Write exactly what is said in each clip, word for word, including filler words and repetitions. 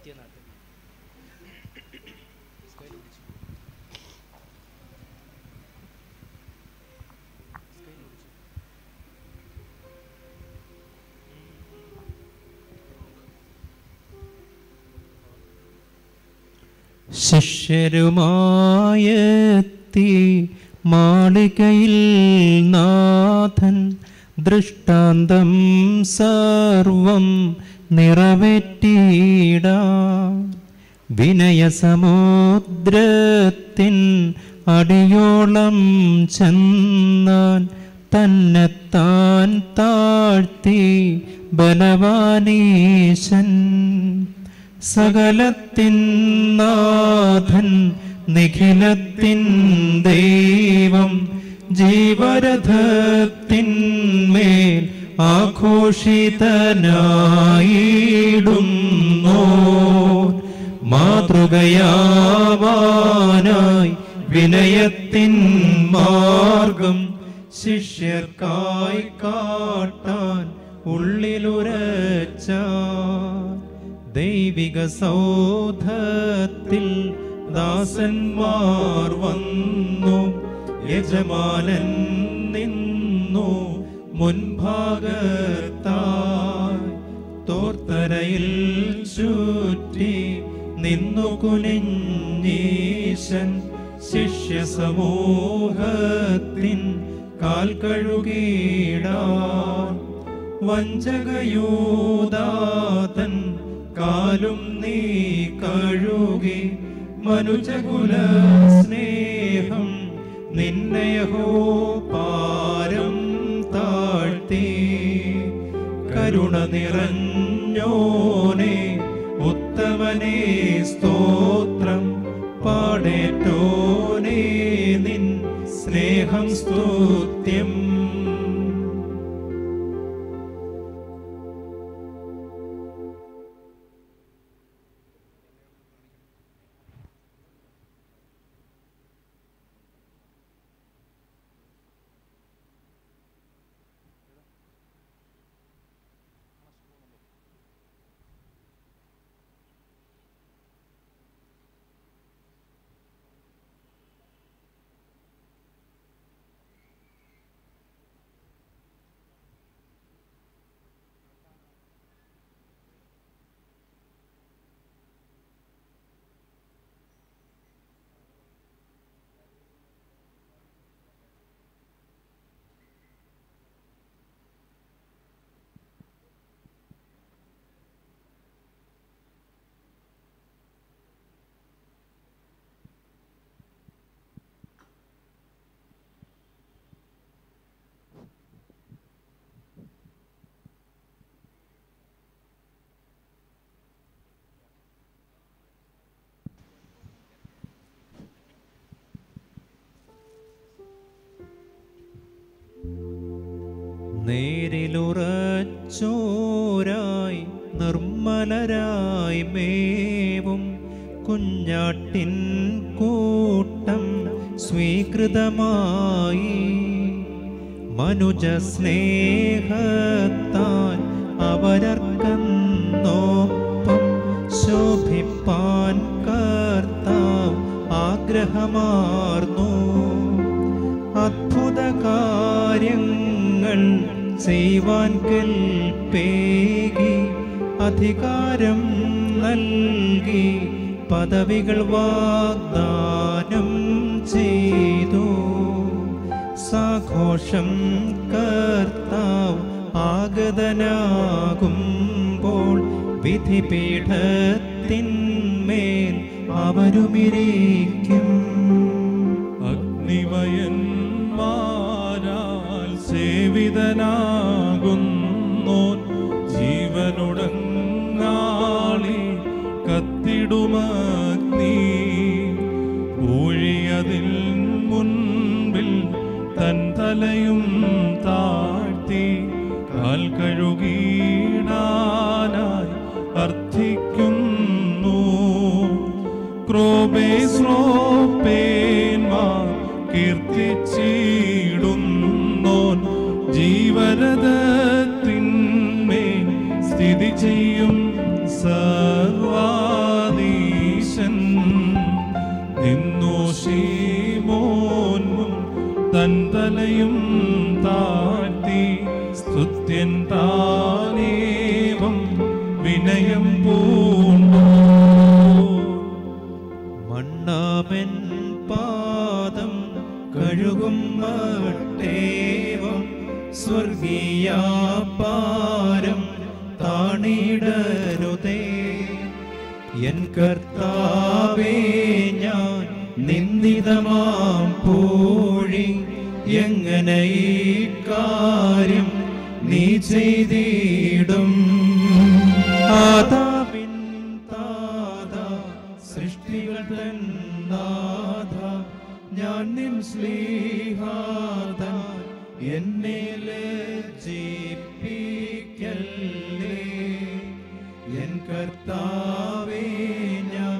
ശിഷ്യരുമായെത്തി മാളികയിൽ നാഥൻ ദൃഷ്ടാന്തം സർവം നിറവേറ്റിയിടാൻ വിനയസമുദ്രത്തിൻ അടിയോളം ചെന്നാൻ തന്നെത്താൻ താഴ്ത്തി ബലവാനീശൻ സകലത്തിൻ നാഥൻ നിഖിലത്തിൻ ദൈവം ജീവരഥത്തിന്മേൽ ആഘോഷിതനായിടുന്നു മാതൃകയാവാനായി വിനയത്തിൻ മാർഗം ശിഷ്യർക്കായി കാട്ടാൻ ഉള്ളിലുരച്ച ദൈവിക സൗധത്തിൽ ദാസന്മാർ വന്നു യജമാനൻ നിന്നു മുൻഭാഗത്തായി തോർത്തരയിൽ ചുറ്റി നിന്നു കുനിഞ്ഞീശൻ ശിഷ്യ സമൂഹത്തിൻ കാൽ കഴുകിടാൻ വഞ്ചകയൂദാതൻ കാലും നീ കഴുകി മനുജകുല സ്നേഹം നിന്നയഹോ പാരം താഴ്ത്തി കരുണ നിറഞ്ഞോനെ ഉത്തമനേ സ്തോത്രം പാടേറ്റോനേ നിൻ സ്നേഹം സ്തുത്യം നേരിലുറച്ചോരായി നിർമ്മലരായി മേവും കുഞ്ഞാട്ടിൻ കൂട്ടം സ്വീകൃതമായി മനുജ സ്നേഹത്താൽ അവരർക്കുന്നൊപ്പം ശോഭിപ്പാൻ കർത്താവ് ആഗ്രഹമാർന്നു അത്ഭുത കാര്യങ്ങൾ ചെയ്യുവാൻ കൽപ്പേകി അധികാരം നൽകി പദവികൾ വാഗ്ദാനം ചെയ്തു സാഘോഷം കർത്താവ് ആഗതനാകുമ്പോൾ വിധിപീഠത്തിന്മേൽ അവരുമിരിക്കും അഗ്നിമയന്മാരാൽ സേവിതനാകുന്നോൻ ജീവനുടങ്ങാളി കത്തിടുമഗ്നി ഊഴിയതിൽ മുൻപിൽ തൻ തലയും താഴ്ത്തി കാൽ കഴുകിടാനായി അർത്ഥിക്കുന്നു ക്രോബേസ്രോപേന്മാർ കീർത്തിച്ചിടുന്നോൻ ജീവരഥത്തിന്മേൽ സ്ഥിതി ചെയ്യും സർവാ തൻ തലയും താഴ്ത്തി സ്തുത്യൻ താനേവം വിനയം പൂണ്ടു. മണ്ണാമൻ പാദം കഴുകും മട്ടേവം സ്വർഗീയാപാരം താണിടരുതേ. എൻ കർത്താവേ, ഞാൻ നിന്ദിതമാം പൂഴി എങ്ങനെ ഈ കാര്യം നീ ചെയ്തിടും. ആദാമിൻ താത സൃഷ്ടികൾ തൻ നാഥ, ഞാൻ നിൻ സ്ലീഹാദാ എന്നെ ലജ്ജിപ്പിക്കല്ലേ. എൻ കർത്താവേ, ഞാൻ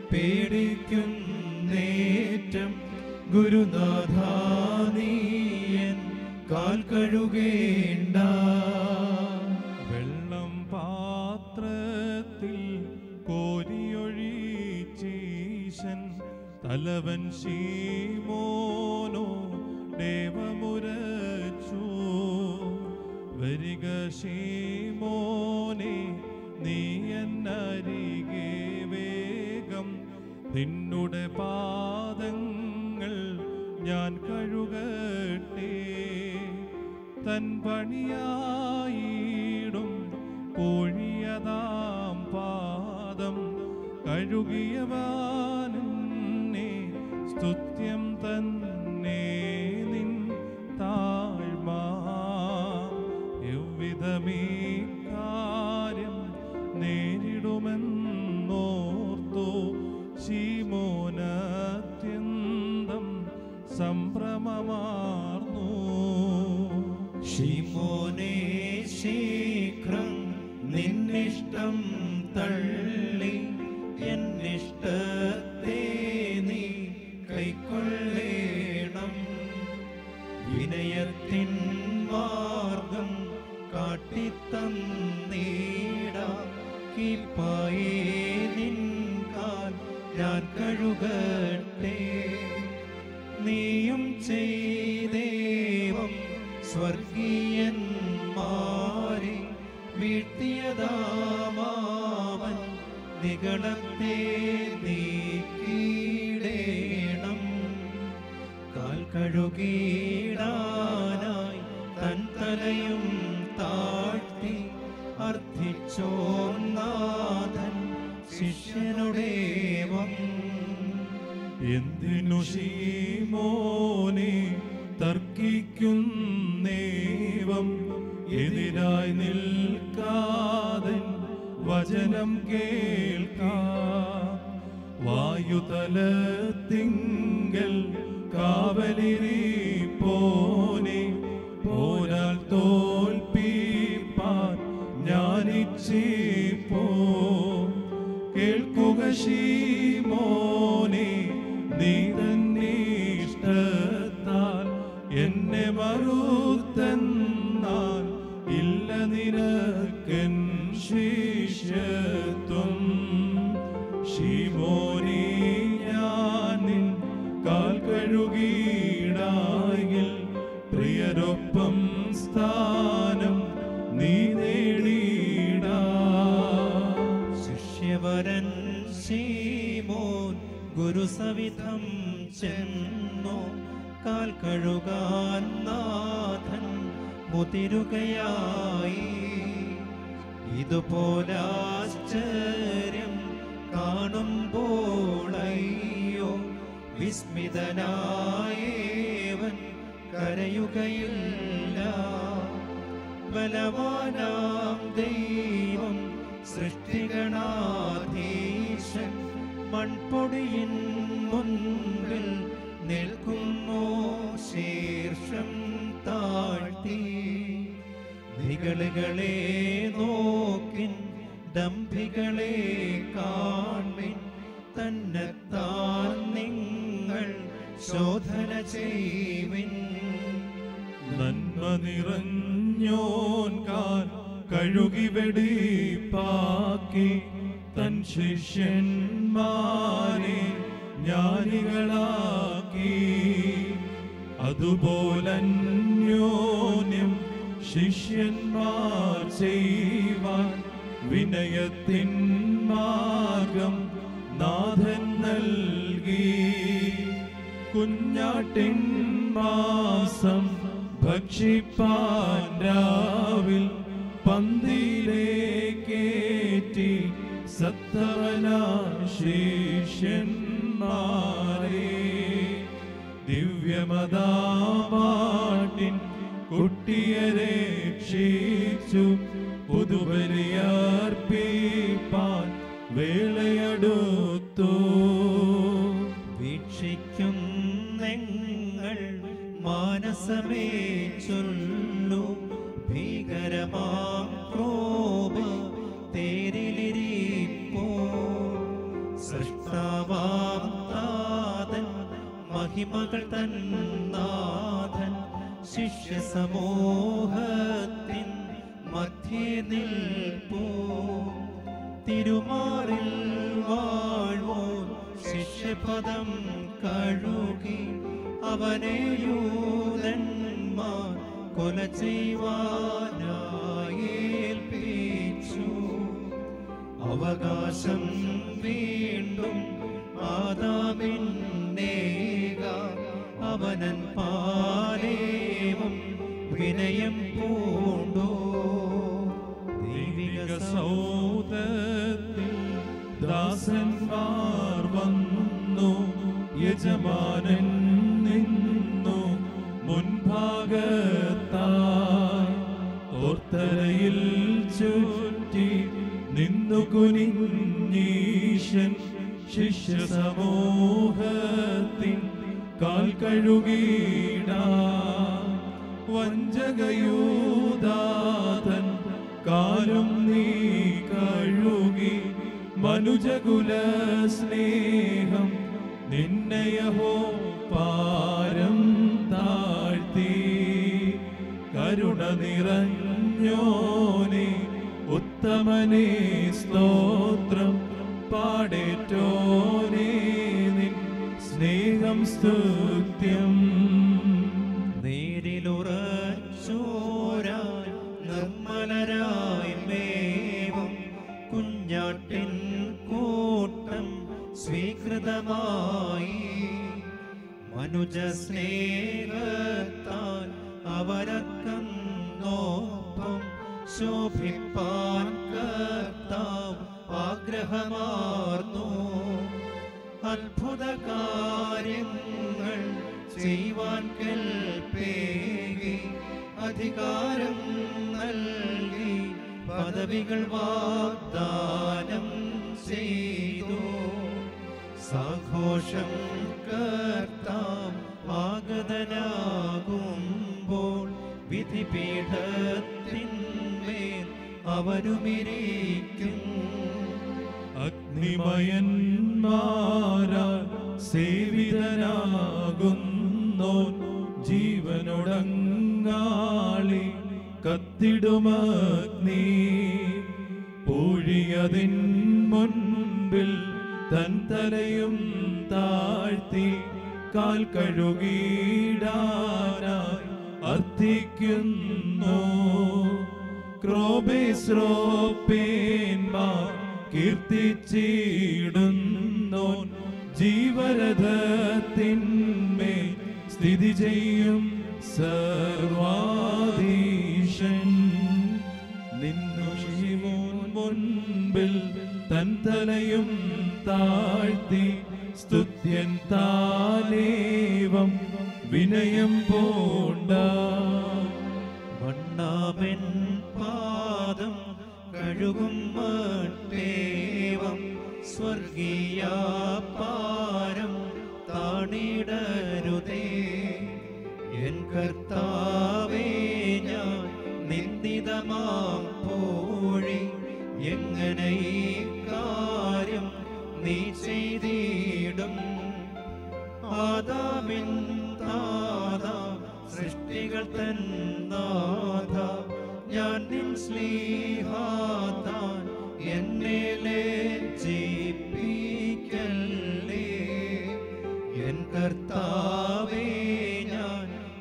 പേടിക്കുന്നേറ്റം ഗുരുനാഥാ, നീ എൻ കാൽ കഴുകേണ്ട. വെള്ളം പാത്രത്തിൽ കോരിയൊഴിച്ചീശൻ തലവൻ ശീമോനോ ദേവമുരച്ചു. വരിക ശീമോനെ, നീ എന്നരികെ വേഗം, നിന്നുടെ പാദങ്ങൾ ഞാൻ കഴുകട്ടെ. തൻ പണിയായിടും കോഴിയതാം പാദം കഴുകിയവാനെ സ്തുത്യം തന്നെ. നിൻ താഴ്മ എவ்விதമീ കാര്യം നേരിടുമെന്നോർത്തു ശീമോനത്യന്തം സംഭ്രമമാർന്നു. ശീമോനേ, ശീഘ്രം നിന്നിഷ്ടം തള്ളി എന്നിഷ്ടത്തെ നീ കൈക്കൊള്ളേണം. വിനയത്തിൻ മാർഗം കാട്ടിത്തന്നീടാക്കിപ്പായേ നിൻ കാൽ ഞാൻ കഴുകട്ടെ. നീയും ചെയ്തേവം സ്വർഗീയന്മാരെ വീഴ്ത്തിയതാമാവൻ നിഗളത്തെ നീക്കിടേണം. കാൽ കഴുകിടാനായി തൻ തലയും താഴ്ത്തി അർത്ഥിച്ചോന്നാഥൻ ശിഷ്യനുടേവം. എന്തിനു ശീമോനെ തർക്കിക്കുന്നേവം, എതിരായി നിൽക്കാതെ വചനം കേൾക്കാം. വായുതലത്തിങ്കൽ കാവലിരിപ്പോനെ, പോരാൽ തോൽപ്പിപ്പാൻ ഞാനിച്ചിപ്പോ. കേൾക്കുക ശീമോനെ, നീ തന്നിഷ്ടത്താൽ എന്നെ മറുത്തെന്നാൽ ഇല്ല നിനക്കൻ ശിഷ്യത്വം. ശീമോനേ, ഞാൻ നിൻ കാൽ കഴുകിടായിൽ പ്രിയരൊപ്പം സ്ഥാനം നീ നേടിയിടാ. ശിഷ്യവരൻ ശീമോൻ ഗുരുസവിധം ചെന്നോ, കാൽ കഴുകാൻ നാഥൻ മുതിരുകയായി. ഇതുപോലാശ്ചര്യം കാണുമ്പോളയ്യോ, വിസ്മിതനായേവൻ കരയുകയില്ല. ബലവാനാം ദൈവം സൃഷ്ടിഗണാധീശൻ മൺപൊടിയിൻ മുൻപിൽ നിൽക്കുന്നു ശീർഷം താഴ്ത്തി. നിഗളുകളെ നോക്കിൻ, ദംഭികളെ കാൺമിൻ, തന്നെത്താൻ നിങ്ങൾ ശോധന ചെയ്വിൻ. നന്മ നിറഞ്ഞോൻ കാൽ കഴുകി വെടിപ്പാക്കി, തൻ ശിഷ്യന്മാരെ ജ്ഞാനികളാക്കി. അതുപോലന്യോന്യം ശിഷ്യന്മാർ ചെയ്യുവാൻ വിനയത്തിൻ മാർഗം നാഥൻ നൽകി. കുഞ്ഞാട്ടിൻ മാസം ഭക്ഷിപ്പാൻ രാവിൽ പന്തിയിലേക്കേറ്റി സത്തവനാ ശിഷ്യന്മാരെ. ദിവ്യമതാമാട്ടിൻ കുട്ടിയെ രക്ഷിച്ചു പുതുബലിയർപ്പിപ്പാൻ വേളയടുത്തു. വീക്ഷിക്കുന്നങ്ങൾ മാനസമേ ചൊല്ലു, ഭീകരമാം ക്രോധ തേരിലിരിപ്പോ. സൃഷ്ടാവാം താതൻ മഹിമകൾ തന്നാഥൻ ശിഷ്യ സമൂഹത്തിൻ മധ്യേ നിൽപ്പോ. തിരുമാറിൽ വാഴ്വോ ശിഷ്യപദം കഴുകി അവനെ യൂതന്മാർ കൊല ചെയ്യുവാനായേൽപ്പിച്ചു. അവകാശം വീണ്ടും ആദാമിന്നേക അവനൻ പാലേവം വിനയം പൂണ്ടോ. ദൈവിക സൗദത്തിൽ ദാസന്മാർ വന്നു, യജമാനൻ നിന്നു മുൻഭാഗത്തായി. ഓർത്തരയിൽ ചുറ്റി നിന്നു കുനിഞ്ഞീശൻ ശിഷ്യ സമൂഹത്തിൻ കാൽ കഴുകിടാൻ. വഞ്ചകയൂദാതൻ കാലും നീ കഴുകി മനുജകുല സ്നേഹം നിന്നയഹോ പാരം താഴ്ത്തി. കരുണ നിറഞ്ഞോനെ ഉത്തമനേ സ്തോത്രം, പാടേറ്റോനേ നിൻ സ്നേഹം സ്തുത്യം. നേരിലുറച്ചോരാൻ നിർമ്മലരായി മേവും കുഞ്ഞാട്ടിൻ കൂട്ടം സ്വീകൃതമായി. മനുജ സ്നേഹത്താൽ അവരക്കന്നോപ്പം ശോഭിപ്പാൻ കർത്താവ് ആഗ്രഹമാർന്നു. അത്ഭുത കാര്യങ്ങൾ ചെയ്യുവാൻ കൽപ്പേകി അധികാരം നൽകി പദവികൾ വാഗ്ദാനം ചെയ്തു. സാഘോഷം കർത്താവ് ആഗതനാകുമ്പോൾ വിധിപീഠത്തിന്മേൽ അവരുമിരിക്കും. അഗ്നിമയന്മാരാൽ സേവിതനാകുന്നോൻ ജീവനൊടങ്ങാളി കത്തിടുമഗ്നി. പൂഴിയതിൻ മുൻപിൽ തൻ തലയും താഴ്ത്തി കാൽ കഴുകിടാനായി അർത്ഥിക്കുന്നു. ക്രോബേസ്രോപ്പേന്മാർ കീർത്തിച്ചിടുന്നോൻ ജീവരഥത്തിന്മേൽ സ്ഥിതി ചെയ്യും സർവാധീശൻ. നിന്നു ശിമോൻ മുൻപിൽ തൻ തലയും താഴ്ത്തി സ്തുത്യൻ താലേവം വിനയം പൂണ്ട. മണ്ണാവൻ പാദം കഴുകും മട്ടേവം സ്വർഗീയ പാരം താണിടരുതേ. എൻ കർത്താവേ, ഞാൻ നിന്ദിതമാം പൂഴി എങ്ങനെ ഈ കാര്യം നീ ചെയ്തിടും. ആദാമിൻ താതാ സൃഷ്ടികൾ തൻ നാഥ, ഞാൻ നിൻ സ്നേഹാതാൻ എന്നെ ലജ്ജിപ്പിക്കല്ലേ. എൻ കർത്താവേ, ഞാൻ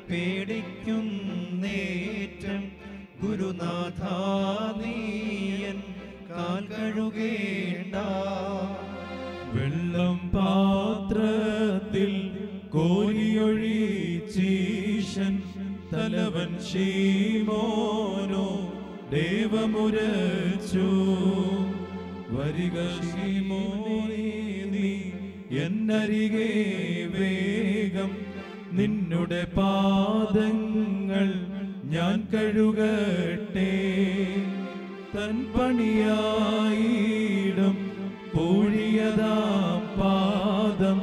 തലവൻ ശീമോനോ ദേവമുരച്ചു വരിക ശീമോനേ നീ എന്നരികെ വേഗം നിന്നുടെ പാദങ്ങൾ ഞാൻ കഴുകട്ടെ തൻ പണിയായിടും പൂഴിയതാം പാദം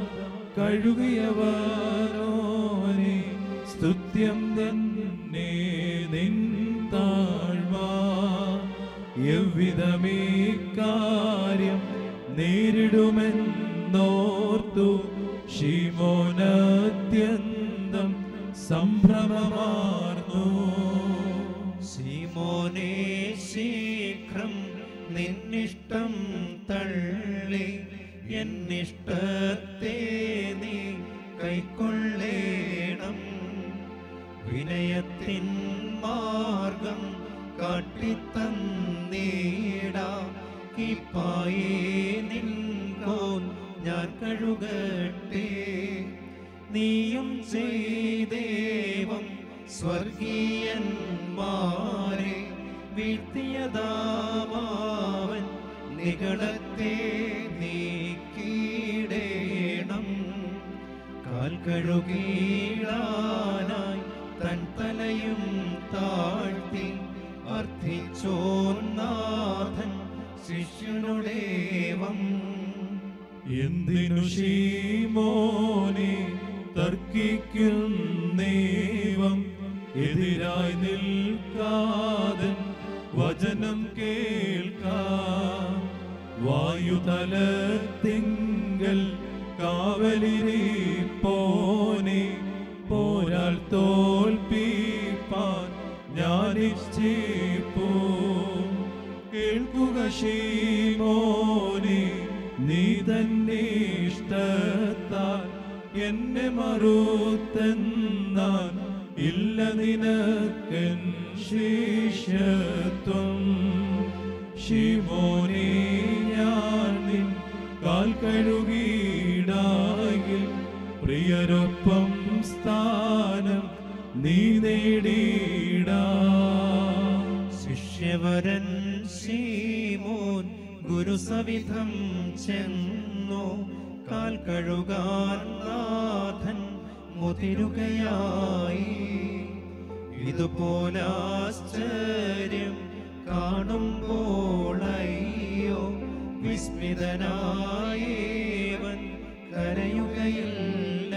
കഴുകിയവനോനെ സ്തുത്യം തന്നെ നിൻ താഴ്വാ എவ்விதമേ കാര്യം നേരിടുമെന്നോർത്തു ശീമോനത്യന്തം സംഭ്രമമാർന്നു. ശീമോനേ ശീഘ്രം നിന്നിഷ്ടം തള്ളി എന്നിഷ്ടത്തെ നീ കൈക്കൊള്ളേണം. വിനയത്തിൻ മാർഗം കാട്ടിത്തന്നീടാ കിപ്പായി നിൻകോൽ ഞാൻ കഴുകട്ടെ. നീയും ചെയ്ദേവം സ്വർഗീയന്മാരെ വീഴ്ത്തിയതാമാവൻ നികളത്തെ നീക്കിടേണം. കാൽ കഴുകീടാനായി തൻ തലയും താഴ്ത്തി അർത്ഥിച്ചോന്നാഥൻ ശിഷ്യനുടേവം. എന്തിനു ശീമോനെ തർക്കിക്കുന്നേവം എതിരായി നിൽക്കാതൻ വചനം കേൾക്കാം. വായുതലത്തിങ്കൽ കാവലിരിപ്പോനെ പോരാൽ തോൽപ്പിപ്പാൻ ഞാനിച്ഛിപ്പൂ. കേൾക്കുക ശീമോനെ നീ തന്നെ ഇഷ്ടത്താൽ എന്നെ മറുത്തെന്നാൻ ഇല്ല നിനക്കൻ ശിഷ്യത്വം. ശീമോനേ ഞാൻ നിൻ കാൽ കഴുകിയിടാകിൽ പ്രിയരൊപ്പം സ്ഥാനം നീ നേടിയിടാ. ശിഷ്യവരൻ ശീമോൻ ഗുരുസവിധം ചെന്നു കാൽ കഴുകാൻ നാഥൻ മുതിരുകയായി. ഇതുപോലാശ്ചര്യം കാണുമ്പോളയ്യോ വിസ്മിതനായവൻ കരയുകയില്ല.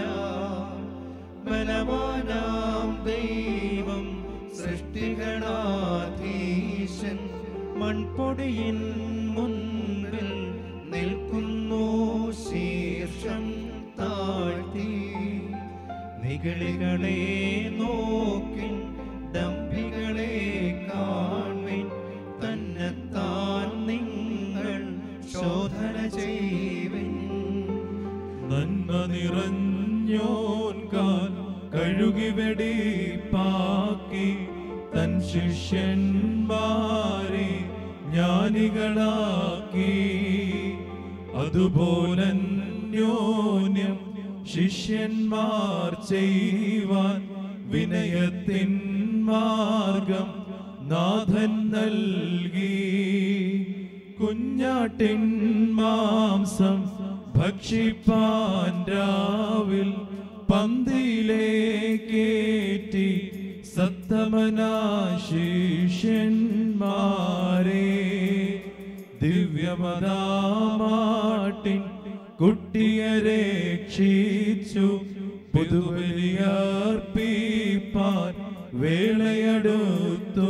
ബലവാനാം ദൈവം സൃഷ്ടികളാധീശൻ മൺപൊടിയിൻ മുൻപിൽ നിൽക്കുന്നു ശീർഷം താഴ്ത്തി. നിഗളികളെ നോക്കിൻ ദംഭികളെ കാൺവിൻ തന്നെത്താൻ നിങ്ങൾ ശോധന ചെയ്വിൻ. നന്മ നിറഞ്ഞോൻ കാൽ കഴുകി വെടിപ്പാക്കി തൻ ശിഷ്യന്മാരെ ജ്ഞാനികളാക്കി. അതുപോലന്യോന്യം ശിഷ്യന്മാർ ചെയ്യുവാൻ വിനയത്തിൻ മാർഗം നാഥൻ നൽകി. കുഞ്ഞാട്ടിൻ മാംസം ഭക്ഷിപ്പാൻ രാവിൽ പന്തിയിലേക്കേറ്റി സത്തമനാശിഷ്യന്മാരെ ദിവ്യമതാമാട്ടിൻ കുട്ടിയെ രക്ഷിച്ചു പുതുബലിയർപ്പിപ്പാൻ വേളയടുത്തു.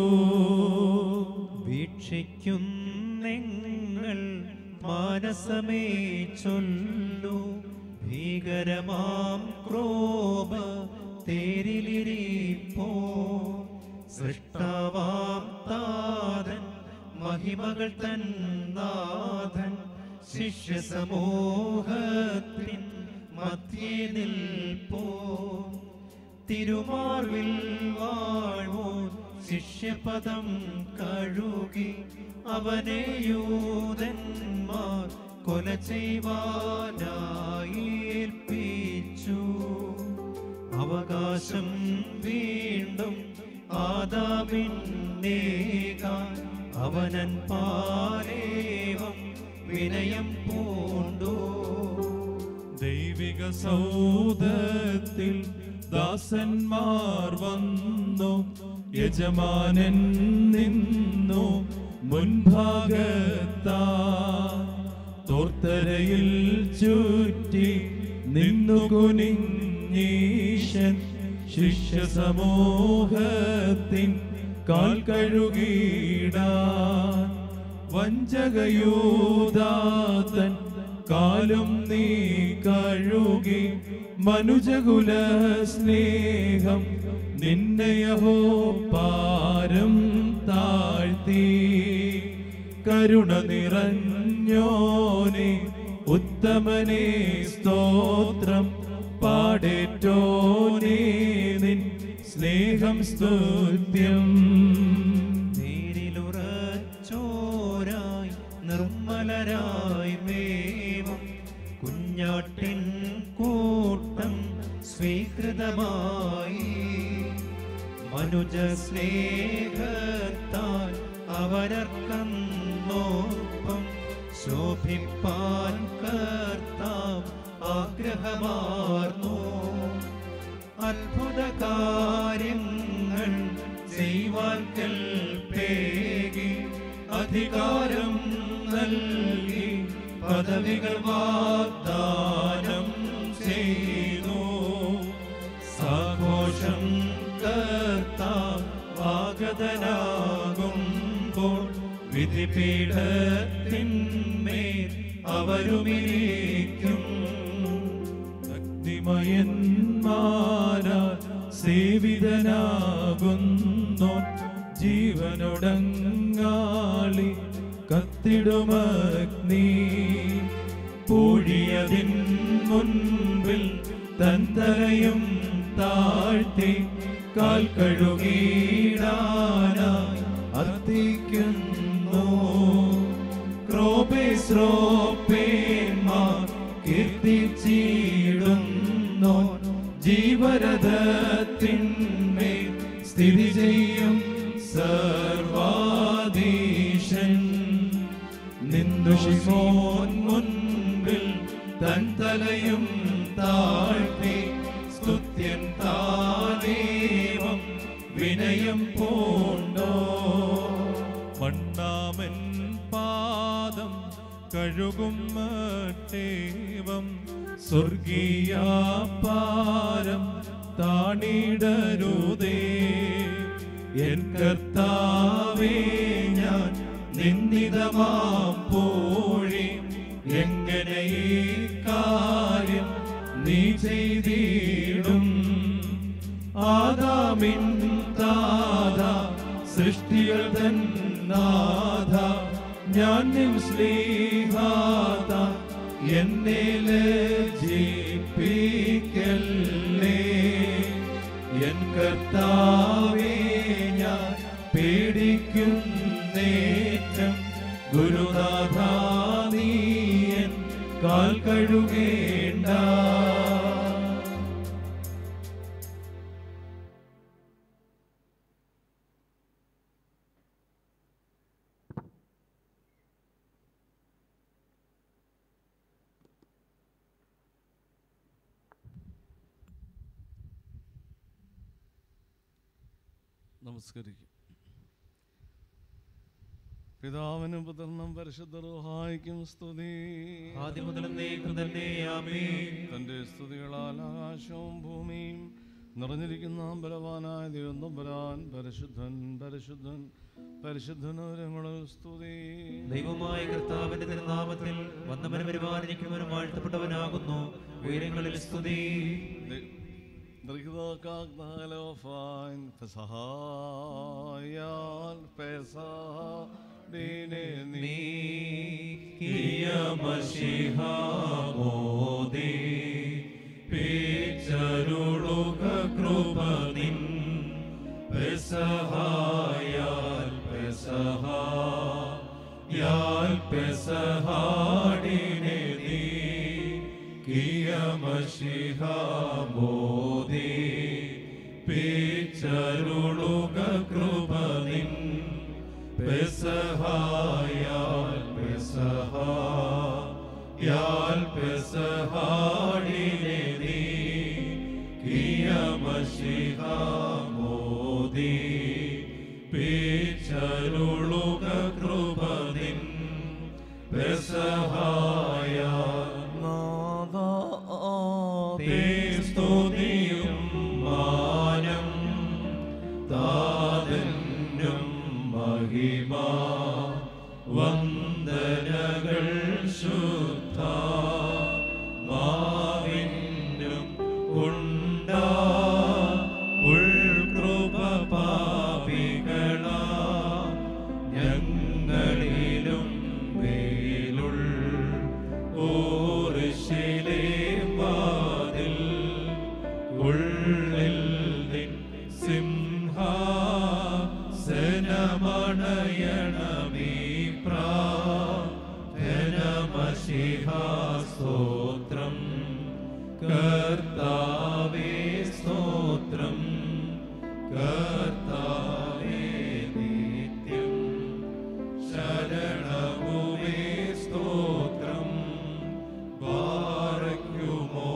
വീക്ഷിക്കുന്നെങ്ങൾ മാനസമേ ചൊല്ലു ഭീകരമാം ക്രോപ തേരിലിരിപ്പോ. സൃഷ്ടാവാം താതൻ മഹിമകൾ തൻ നാഥൻ ശിഷ്യ സമൂഹത്തിൻ മധ്യേ നിൽപ്പോ. തിരുമാർവിൽ വാഴ്വോ ശിഷ്യപദം കഴുകി അവനെ യൂതന്മാർ കൊല ചെയ്വാനായി ഏൽപ്പിച്ചു. അവകാശം വീണ്ടും ആദാമിന്നേകാൻ അവനൻ പാലേവം വിനയം പൂണ്ടു. ദൈവിക സൗദത്തിൽ ദാസന്മാർ വന്നു, യജമാനൻ നിന്നു മുൻഭാഗത്താ. തോർത്തരയിൽ ചുറ്റി നിന്നു കുനിഞ്ഞീശൻ ശിഷ്യ സമൂഹത്തിൻ കാൽ കഴുകിടാൻ. വഞ്ചകയൂദാതൻ കാലും നീ കഴുകി, മനുജകുല സ്നേഹം നിന്നെയഹോ പാരം താഴ്ത്തി. കരുണ നിറഞ്ഞോനെ ഉത്തമനേ സ്തോത്രം, പാടേറ്റോനേ നിൻ സ്നേഹം സ്തുത്യം. നീരിലുറച്ചോരായി നിർമ്മലരായി മേവും കുഞ്ഞാട്ടിൻ കൂട്ടം സ്വീകൃതമായി. മനുജ സ്നേഹത്താൽ അവരർക്കന്നോപ്പം ശോഭിപ്പാൻ കർത്താവ് ആഗ്രഹമാർന്നു. അത്ഭുത കാര്യങ്ങൾ ചെയ്യുവാൻ കൽപ്പേകി, അധികാരം നൽകി പദവികൾ വാഗ്ദാനം ചെയ്തു. സാഘോഷം കർത്താവ് ആഗതനാകുമ്പോൾ വിധിപീഠത്തിന്മേൽ അവരുമിരിക്കും. ഭക്തിമയന്മാരാൽ സേവിതനാകുന്നു ജീവനൊടങ്ങാളി കത്തിടുമഗ്നി. പൂഴിയതിൻ മുൻപിൽ തന്തരയും താഴ്ത്തി കാൽ കഴുകിടാനായി അർത്ഥിക്കുന്നു. ക്രോപേശ്രോപേന്മാർ കീർത്തിച്ചിടുന്നു ജീവരഥത്തിന്മേൽ സ്ഥിതി ചെയ്യും സർവാധീശൻ. നിന്ദുഷിമോൻ മുൻപിൽ തൻ തലയും താഴ്ത്തി സ്തുത്യൻ താനേവം വിനയം പൂണ്ടോ. മണ്ണാമൻ പാദം കഴുകും മട്ടേവം സ്വർഗീയ പാരം താണിടരുതേ. എൻ കർത്താവേ ഞാൻ നിന്ദിതമാം പോഴി എങ്ങനെ ഈ കാര്യം നീ ചെയ്തിടും. ആദാമിൻ താത സൃഷ്ടികൾ തൻ നാഥ ഞാൻ നിൻ സ്നേഹാത എന്നെ ലജ്ജിപ്പിക്കല്ലേ. എൻ കർത്താവേ ഞാൻ പേടിക്കുന്നേറ്റം ഗുരുനാഥ നീ എൻ കാൽ കഴുകേണ്ട. നമസ്കരിക്കും. പിതാവിനും പുത്രനും പരിശുദ്ധ റൂഹായിക്കും സ്തുതി. ആദ്യം മുതൽ എന്നേക്കും തന്നെ ആമേൻ. തന്റെ സ്തുതികളാൽ ആകാശവും ഭൂമിയും നിറഞ്ഞിരിക്കുന്ന ബലവാനായ ദൈവം തമ്പുരാൻ പരിശുദ്ധൻ പരിശുദ്ധൻ പരിശുദ്ധനോരങ്ങളിൽ സ്തുതി. ദൈവമായ കർത്താവിന്റെ തിരുനാമത്തിൽ വന്നവനും പരിപാലിക്കുന്നവനും വാഴ്ത്തപ്പെട്ടവനാകുന്നു. ഉയരങ്ങളിൽ സ്തുതി. പേച്ചരുളുക കൃപ നിൻ പെസഹായാൽ പെസഹായാൽ പെസഹാടിനെ നീ കിയ മശിഹ മോദി പേച്ചരുളുക കൃപ നിൻ പെസഹായാൽ പെസഹായാൽ പെസഹാടിനെ നീ കിയമശിഹ മോദി പേച്ചരുളുക കൃപ നിൻ പെസഹായാൽ നാദാ സ്തുതിയും മാനം താതനും മഹിമ വന്ദനകൾ ശുദ്ധ മാവിനും ഉണ്ടാ ഉൾകൃപ പാപികളാ ഞങ്ങളിലും വേലുൾ ഓർശിലേ വാതിൽ ഉള്ളിൽ നിൻ സിംഹാസനമണയണമീ പ്രാർത്ഥനമശിഹാ സ്തോത്രം കർത്താവേ സ്തോത്രം കർത്താവേ നിത്യം ശരണഭൂമേ സ്തോത്രം ബാരക്കുമോ.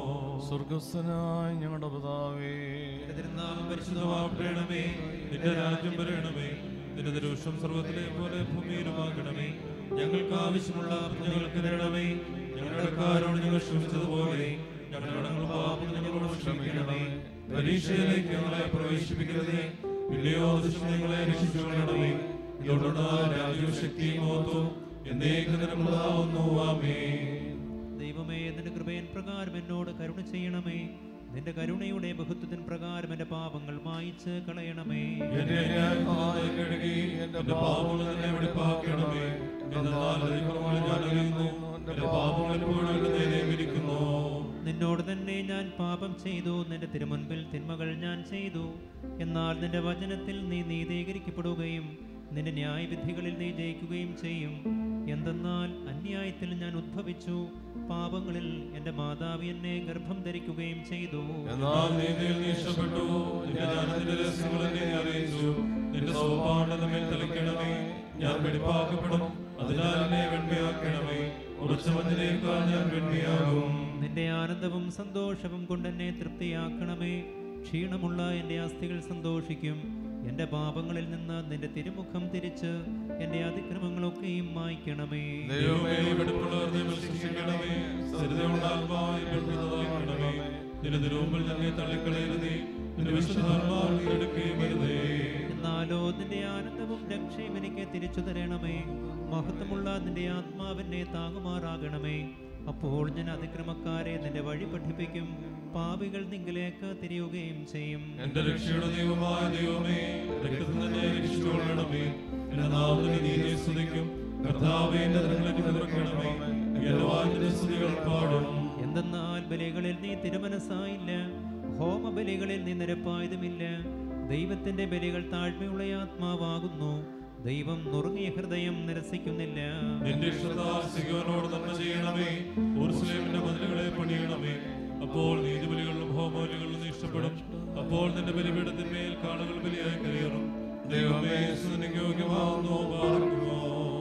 സ്വർഗസ്ഥനായ ഞങ്ങളുടെ പിതാവേ, നിന്റെ തിരുനാമം പരിശുദ്ധമാക്കണമേ, നിന്റെ രാജ്യം വരണമേ, നിന്റെ തിരുവിഷ്ടം സ്വർഗ്ഗത്തിലെ പോലെ ഭൂമിയിലുമാകണമേ. ഞങ്ങൾക്ക് ആവശ്യമുള്ള ഞങ്ങൾക്ക് തരണമേ, ഞങ്ങളുടെ കാരോട് ഞങ്ങൾ ക്ഷമിച്ചതുപോലെ ഞങ്ങളുടെ പാപം ഞങ്ങളോട് ക്ഷമിക്കണമേ. പരീക്ഷയിലേക്ക് ഞങ്ങളെ പ്രവേശിപ്പിക്കരുതേ, പിന്നെയോ ദുഷ്ടങ്ങളെ രക്ഷിച്ചുകൊള്ളണമേ. ഇതോടുള്ള രാജ്യവും ശക്തിയും മഹത്വവും എന്നേക്കും നിനക്കുള്ളതാവുന്നു. ആമേൻ. ദൈവമേ, നിന്റെ കൃപയൻ പ്രകാരം എന്നോട് കരുണ ചെയ്യണമേ. നിന്റെ കരുണയുടെ ബഹുത്വത്തിൻ പ്രകാരം എന്റെ പാപങ്ങൾ മായിച്ച് കളയണമേ. എന്റെ അന്യായമായി കഴുകി എന്റെ പാപങ്ങൾ തന്നെ വെടിപ്പാക്കണമേ. എന്നാൽ അതിക്രമങ്ങൾ ഞാൻ അറിയുന്നു, എന്റെ പാപങ്ങൾ എപ്പോഴും എന്റെ നേരെ വിരിക്കുന്നു. നിന്നോട് തന്നെ ഞാൻ പാപം ചെയ്തു, നിന്റെ തിരുമുൻപിൽ തിന്മകൾ ഞാൻ ചെയ്തു. എന്നാൽ നിന്റെ വചനത്തിൽ നീ നീതീകരിക്കപ്പെടുകയും നിന്റെ ന്യായവിധികളിൽ നീ ജയിക്കുകയും ചെയ്യും. എന്തെന്നാൽ അന്യായത്തിൽ ഞാൻ ഉദ്ഭവിച്ചു, പാപങ്ങളിൽ എന്റെ മാതാവ് എന്നെ ഗർഭം ധരിക്കുകയും ചെയ്തു. എന്നാൽ നീതിയിൽ നീ ഇഷ്ടപ്പെട്ടു, നിന്റെ ജ്ഞാനത്തിന്റെ രഹസ്യങ്ങൾ എന്നെ അറിയിച്ചു. നിന്റെ സോപാനമേൽ തളിക്കണമേ, ഞാൻ വെടിപ്പാക്കപ്പെടും. അതിനാൽ എന്നെ വെണ്മയാക്കണമേ, ഉറച്ച മഞ്ഞിനേക്കാൾ ഞാൻ വെണ്മയാകും. നിന്റെ ആനന്ദവും സന്തോഷവും കൊണ്ട് എന്നെ തൃപ്തിയാക്കണമേ. ക്ഷീണമുള്ള എന്റെ അസ്ഥികൾ സന്തോഷിക്കും. എന്റെ പാപങ്ങളിൽ നിന്ന് നിന്റെ തിരുമുഖം തിരിച്ച് എന്റെ അതിക്രമങ്ങളൊക്കെയും മായ്ക്കണമേ. ദൈവമേ, വെടിപ്പുള്ളവർ നീ ശിക്ഷിക്കണമേ, സ്ഥിരതയുള്ള ആത്മാവിനെ വെളിപ്പെടുത്തണമേ. നിന്റെ തിരുമുമ്പിൽ ഞങ്ങളെ തള്ളിക്കളയരുതേ, നിന്റെ വിശുദ്ധാത്മാവിനെ എടുക്കുകയും വരുതേ. എന്നാലോ നിന്റെ ആനന്ദവും രക്ഷയും എനിക്ക് തിരിച്ചു തരണമേ. മഹത്വമുള്ള നിന്റെ ആത്മാവിനെ താങ്ങുമാറാകണമേ. അപ്പോൾ ഞാൻ അതിക്രമക്കാരെ നിന്റെ വഴി പഠിപ്പിക്കും, പാപികൾ നിങ്കിലേക്ക് തിരിയുകയും ചെയ്യും. എന്റെ രക്ഷയുടെ ദൈവമായ ദൈവമേ, രക്തത്തിൽ തന്നെ രക്ഷിച്ചുകൊള്ളണമേ. എന്റെ നാമത്തിൽ നീതിയെ സ്തുതിക്കും. കർത്താവേ, എന്റെ അതിരുകളെ തുറക്കണമേ. എന്റെ വായിന്റെ സ്തുതികൾ പാടും. എന്തെന്നാൽ ബലികളിൽ നീ തിരുമനസ്സായില്ല, ഹോമബലികളിൽ നീ നിരപ്പായതുമില്ല. ദൈവത്തിന്റെ ബലികൾ താഴ്മയുള്ള ആത്മാവാകുന്നു. ദൈവം നുറുങ്ങിയ ഹൃദയം നിരസിക്കുന്നില്ല. നിന്റെ ഇഷ്ടത്താൽ സിയോനോട് നന്മ ചെയ്യണമേ, യെരൂശലേമിന്റെ മതിലുകളെ പണിയണമേ. അപ്പോൾ നീതിബലികളിലും ഹോമബലികളിലും നീ ഇഷ്ടപ്പെടും. അപ്പോൾ നിന്റെ ബലിപീഠത്തിന്മേൽ കാളുകൾ ബലിയായി കയറും. ദൈവമേ, സ്തുതിക്ക് യോഗ്യമാവുന്നു. പാർക്കുമോ.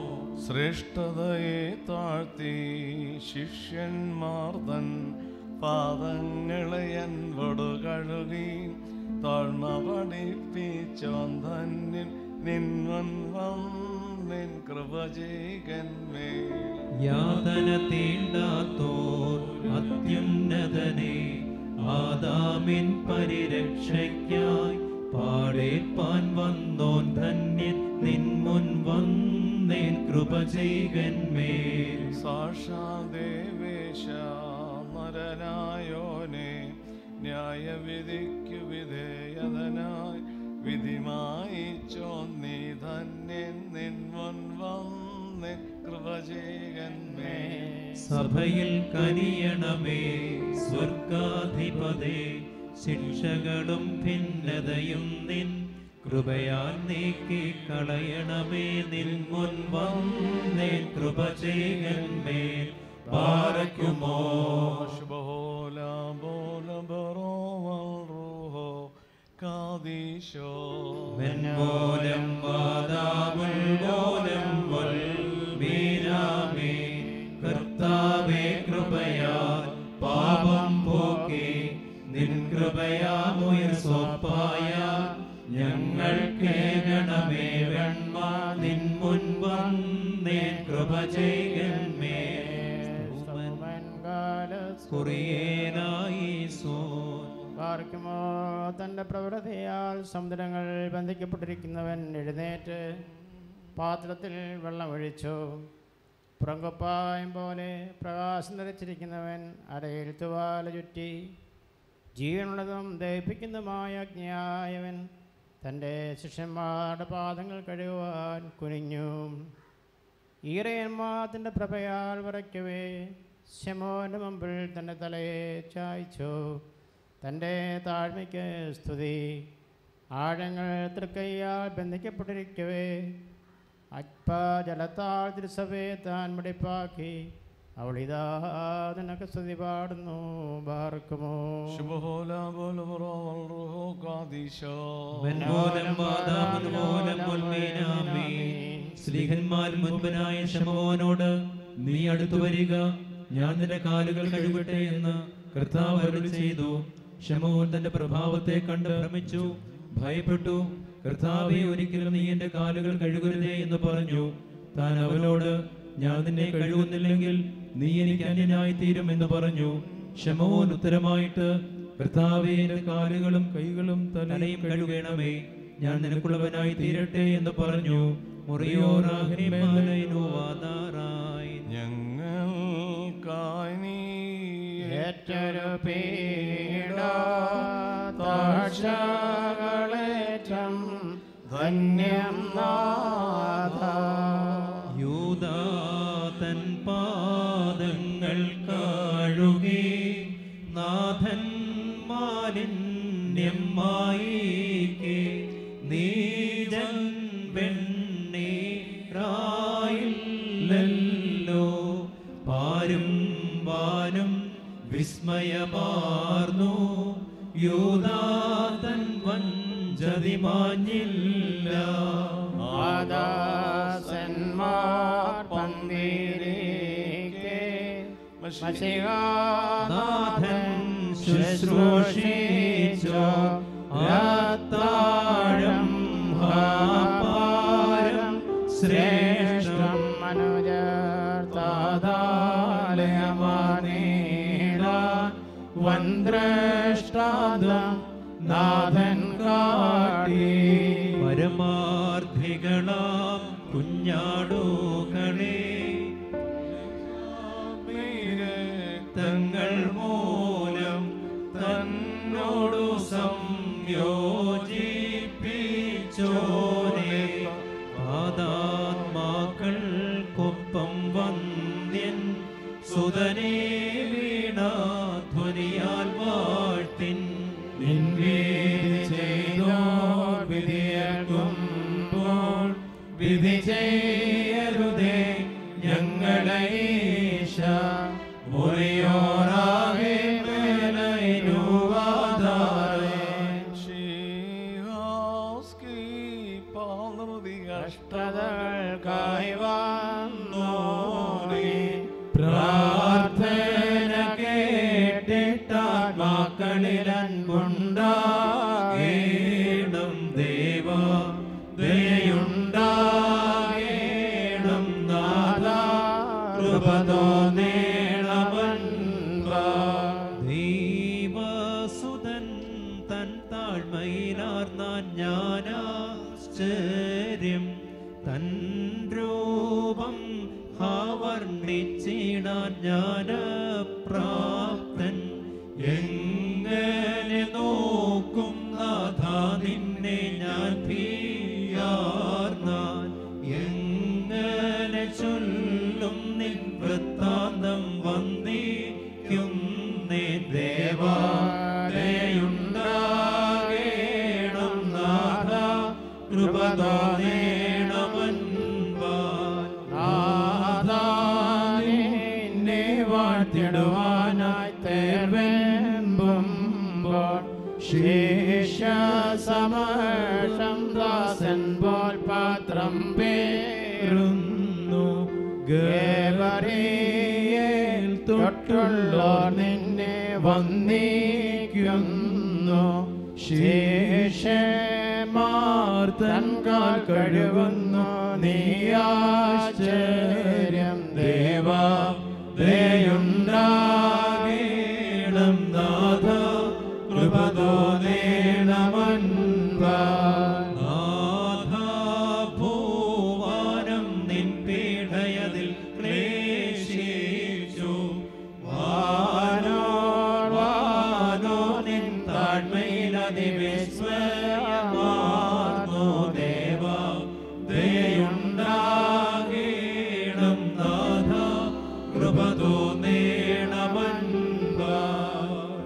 ശ്രേഷ്ഠതയെ താഴ്ത്തി ശിഷ്യന്മാർ തൻ പാദങ്ങളെ അൻപടു കഴുകി താഴ്മ പഠിപ്പിച്ചോൻ ധന്യൻ നിൻവൻ വന്നിൻ കൃപ ചെയ്കന്മേ. യാതന തീണ്ടാത്തോർ അത്യുന്നതനെ ആദാമിൻ പരിരക്ഷയ്ക്കായി പാടേപ്പാൻ വന്നോൻ ധന്യൻ നിൻ മുൻ വന്നേൻ കൃപ ചെയ്കന്മേൽ. സാക്ഷാദേവേശ നരനായോനെ ന്യായവിധിക്കു വിധേയതനായി വിധിമായി ചോന്നി ധന്യൻ നിൻ മുൻ വന്നേൻ കൃപ ചെയ്കന്മേ. സഭയിൽ കനിയണമേ സ്വർഗാധിപതേ, ശിക്ഷകളും ഭിന്നതയും നിൻ കൃപയാൽ നീക്കി കളയണമേ. നിൻ മുൻ വന്നേൻ കൃപ ചെയ്കന്മേൽ. പാർക്കുമോ. ശുഭഹോല ബോല ബറോവൽ റൂഹോ കാദീശോ വെൺമൂലം വാദാമുൽമൂലം വൽമീനാമേ കർത്താവേ കൃപയാൽ പാപം പോക്കി നിൻ കൃപയാമുയർ സ്വപ്പായ ഞങ്ങൾക്കേകണമേ വെണ്മ നിൻ മുൻവന്നേ കൃപ ചെയ്യന്മേ പാർക്കുമോ തൻ്റെ പ്രവൃത്തിയാൽ സമുദ്രങ്ങൾ ബന്ധിക്കപ്പെട്ടിരിക്കുന്നവൻ എഴുന്നേറ്റ് പാത്രത്തിൽ വെള്ളമൊഴിച്ചു. പുറങ്കൊപ്പായം പോലെ പ്രകാശം നിറച്ചിരിക്കുന്നവൻ അരയിൽ തുവാല ചുറ്റി. ജീവനുള്ളതും ദഹിപ്പിക്കുന്നതുമായ അഗ്നിയായവൻ തൻ്റെ ശിഷ്യന്മാരുടെ പാദങ്ങൾ കഴുകുവാൻ കുനിഞ്ഞു. ഈറയന്മാർ തൻ്റെ പ്രഭയാൽ വിറയ്ക്കവേ ശമോന്റെ മുമ്പിൽ തൻ്റെ തലയെ ചായ്ച്ചു. തൻ്റെ താഴ്മയ്ക്ക് സ്തുതി. ആഴങ്ങൾ തൃക്കൈയാൽ ബന്ധിക്കപ്പെട്ടിരിക്കവേ അല്പ ജലത്താൽ തിരുസഭയെ താൻ വെടിപ്പാക്കി. അവളിതാ നിനക്ക് സ്തുതി പാടുന്നു. പാർക്കുമോ സ്ലീഹന്മാരിൽ മുൻപനായ ശമോനോട് നീ അടുത്തു വരിക, ഞാൻ നിന്റെ കാലുകൾ കഴുകട്ടെ എന്ന് കർത്താവ് അരുളി ചെയ്തു. ശമോൻ തന്റെ പ്രഭാവത്തെ കണ്ട് ഭ്രമിച്ചു, ഭയപ്പെട്ടു. കർത്താവേ, ഒരിക്കലും നീ എന്റെ കാലുകൾ കഴുകരുതേ എന്ന് പറഞ്ഞു. താൻ അവനോട് ഞാൻ നിന്നെ കഴുകുന്നില്ലെങ്കിൽ നീ എനിക്ക് അന്യനായി തീരും എന്ന് പറഞ്ഞു. ശമോൻ ഉത്തരമായിട്ട്, കർത്താവേ, എന്റെ കാലുകളും കൈകളും തലയും കഴുകണമേ, ഞാൻ നിനക്കുള്ളവനായി തീരട്ടെ എന്ന് പറഞ്ഞു. ഞങ്ങൾക്കായി നീ ഏറ്റൊരു പീഡ താഴ്ചകളേറ്റം ധന്യം നാഥ. യൂദാ തൻ പാദങ്ങൾ കഴുകി നാഥൻ മാലിന്യം മായിക്ക് നീജൻ വെണ്ണീറായില്ലല്ലോ. പാരും വാനും വിസ്മയമാർന്നു, യൂദാ തൻ വഞ്ചതി മാഞ്ഞില്ല. ആദാസന്മാർ പന്തിരിക്കെ മശിഹാനാഥൻ ശുശ്രൂഷിച്ചോ. അത്താഴം ഹാപാരം ശ്രേഷ്ഠം അനുജർത്താദാലയമാനീടാൻ വന്ദ്രഷ്ടാന്തം നാഥൻ കാട്ടി. പരമാർത്ഥികളാം കുഞ്ഞാടുകളെ തങ്ങൾ മൂലം തന്നോടു സംയോജിപ്പിച്ചോരെ പാദാത്മാക്കൾക്കൊപ്പം വന്ദ്യൻ സുതനേ വീണാധ്വനിയാൽ വാഴ്ത്തിൻ. വിധിയേൽക്കുമ്പോൾ വിധി ചെയ്യരുതേ ഞങ്ങളെ ഈശ. മുറിയോറാകെ കഷ്ടതകൾക്കായി വന്നോനെ പ്രാർത്ഥന കേട്ടിട്ടാത്മാക്കളിലൻപുണ്ടാകേണം. ദേവാ ദയുണ്ടാകേണം. നാഥ കൃപ തോന്നേണമൻപാ. ദൈവസുതൻ തൻ താഴ്മയിലാർന്നാൻ ജ്ഞാനാശ്ചര്യം തൻ രൂപം ഹാവർണ്ണിച്ചിടാൻ ജ്ഞാനപ്രാപ്തൻ. എങ്ങനെ നോക്കും നാഥ നിന്നെ ഞാൻ ഭീയാർന്നാൻ. എങ്ങനെ ചൊല്ലും നിൻ വൃത്താന്തം വന്ദിക്കുന്നേ. ദേവാ ദയുണ്ടാകേണം. നാഥ കൃപ തോന്നേണമൻപാൽ. നിന്നെ വാഴ്ത്തിടുവാനായി തേർവെമ്പുമ്പോൾ ശേഷ സമക്ഷം ദാസൻ പോൽ പാത്രം പേറുന്നു ഗേബറിയേൽ തൊട്ടുള്ളോർ നിന്നെ വന്ദിക്കുന്നു ശേഷമാർ തൻ കാൽ കഴുകുന്നു നീ ആശ്ചര്യം ദേവാ ദയുണ്ടാകേണം നാഥ കൃപ തോന്നേണമൻപാൽ നാഥാ ഭൂവാനം നിൻ പീഠയതിൽ ക്ലേശിച്ചു വാനോ വാനോ നിൻ താഴ്മയിൽ അതിവിസ്മയമാർന്നു ദേവാ ദയുണ്ടാകേണം നാഥ കൃപ തോന്നേണമൻപാൽ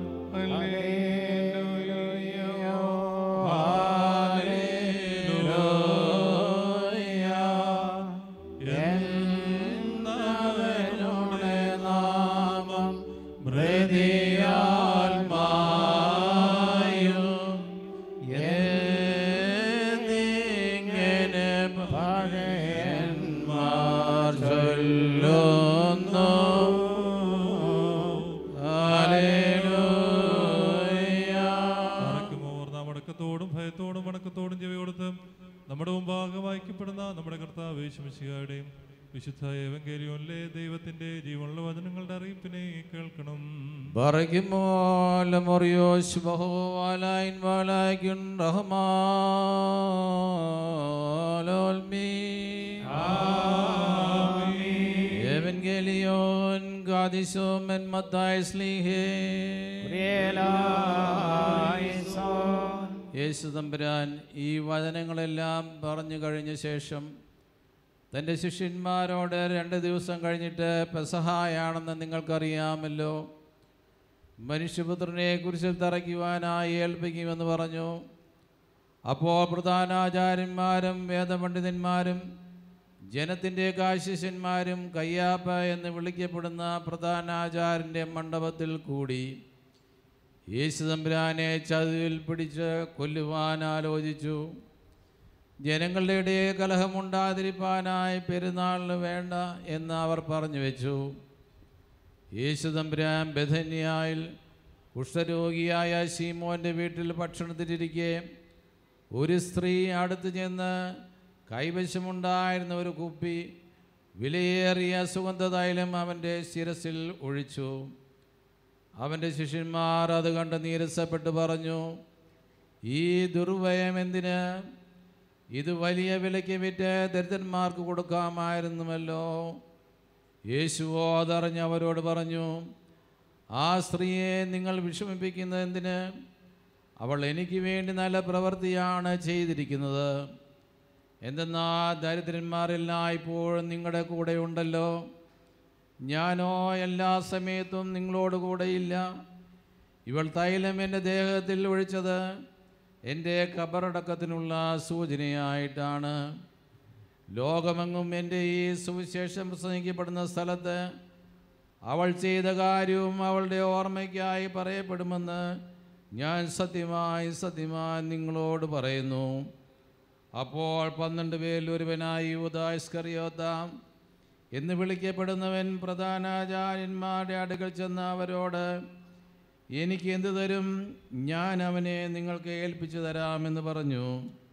നമ്മുടെ മുമ്പാകെ വായിക്കപ്പെടുന്ന നമ്മുടെ കർത്താവ് യേശുമിശിഹായുടെയും വിശുദ്ധ എവങ്കേലിയോനിലെ ദൈവത്തിന്റെ ജീവനുള്ള വചനങ്ങളുടെ അറിയിപ്പിനെ കേൾക്കണം. എവങ്കേലിയോൻ ഗാദിസോം എൻ മത്തായി സ്ലീഹേ യേശു തമ്പുരാൻ ഈ വചനങ്ങളെല്ലാം പറഞ്ഞു കഴിഞ്ഞ ശേഷം തൻ്റെ ശിഷ്യന്മാരോട് രണ്ട് ദിവസം കഴിഞ്ഞിട്ട് പെസഹായാണെന്ന് നിങ്ങൾക്കറിയാമല്ലോ, മനുഷ്യപുത്രനെ കുരിശിൽ തറയ്ക്കുവാനായി ഏൽപ്പിക്കുമെന്ന് പറഞ്ഞു. അപ്പോൾ പ്രധാനാചാര്യന്മാരും വേദപണ്ഡിതന്മാരും ജനത്തിൻ്റെ കാശിഷ്യന്മാരും കയ്യാപ്പ എന്ന് വിളിക്കപ്പെടുന്ന പ്രധാനാചാര്യൻ്റെ മണ്ഡപത്തിൽ കൂടി യേശു തമ്പുരാനെ ചതിവിൽ പിടിച്ച് കൊല്ലുവാൻ ആലോചിച്ചു. ജനങ്ങളുടെ ഇടയിൽ കലഹമുണ്ടാതിരിപ്പാനായി പെരുന്നാളിന് വേണ്ട എന്ന് അവർ പറഞ്ഞു വെച്ചു. യേശു തമ്പുരാൻ ബെഥന്യായിൽ കുഷ്ഠരോഗിയായ ശീമോൻ്റെ വീട്ടിൽ ഭക്ഷണത്തിലിരിക്കെ ഒരു സ്ത്രീ അടുത്ത് ചെന്ന് കൈവശമുണ്ടായിരുന്ന ഒരു കുപ്പി വിലയേറിയ സുഗന്ധതൈലം അവൻ്റെ ശിരസിൽ ഒഴിച്ചു. അവൻ്റെ ശിഷ്യന്മാർ അത് കണ്ട് നീരസപ്പെട്ട് പറഞ്ഞു, ഈ ദുർവ്യയം എന്തിന്? ഇത് വലിയ വിലയ്ക്ക് വിറ്റ് ദരിദ്രന്മാർക്ക് കൊടുക്കാമായിരുന്നുവല്ലോ. യേശുവോ അതറിഞ്ഞ് അവരോട് പറഞ്ഞു, ആ സ്ത്രീയെ നിങ്ങൾ വിഷമിപ്പിക്കുന്നത് എന്തിന്? അവൾ എനിക്ക് വേണ്ടി നല്ല പ്രവൃത്തിയാണ് ചെയ്തിരിക്കുന്നത്. എന്തെന്നാൽ ദരിദ്രന്മാരെല്ലാം ഇപ്പോഴും നിങ്ങളുടെ കൂടെ ഉണ്ടല്ലോ, ഞാനോ എല്ലാ സമയത്തും നിങ്ങളോട് കൂടെയില്ല. ഇവൾ തൈലം എൻ്റെ ദേഹത്തിൽ ഒഴിച്ചത് എൻ്റെ ഖബറടക്കത്തിനുള്ള സൂചനയായിട്ടാണ്. ലോകമെങ്ങും എൻ്റെ ഈ സുവിശേഷം പ്രസംഗിക്കപ്പെടുന്ന സ്ഥലത്ത് അവൾ ചെയ്ത കാര്യവും അവളുടെ ഓർമ്മയ്ക്കായി പറയപ്പെടുമെന്ന് ഞാൻ സത്യമായി സത്യമായി നിങ്ങളോട് പറയുന്നു. അപ്പോൾ പന്ത്രണ്ട് പേരിൽ ഒരുവനായി യൂദാ ഇസ്കറിയോത്ത എന്ന് വിളിക്കപ്പെടുന്നവൻ പ്രധാനാചാര്യന്മാരുടെ അടുക്കൽ ചെന്ന് അവരോട്, എനിക്ക് എന്ത് തരും? ഞാൻ അവനെ നിങ്ങൾക്ക് ഏൽപ്പിച്ചു തരാമെന്ന് പറഞ്ഞു.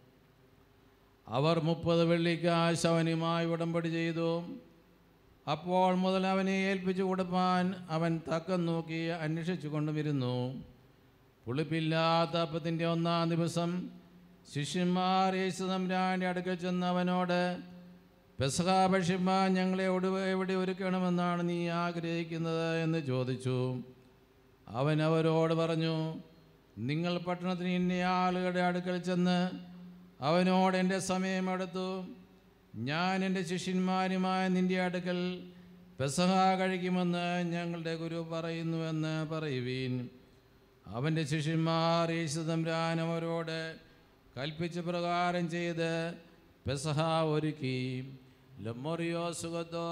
അവർ മുപ്പത് വെള്ളിക്കാശ് അവനുമായി ഉടമ്പടി ചെയ്തു. അപ്പോൾ മുതൽ അവനെ ഏൽപ്പിച്ചു കൊടുപ്പാൻ അവൻ തക്കം നോക്കി അന്വേഷിച്ചു കൊണ്ടുവരുന്നു. പുളിപ്പില്ലാത്ത അപ്പത്തിൻ്റെ ഒന്നാം ദിവസം ശിഷ്യന്മാർ യേശു തമ്പുരാൻ്റെ അടുക്കൽ ചെന്ന് അവനോട്, പെസഹാ ഭക്ഷിപ്പാൻ ഞങ്ങളെ ഒടുവ് എവിടെ ഒരുക്കണമെന്നാണ് നീ ആഗ്രഹിക്കുന്നത് എന്ന് ചോദിച്ചു. അവൻ അവരോട് പറഞ്ഞു, നിങ്ങൾ പട്ടണത്തിന് ഇന്ന ആളുകളുടെ അടുക്കൽ ചെന്ന് അവനോട് എൻ്റെ സമയമെടുത്തു, ഞാൻ എൻ്റെ ശിഷ്യന്മാരുമായി നിൻ്റെ അടുക്കൽ പെസഹാ കഴിക്കുമെന്ന് ഞങ്ങളുടെ ഗുരു പറയുന്നുവെന്ന് പറയുവീൻ. അവൻ്റെ ശിഷ്യന്മാർ യേശു തമ്പുരാൻ അവരോട് കൽപ്പിച്ച പ്രകാരം ചെയ്ത് പെസഹാ ഒരുക്കി. ലമോറിയോ സുഗതോ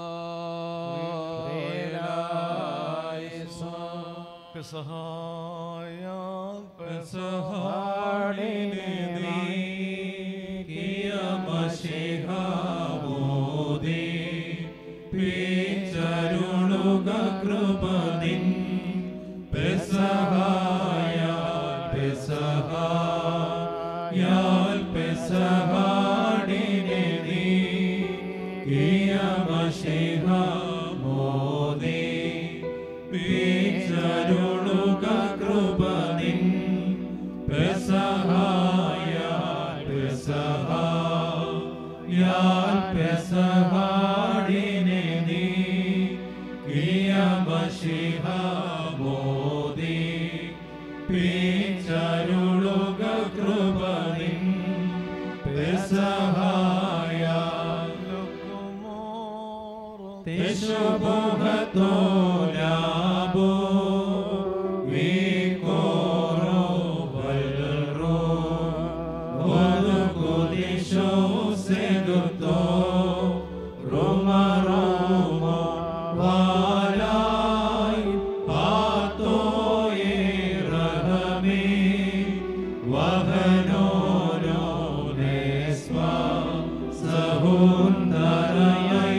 പെസഹായ പെസഹാ സഹായിനെ യാൽ പെസഹാടിനെ നീ കിയമശിഹ മോദി പിച്ചരുളുക കൃപ നിൻ പെസഹായ പെസഹ യാൽ പെസഹാടിനെ നീ കിയമശിഹ മോദി പിച്ചരുളുക കൃപ നിൻ പെസഹായ തെശുഭുഹത്തോലാബോ വികോരോ വൽറോ വദുകുദിശോ സെഗുത്തോ റോമറോമോ വാലായ് പാത്തോയേ റഹമേ വഹനോനോ നെസ്വാ സഹുന്ദരയൈ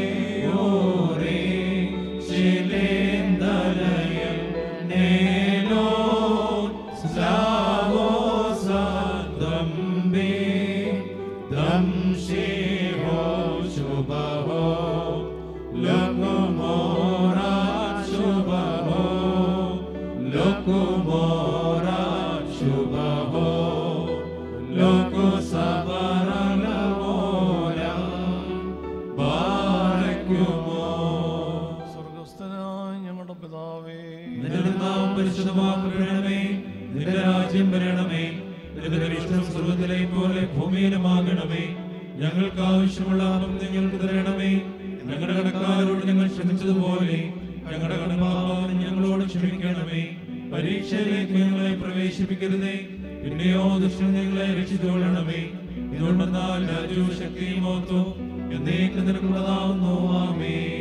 സ്വർഗസ്ഥനായ ഞങ്ങളുടെ പിതാവേ, നിന്റെ നാമം പരിശുദ്ധമാക്കപ്പെടണമേ. നിന്റെ രാജ്യം വരണമേ. നിന്റെ ഇഷ്ടം സ്വർഗ്ഗത്തിലെ പോലെ ഭൂമിയിലുമാകണമേ. ഞങ്ങൾക്ക് ആവശ്യമുള്ള അപ്പം ഞങ്ങൾക്ക് തരണമേ. ഞങ്ങളുടെ കടക്കാരോട് ഞങ്ങൾ ക്ഷമിച്ചതുപോലെ ഞങ്ങളുടെ കടപാപം ഞങ്ങളോട് ക്ഷമിക്കണമേ. പരീക്ഷയിലേക്ക് ഞങ്ങളെ പ്രവേശിപ്പിക്കരുതേ, പിന്നെയോ ദുഷ്ടൻ ഞങ്ങളെ രക്ഷിച്ചുകൊള്ളണമേ. ഇതുകൊണ്ടെന്നാൽ രാജ്യവും ശക്തിയും മഹത്വവും എന്നേക്കും നിനക്കുള്ളതാവുന്നു. ആമേൻ.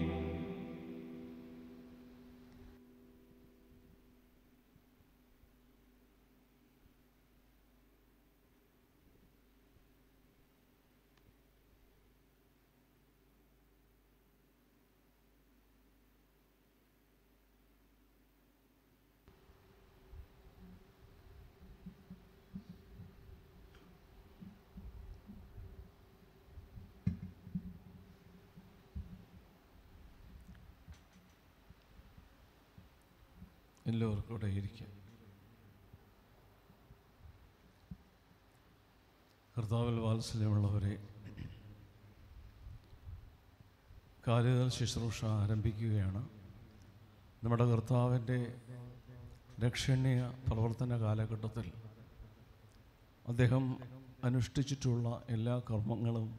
എല്ലാവർക്കും ഇവിടെ ഇരിക്കാം. കർത്താവിൽ വാത്സല്യമുള്ളവരെ, കാലുകൾ ശുശ്രൂഷ ആരംഭിക്കുകയാണ്. നമ്മുടെ കർത്താവിൻ്റെ രക്ഷണീയ പ്രവർത്തന കാലഘട്ടത്തിൽ അദ്ദേഹം അനുഷ്ഠിച്ചിട്ടുള്ള എല്ലാ കർമ്മങ്ങളും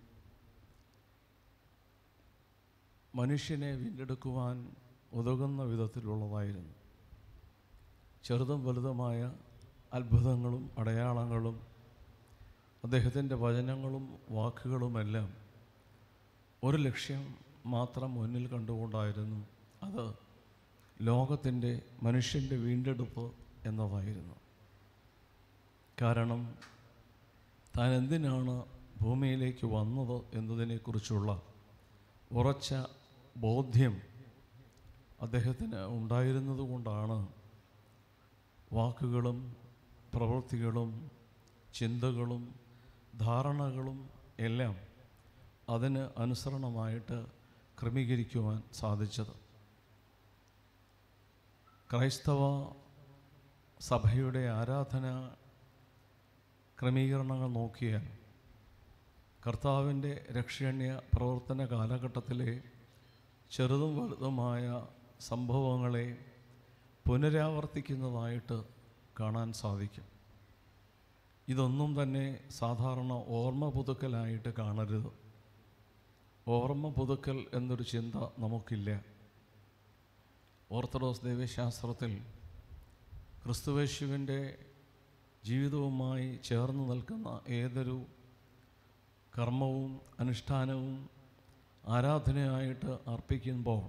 മനുഷ്യനെ വീണ്ടെടുക്കുവാൻ ഉതകുന്ന വിധത്തിലുള്ളതായിരുന്നു. ചെറുതും വലുതുമായ അത്ഭുതങ്ങളും അടയാളങ്ങളും അദ്ദേഹത്തിൻ്റെ വചനങ്ങളും വാക്കുകളുമെല്ലാം ഒരു ലക്ഷ്യം മാത്രം മുന്നിൽ കണ്ടുകൊണ്ടായിരുന്നു. അത് ലോകത്തിൻ്റെ മനുഷ്യൻ്റെ വീണ്ടെടുപ്പ് എന്നതായിരുന്നു. കാരണം താൻ എന്തിനാണ് ഭൂമിയിലേക്ക് വന്നത് എന്നതിനെക്കുറിച്ചുള്ള ഉറച്ച ബോധ്യം അദ്ദേഹത്തിന് ഉണ്ടായിരുന്നത് കൊണ്ടാണ് വാക്കുകളും പ്രവൃത്തികളും ചിന്തകളും ധാരണകളും എല്ലാം അതിന് അനുസരണമായിട്ട് ക്രമീകരിക്കുവാൻ സാധിച്ചത്. ക്രൈസ്തവ സഭയുടെ ആരാധന ക്രമീകരണങ്ങൾ നോക്കിയാൽ കർത്താവിൻ്റെ രക്ഷണീയ പ്രവർത്തന കാലഘട്ടത്തിലെ ചെറുതും വലുതുമായ സംഭവങ്ങളെ പുനരാവർത്തിക്കുന്നതായിട്ട് കാണാൻ സാധിക്കും. ഇതൊന്നും തന്നെ സാധാരണ ഓർമ്മ പുതുക്കലായിട്ട് കാണരുത്. ഓർമ്മ പുതുക്കൽ എന്നൊരു ചിന്ത നമുക്കില്ല. ഓർത്തഡോക്സ് ദൈവശാസ്ത്രത്തിൽ ക്രിസ്തുവേശുവിൻ്റെ ജീവിതവുമായി ചേർന്ന് നിൽക്കുന്ന ഏതൊരു കർമ്മവും അനുഷ്ഠാനവും ആരാധനയായിട്ട് അർപ്പിക്കുമ്പോൾ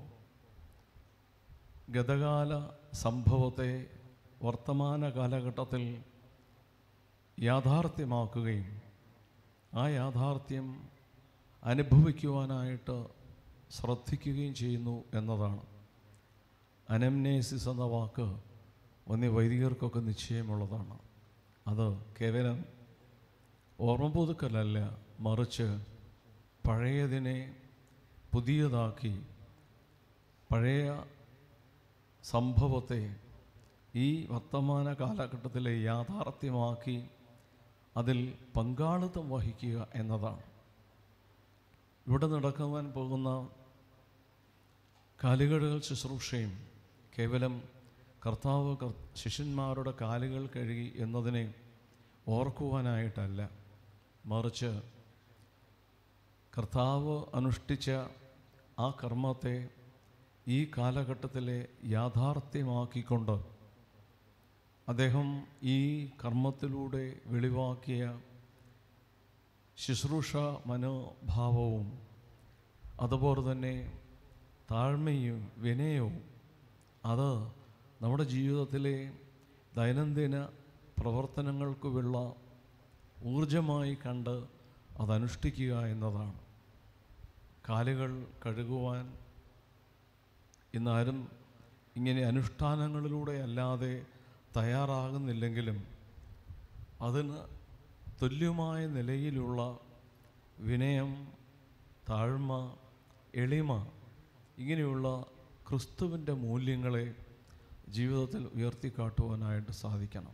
ഗതകാല സംഭവത്തെ വർത്തമാന കാലഘട്ടത്തിൽ യാഥാർത്ഥ്യമാക്കുകയും ആ യാഥാർത്ഥ്യം അനുഭവിക്കുവാനായിട്ട് ശ്രദ്ധിക്കുകയും ചെയ്യുന്നു എന്നതാണ്. അനംനേസിസ് എന്ന വാക്ക് ഒന്നി വൈദികർക്കൊക്കെ നിശ്ചയമുള്ളതാണ്. അത് കേവലം ഓർമ്മ പുതുക്കലല്ല, മറിച്ച് പഴയതിനെ പുതിയതാക്കി പഴയ സംഭവത്തെ ഈ വർത്തമാന കാലഘട്ടത്തിലെ യാഥാർത്ഥ്യമാക്കി അതിൽ പങ്കാളിത്തം വഹിക്കുക എന്നതാണ്. ഇവിടെ നടക്കുവാൻ പോകുന്ന കാലുകഴുകൽ ശുശ്രൂഷയും കേവലം കർത്താവ് ശിഷ്യന്മാരുടെ കാലുകൾ കഴുകി എന്നതിനെ ഓർക്കുവാനായിട്ടല്ല, മറിച്ച് കർത്താവ് അനുഷ്ഠിച്ച ആ കർമ്മത്തെ ഈ കാലഘട്ടത്തിലെ യാഥാർത്ഥ്യമാക്കിക്കൊണ്ട് അദ്ദേഹം ഈ കർമ്മത്തിലൂടെ വെളിവാക്കിയ ശുശ്രൂഷ മനോഭാവവും അതുപോലെ തന്നെ താഴ്മയും വിനയവും അത് നമ്മുടെ ജീവിതത്തിലെ ദൈനംദിന പ്രവർത്തനങ്ങൾക്കുള്ള ഊർജമായി കണ്ട് അതനുഷ്ഠിക്കുക എന്നതാണ്. കാലുകൾ കഴുകുവാൻ ഇന്നാരും ഇങ്ങനെ അനുഷ്ഠാനങ്ങളിലൂടെ അല്ലാതെ തയ്യാറാകുന്നില്ലെങ്കിലും അതിന് തുല്യമായ നിലയിലുള്ള വിനയം, താഴ്മ, എളിമ ഇങ്ങനെയുള്ള ക്രിസ്തുവിൻ്റെ മൂല്യങ്ങളെ ജീവിതത്തിൽ ഉയർത്തിക്കാട്ടുവാനായിട്ട് സാധിക്കണം.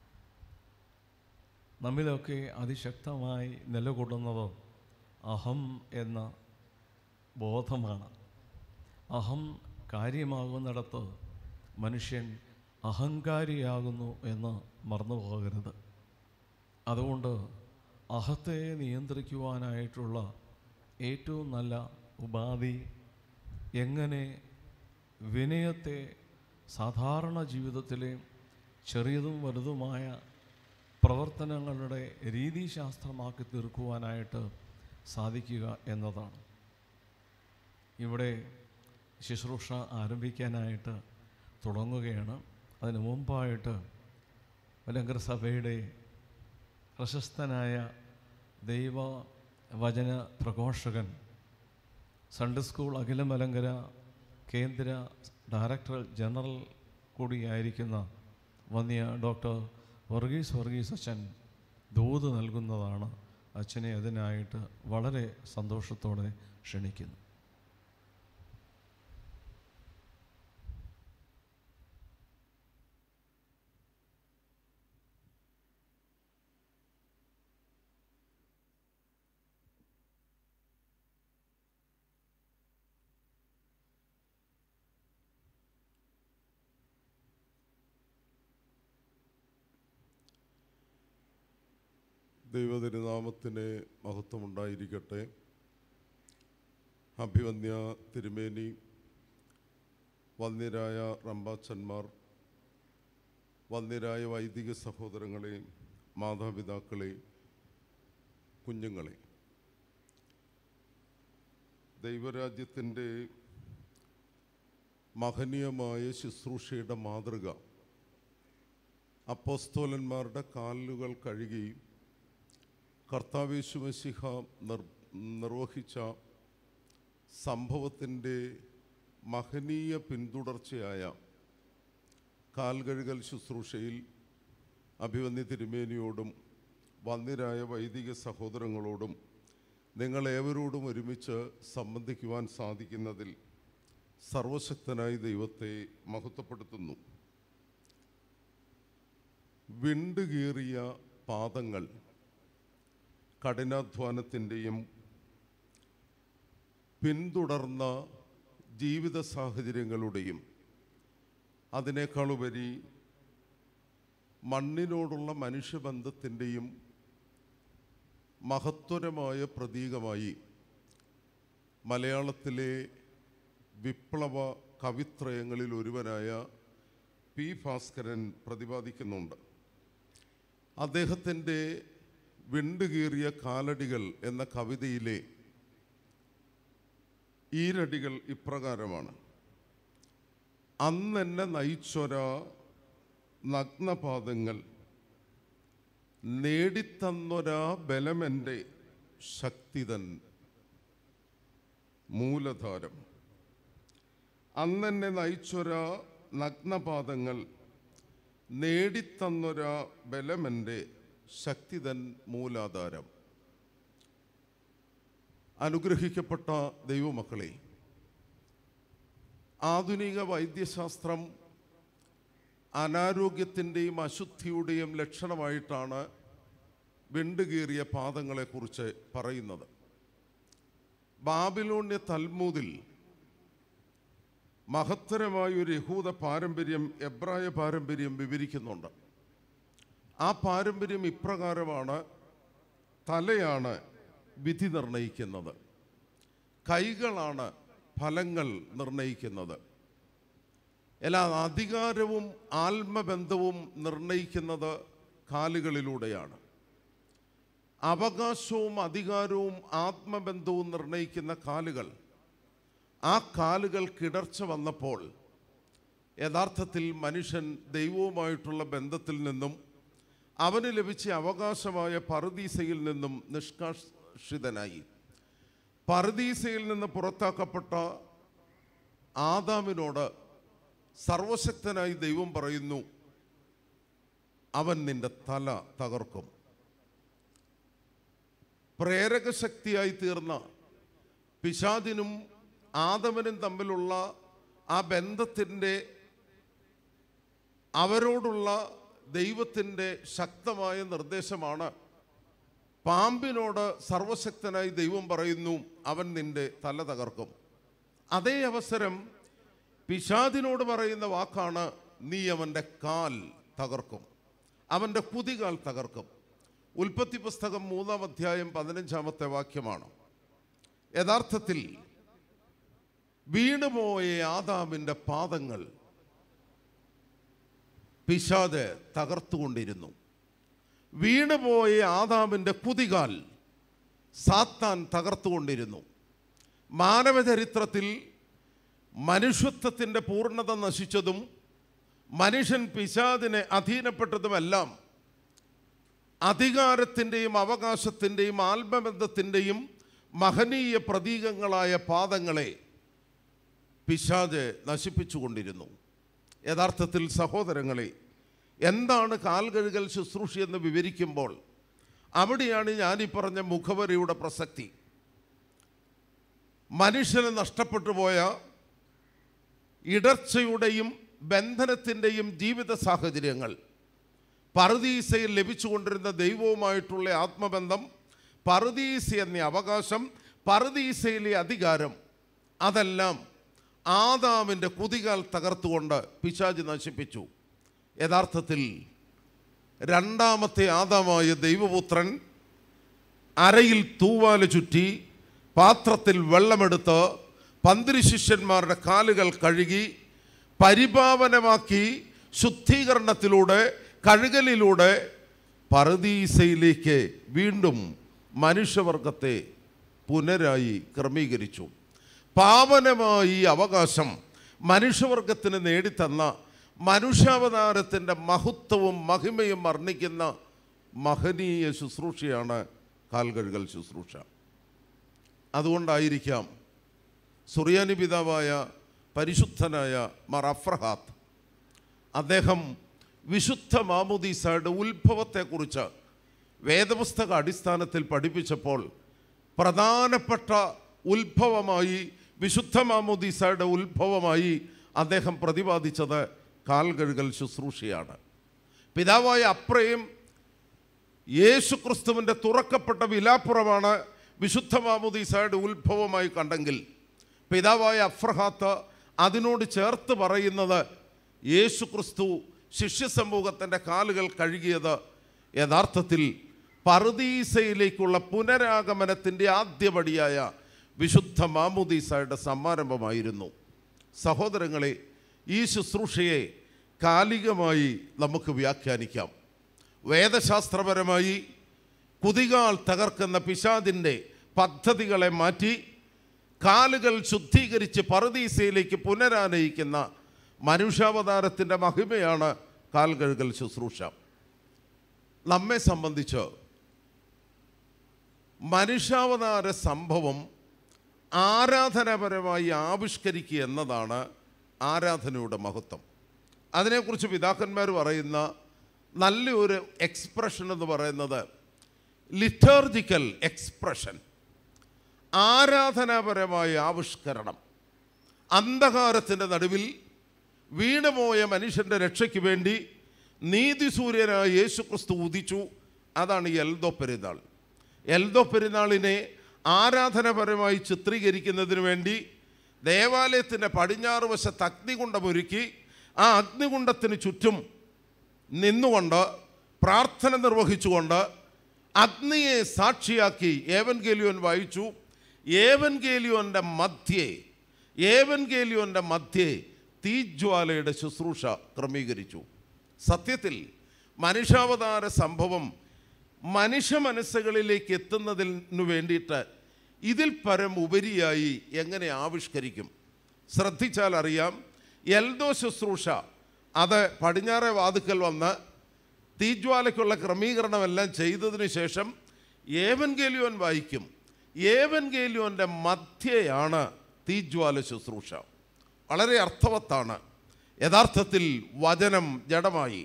നമ്മിലൊക്കെ അതിശക്തമായി നിലകൊള്ളുന്നത് അഹം എന്ന ബോധമാണ്. അഹം കാര്യമാകുന്നിടത്ത് മനുഷ്യൻ അഹങ്കാരിയാകുന്നു എന്ന് മറന്നു പോകരുത്. അതുകൊണ്ട് അഹത്തെ നിയന്ത്രിക്കുവാനായിട്ടുള്ള ഏറ്റവും നല്ല ഉപാധി എങ്ങനെ വിനയത്തെ സാധാരണ ജീവിതത്തിലെ ചെറിയതും വലുതുമായ പ്രവർത്തനങ്ങളുടെ രീതിശാസ്ത്രമാക്കി തീർക്കുവാനായിട്ട് സാധിക്കുക എന്നതാണ്. ഇവിടെ ശുശ്രൂഷ ആരംഭിക്കാനായിട്ട് തുടങ്ങുകയാണ്. അതിനു മുമ്പായിട്ട് മലങ്കര സഭയുടെ പ്രശസ്തനായ ദൈവ വചന പ്രഘോഷകൻ, സൺഡേ സ്കൂൾ അഖില മലങ്കര കേന്ദ്ര ഡയറക്ടർ ജനറൽ കൂടിയായിരിക്കുന്ന വന്യ ഡോക്ടർ വർഗീസ് വർഗീസ് അച്ഛൻ ദൂത് നൽകുന്നതാണ്. അച്ഛനെ അതിനായിട്ട് വളരെ സന്തോഷത്തോടെ ക്ഷണിക്കുന്നു. ദൈവതിരുനാമത്തിന് മഹത്വമുണ്ടായിരിക്കട്ടെ. അഭിവന്യ തിരുമേനി, വന്യരായ റമ്പാച്ചന്മാർ, വന്യരായ വൈദിക സഹോദരങ്ങളെ, മാതാപിതാക്കളെ, കുഞ്ഞുങ്ങളെ, ദൈവരാജ്യത്തിൻ്റെ മഹനീയമായ ശുശ്രൂഷയുടെ മാതൃക അപ്പോസ്തോലന്മാരുടെ കാലുകൾ കഴുകി കർത്താവേശു മശിഹ നിർ നിർവഹിച്ച സംഭവത്തിൻ്റെ മഹനീയ പിന്തുടർച്ചയായ കാൽകഴുകൽ ശുശ്രൂഷയിൽ അഭിവന്യ തിരുമേനിയോടും വന്യരായ വൈദിക സഹോദരങ്ങളോടും നിങ്ങളേവരോടും ഒരുമിച്ച് സംബന്ധിക്കുവാൻ സാധിക്കുന്നതിൽ സർവശക്തനായ ദൈവത്തെ മഹത്വപ്പെടുത്തുന്നു. വിണ്ടുകീറിയ പാദങ്ങൾ കഠിനാധ്വാനത്തിൻ്റെയും പിന്തുടർന്ന ജീവിത സാഹചര്യങ്ങളുടെയും അതിനേക്കാളുപരി മണ്ണിനോടുള്ള മനുഷ്യബന്ധത്തിൻ്റെയും മഹത്വരമായ പ്രതീകമായി മലയാളത്തിലെ വിപ്ലവ കവിത്രയങ്ങളിൽ ഒരുവനായ പി ഭാസ്കരൻ പ്രതിപാദിക്കുന്നുണ്ട്. അദ്ദേഹത്തിൻ്റെ വിണ്ടുകീറിയ കാലടികൾ എന്ന കവിതയിലെ ഈരടികൾ ഇപ്രകാരമാണ്: അന്നെന്നെ നയിച്ചൊര നഗ്നപാദങ്ങൾ, നേടിത്തന്നൊരാ ബലമെൻ്റെ ശക്തിതൻ മൂലധാരം. അന്നെന്നെ നയിച്ചൊരാ നഗ്നപാദങ്ങൾ, നേടിത്തന്നൊരാ ബലമെൻ്റെ ശക്തിതൻ മൂലാധാരം. അനുഗ്രഹിക്കപ്പെട്ട ദൈവമക്കളെ, ആധുനിക വൈദ്യശാസ്ത്രം അനാരോഗ്യത്തിൻ്റെയും അശുദ്ധിയുടെയും ലക്ഷണമായിട്ടാണ് വിണ്ടുകീറിയ പാദങ്ങളെക്കുറിച്ച് പറയുന്നത്. ബാബിലോണ്യ തൽമൂദിൽ മഹത്തരമായൊരു യഹൂദ പാരമ്പര്യം, എബ്രായ പാരമ്പര്യം വിവരിക്കുന്നുണ്ട്. ആ പാരമ്പര്യം ഇപ്രകാരമാണ്: തലയാണ് വിധി നിർണയിക്കുന്നത്, കൈകളാണ് ഫലങ്ങൾ നിർണയിക്കുന്നത്, എല്ലാ അധികാരവും ആത്മബന്ധവും നിർണയിക്കുന്നത് കാലുകളിലൂടെയാണ്. അവകാശവും അധികാരവും ആത്മബന്ധവും നിർണയിക്കുന്ന കാലുകൾ, ആ കാലുകൾ കിടർച്ച വന്നപ്പോൾ യഥാർത്ഥത്തിൽ മനുഷ്യൻ ദൈവവുമായിട്ടുള്ള ബന്ധത്തിൽ നിന്നും അവന് ലഭിച്ച അവകാശമായ പറുദീസയിൽ നിന്നും നിഷ്കാഷിതനായി. പറുദീസയിൽ നിന്ന് പുറത്താക്കപ്പെട്ട ആദാമിനോട് സർവശക്തനായി ദൈവം പറയുന്നു, അവൻ നിന്റെ തല തകർക്കും. പ്രേരകശക്തിയായി തീർന്ന പിശാചിനും ആദമനും തമ്മിലുള്ള ആ ബന്ധത്തിൻ്റെ, അവരോടുള്ള ദൈവത്തിൻ്റെ ശക്തമായ നിർദ്ദേശമാണ് പാമ്പിനോട് സർവശക്തനായി ദൈവം പറയുന്നു, അവൻ നിന്റെ തല തകർക്കും. അതേ അവസരം പിശാചിനോട് പറയുന്ന വാക്കാണ്, നീ അവൻ്റെ കാൽ തകർക്കും, അവൻ്റെ കുതികാൽ തകർക്കും. ഉൽപ്പത്തി പുസ്തകം മൂന്നാം അധ്യായം പതിനഞ്ചാമത്തെ വാക്യമാണ്. യഥാർത്ഥത്തിൽ വീണുപോയ ആദാമിൻ്റെ പാദങ്ങൾ പിശാച് തകർത്തുകൊണ്ടിരുന്നു. വീണുപോയ ആദാമിൻ്റെ കുതികാൽ സാത്താൻ തകർത്തുകൊണ്ടിരുന്നു. മാനവചരിത്രത്തിൽ മനുഷ്യത്വത്തിൻ്റെ പൂർണ്ണത നശിച്ചതും മനുഷ്യൻ പിശാചിനെ അധീനപ്പെട്ടതുമെല്ലാം അധികാരത്തിൻ്റെയും അവകാശത്തിൻ്റെയും ആത്മബന്ധത്തിൻ്റെയും മഹനീയ പ്രതീകങ്ങളായ പാദങ്ങളെ പിശാച് നശിപ്പിച്ചുകൊണ്ടിരുന്നു. യഥാർത്ഥത്തിൽ സഹോദരങ്ങളെ, എന്താണ് കാൽകഴുകൽ ശുശ്രൂഷ എന്ന് വിവരിക്കുമ്പോൾ അവിടെയാണ് ഞാനീ പറഞ്ഞ മുഖവരിയുടെ പ്രസക്തി. മനുഷ്യന് നഷ്ടപ്പെട്ടു പോയ ഇടർച്ചയുടെയും ബന്ധനത്തിൻ്റെയും ജീവിത സാഹചര്യങ്ങൾ, പറുദീസയിൽ ലഭിച്ചുകൊണ്ടിരുന്ന ദൈവവുമായിട്ടുള്ള ആത്മബന്ധം, പറുദീസ എന്ന അവകാശം, പറുദീസയിലെ അധികാരം, അതെല്ലാം ആദാമിൻ്റെ കുതികാൽ തകർത്തുകൊണ്ട് പിശാച് നശിപ്പിച്ചു. യഥാർത്ഥത്തിൽ രണ്ടാമത്തെ ആദാമായ ദൈവപുത്രൻ അരയിൽ തൂവാല ചുറ്റി പാത്രത്തിൽ വെള്ളമെടുത്ത് പന്തിരി ശിഷ്യന്മാരുടെ കാലുകൾ കഴുകി പരിപാവനമാക്കി ശുദ്ധീകരണത്തിലൂടെ, കഴുകലിലൂടെ പറുദീസയിലേക്ക് വീണ്ടും മനുഷ്യവർഗത്തെ പുനരായി ക്രമീകരിച്ചു. പാവനമായി അവകാശം മനുഷ്യവർഗത്തിന് നേടിത്തന്ന മനുഷ്യാവതാരത്തിൻ്റെ മഹത്വവും മഹിമയും വർണ്ണിക്കുന്ന മഹനീയ ശുശ്രൂഷയാണ് കാൽകഴുകൽ ശുശ്രൂഷ. അതുകൊണ്ടായിരിക്കാം സുറിയാനി പിതാവായ പരിശുദ്ധനായ മാർ അഫ്രഹാത്ത് അദ്ദേഹം വിശുദ്ധ മാമോദീസയുടെ ഉത്ഭവത്തെക്കുറിച്ച് വേദപുസ്തക അടിസ്ഥാനത്തിൽ പഠിപ്പിച്ചപ്പോൾ പ്രധാനപ്പെട്ട ഉത്ഭവമായി, വിശുദ്ധ മാമോദീസയുടെ ഉത്ഭവമായി അദ്ദേഹം പ്രതിപാദിച്ചത് കാൽകഴുകൽ ശുശ്രൂഷയാണ്. പിതാവായ അപ്രയും യേശു ക്രിസ്തുവിൻ്റെ തുറക്കപ്പെട്ട വിലാപ്പുറമാണ് വിശുദ്ധ മാമോദീസയുടെ ഉത്ഭവമായി കണ്ടെങ്കിൽ, പിതാവായ അഫ്രഹാത്ത് അതിനോട് ചേർത്ത് പറയുന്നത് യേശു ക്രിസ്തു ശിഷ്യസമൂഹത്തിൻ്റെ കാലുകൾ കഴുകിയത് യഥാർത്ഥത്തിൽ പറുദീസയിലേക്കുള്ള പുനരാഗമനത്തിൻ്റെ ആദ്യപടിയായ വിശുദ്ധ മാമോദീസയുടെ സമാരംഭമായിരുന്നു. സഹോദരങ്ങളെ, ഈ ശുശ്രൂഷയെ കാലികമായി നമുക്ക് വ്യാഖ്യാനിക്കാം. വേദശാസ്ത്രപരമായി കുതികാൽ തകർക്കുന്ന പിശാചിൻ്റെ പദ്ധതികളെ മാറ്റി കാലുകൾ ശുദ്ധീകരിച്ച് പറുദീസയിലേക്ക് പുനരാനയിക്കുന്ന മനുഷ്യാവതാരത്തിൻ്റെ മഹിമയാണ് കാൽകഴുകൽ ശുശ്രൂഷ. നമ്മെ സംബന്ധിച്ച് മനുഷ്യാവതാര സംഭവം ആരാധനാപരമായി ആവിഷ്കരിക്കുക എന്നതാണ് ആരാധനയുടെ മഹത്വം. അതിനെക്കുറിച്ച് പിതാക്കന്മാർ പറയുന്ന നല്ലൊരു എക്സ്പ്രഷൻ എന്ന് പറയുന്നത് ലിറ്റർജിക്കൽ എക്സ്പ്രഷൻ, ആരാധനാപരമായ ആവിഷ്കരണം. അന്ധകാരത്തിൻ്റെ നടുവിൽ വീണുപോയ മനുഷ്യൻ്റെ രക്ഷയ്ക്ക് വേണ്ടി നീതിസൂര്യനായ യേശു ക്രിസ്തു ഉദിച്ചു. അതാണ് ഈ എൽദോ പെരുന്നാൾ. എൽദോ പെരുന്നാളിനെ ആരാധനാപരമായി ചിത്രീകരിക്കുന്നതിന് വേണ്ടി ദേവാലയത്തിൻ്റെ പടിഞ്ഞാറ് വശത്ത് അഗ്നികുണ്ഡമൊരുക്കി ആ അഗ്നികുണ്ഡത്തിന് ചുറ്റും നിന്നുകൊണ്ട് പ്രാർത്ഥന നിർവഹിച്ചുകൊണ്ട് അഗ്നിയെ സാക്ഷിയാക്കി ഏവൻഗേലിയോൻ വായിച്ചു. ഏവൻഗേലിയോൻ്റെ മധ്യേ ഏവൻഗേലിയോൻ്റെ മധ്യേ തീജ്വാലയുടെ ശുശ്രൂഷ ക്രമീകരിച്ചു. സത്യത്തിൽ മനുഷ്യാവതാര സംഭവം മനുഷ്യ മനസ്സുകളിലേക്ക് എത്തുന്നതിനു വേണ്ടിയിട്ട് ഇതിൽ പരം ഉപരിയായി എങ്ങനെ ആവിഷ്കരിക്കും? ശ്രദ്ധിച്ചാൽ അറിയാം, എൽദോ ശുശ്രൂഷ അത് പടിഞ്ഞാറേ വാതുക്കൽ വന്ന് തീജ്വാലയ്ക്കുള്ള ക്രമീകരണമെല്ലാം ചെയ്തതിനു ശേഷം ഏവൻഗേലിയോൻ വായിക്കും. ഏവൻഗേലിയോൻ്റെ മധ്യയാണ് തീജ്വാല ശുശ്രൂഷ. വളരെ അർത്ഥവത്താണ്. യഥാർത്ഥത്തിൽ വചനം ജഡമായി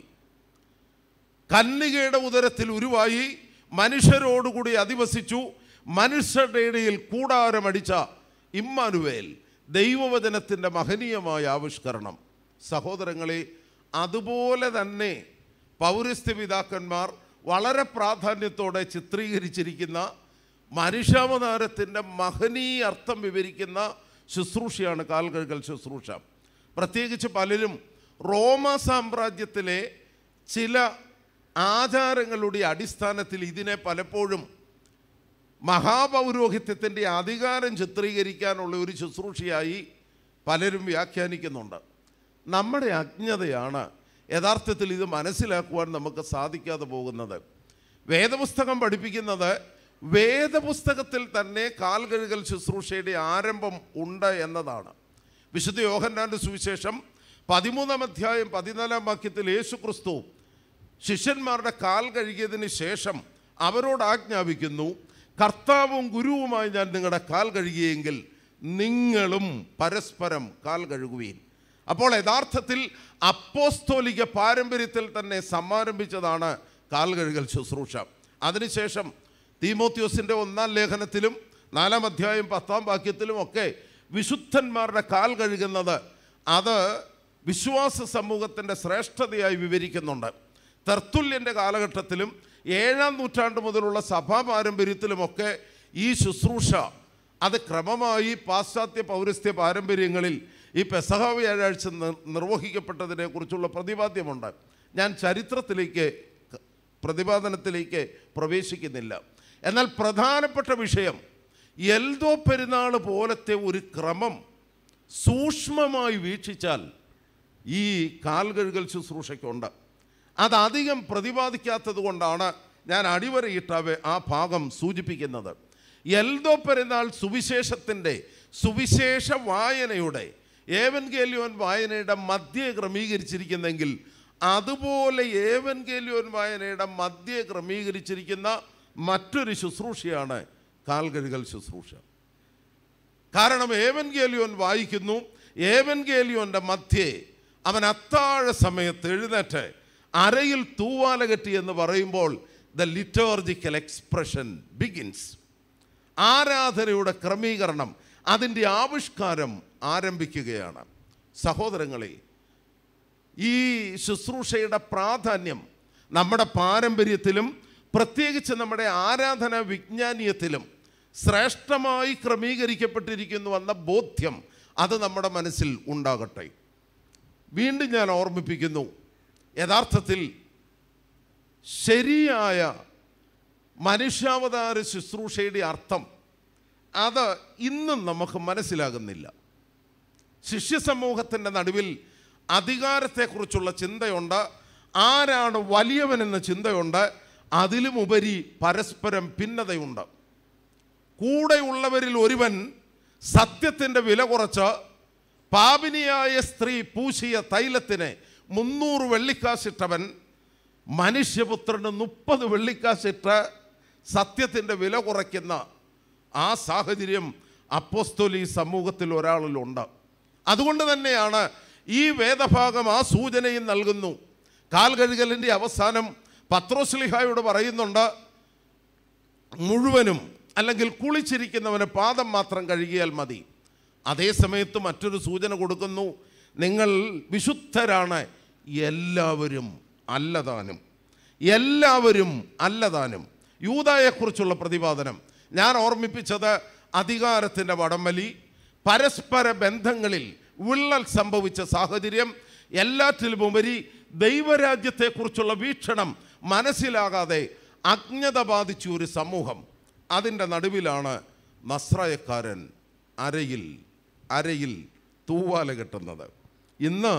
കന്യകയുടെ ഉദരത്തിൽ ഉരുവായി മനുഷ്യരോടുകൂടി അധിവസിച്ചു. മനുഷ്യരുടെ ഇടയിൽ കൂടാരമടിച്ച ഇമ്മാനുവേൽ, ദൈവവചനത്തിൻ്റെ മഹനീയമായ ആവിഷ്കരണം. സഹോദരങ്ങളെ, അതുപോലെ തന്നെ പൗരസ്ത്യ പിതാക്കന്മാർ വളരെ പ്രാധാന്യത്തോടെ ചിത്രീകരിച്ചിരിക്കുന്ന മനുഷ്യാവതാരത്തിൻ്റെ മഹനീയ അർത്ഥം വിവരിക്കുന്ന ശുശ്രൂഷയാണ് കാൽകഴുകൽ ശുശ്രൂഷ. പ്രത്യേകിച്ച് പലരും റോമ സാമ്രാജ്യത്തിലെ ചില ആചാരങ്ങളുടെ അടിസ്ഥാനത്തിൽ ഇതിനെ പലപ്പോഴും മഹാപൗരോഹിത്യത്തിൻ്റെ അധികാരം ചിത്രീകരിക്കാനുള്ള ഒരു ശുശ്രൂഷയായി പലരും വ്യാഖ്യാനിക്കുന്നുണ്ട്. നമ്മുടെ അജ്ഞതയാണ് യഥാർത്ഥത്തിൽ ഇത് മനസ്സിലാക്കുവാൻ നമുക്ക് സാധിക്കാതെ പോകുന്നത്. വേദപുസ്തകം പഠിപ്പിക്കുന്നത് വേദപുസ്തകത്തിൽ തന്നെ കാൽകഴുകൽ ശുശ്രൂഷയുടെ ആരംഭം ഉണ്ട് എന്നതാണ്. വിശുദ്ധ യോഹന്നാന്റെ സുവിശേഷം പതിമൂന്നാം അധ്യായം പതിനാലാം വാക്യത്തിൽ യേശു ക്രിസ്തു ശിഷ്യന്മാരുടെ കാൽ കഴുകിയതിന് ശേഷം അവരോട് ആജ്ഞാപിക്കുന്നു, കർത്താവും ഗുരുവുമായി ഞാൻ നിങ്ങളുടെ കാൽ കഴുകിയെങ്കിൽ നിങ്ങളും പരസ്പരം കാൽ കഴുകുവീൻ. അപ്പോൾ യഥാർത്ഥത്തിൽ അപ്പോസ്തോലിക പാരമ്പര്യത്തിൽ തന്നെ സമാരംഭിച്ചതാണ് കാൽ കഴുകൽ ശുശ്രൂഷ. അതിനുശേഷം തീമോത്തിയോസിൻ്റെ ഒന്നാം ലേഖനത്തിലും നാലാം അധ്യായം പത്താം വാക്യത്തിലും ഒക്കെ വിശുദ്ധന്മാരുടെ കാൽ കഴുകുന്നത് അത് വിശ്വാസ സമൂഹത്തിൻ്റെ ശ്രേഷ്ഠതയായി വിവരിക്കുന്നുണ്ട്. തെർത്തുല്യൻ്റെ കാലഘട്ടത്തിലും ഏഴാം നൂറ്റാണ്ട് മുതലുള്ള സഭാ പാരമ്പര്യത്തിലുമൊക്കെ ഈ ശുശ്രൂഷ അത് ക്രമമായി പാശ്ചാത്യ പൗരസ്ത്യ പാരമ്പര്യങ്ങളിൽ ഈ പെസഹ വ്യാഴാഴ്ച നിർവഹിക്കപ്പെട്ടതിനെ കുറിച്ചുള്ള പ്രതിപാദ്യമുണ്ട്. ഞാൻ ചരിത്രത്തിലേക്ക് പ്രതിപാദനത്തിലേക്ക് പ്രവേശിക്കുന്നില്ല. എന്നാൽ പ്രധാനപ്പെട്ട വിഷയം എൽദോ പെരുന്നാൾ പോലത്തെ ഒരു ക്രമം സൂക്ഷ്മമായി വീക്ഷിച്ചാൽ ഈ കാൽകഴുകൽ ശുശ്രൂഷയ്ക്കുണ്ട്. അതധികം പ്രതിപാദിക്കാത്തത് കൊണ്ടാണ് ഞാൻ അടിവരയിട്ട ആ ഭാഗം സൂചിപ്പിക്കുന്നത്. എൽദോ പെരുന്നാൾ സുവിശേഷത്തിൻ്റെ സുവിശേഷ വായനയുടെ ഏവൻഗേലിയോൻ വായനയുടെ മധ്യേ ക്രമീകരിച്ചിരിക്കുന്നെങ്കിൽ അതുപോലെ ഏവൻഗേലിയോൻ വായനയുടെ മധ്യേ ക്രമീകരിച്ചിരിക്കുന്ന മറ്റൊരു ശുശ്രൂഷയാണ് കാൽകഴുകൽ ശുശ്രൂഷ. കാരണം ഏവൻഗേലിയോൻ വായിക്കുന്നു, ഏവൻഗേലിയോൻ്റെ മധ്യേ അവൻ അത്താഴ സമയത്ത് എഴുന്നേറ്റ് അരയിൽ തൂവാല കെട്ടി എന്ന് പറയുമ്പോൾ ദ ലിറ്റർജിക്കൽ എക്സ്പ്രഷൻ ബിഗിൻസ്. ആരാധനയുടെ ക്രമീകരണം, അതിൻ്റെ ആവിഷ്കാരം ആരംഭിക്കുകയാണ്. സഹോദരങ്ങളെ, ഈ ശുശ്രൂഷയുടെ പ്രാധാന്യം നമ്മുടെ പാരമ്പര്യത്തിലും പ്രത്യേകിച്ച് നമ്മുടെ ആരാധനാ വിജ്ഞാനീയത്തിലും ശ്രേഷ്ഠമായി ക്രമീകരിക്കപ്പെട്ടിരിക്കുന്നുവെന്ന ബോധ്യം അത് നമ്മുടെ മനസ്സിൽ ഉണ്ടാകട്ടെ. വീണ്ടും ഞാൻ ഓർമ്മിപ്പിക്കുന്നു, യഥാർത്ഥത്തിൽ ശരിയായ മനുഷ്യാവതാര ശുശ്രൂഷയുടെ അർത്ഥം അത് ഇന്നും നമുക്ക് മനസ്സിലാകുന്നില്ല. ശിഷ്യസമൂഹത്തിൻ്റെ നടുവിൽ അധികാരത്തെക്കുറിച്ചുള്ള ചിന്തയുണ്ട്, ആരാണ് വലിയവനെന്ന ചിന്തയുണ്ട്, അതിലുമുപരി പരസ്പരം ഭിന്നതയുണ്ട്. കൂടെയുള്ളവരിൽ ഒരുവൻ സത്യത്തിൻ്റെ വില കുറച്ച് പാപിനിയായ സ്ത്രീ പൂശിയ തൈലത്തിന് മുന്നൂറ് വെള്ളിക്കാശിട്ടവൻ മനുഷ്യപുത്രന് മുപ്പത് വെള്ളിക്കാശിട്ട് സത്യത്തിൻ്റെ വില കുറയ്ക്കുന്ന ആ സാഹചര്യം അപ്പോസ്തോലി സമൂഹത്തിൽ ഒരാളിലുണ്ട്. അതുകൊണ്ട് തന്നെയാണ് ഈ വേദഭാഗം ആ സൂചനയും നൽകുന്നു. കാൽ കഴുകലിൻ്റെ അവസാനം പത്രോസ്ലീഹായോട് പറയുന്നുണ്ട്, മുഴുവനും അല്ലെങ്കിൽ കുളിച്ചിരിക്കുന്നവന് പാദം മാത്രം കഴുകിയാൽ മതി. അതേ സമയത്ത് മറ്റൊരു സൂചന കൊടുക്കുന്നു, നിങ്ങൾ വിശുദ്ധരാണ്, എല്ലാവരും അല്ലതാനും എല്ലാവരും അല്ലതാനും. യൂദായെക്കുറിച്ചുള്ള പ്രതിപാദനം ഞാൻ ഓർമ്മിപ്പിച്ചത് അധികാരത്തിൻ്റെ വടംവലി, പരസ്പര ബന്ധങ്ങളിൽ വിള്ളൽ സംഭവിച്ച സാഹചര്യം, എല്ലാറ്റിലുമുപരി ദൈവരാജ്യത്തെക്കുറിച്ചുള്ള വീക്ഷണം മനസ്സിലാകാതെ അജ്ഞത ബാധിച്ച ഒരു സമൂഹം. അതിൻ്റെ നടുവിലാണ് നസ്രായക്കാരൻ അരയിൽ അരയിൽ തൂവാല കെട്ടുന്നത്. ഇന്ന്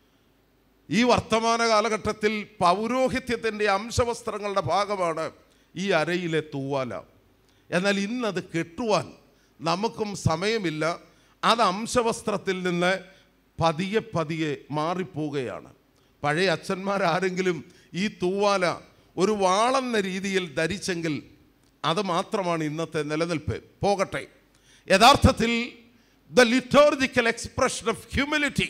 ഈ വർത്തമാന കാലഘട്ടത്തിൽ പൗരോഹിത്യത്തിൻ്റെ അംശവസ്ത്രങ്ങളുടെ ഭാഗമാണ് ഈ അരയിലെ തൂവാല. എന്നാൽ ഇന്നത് കെട്ടുവാൻ നമുക്കും സമയമില്ല. അത് അംശവസ്ത്രത്തിൽ നിന്ന് പതിയെ പതിയെ മാറിപ്പോവുകയാണ്. പഴയ അച്ഛന്മാരാരെങ്കിലും ഈ തൂവാല ഒരു വാളെന്ന രീതിയിൽ ധരിച്ചെങ്കിൽ അത് മാത്രമാണ് ഇന്നത്തെ നിലനിൽപ്പ്. പോകട്ടെ, യഥാർത്ഥത്തിൽ the liturgical expression of humility,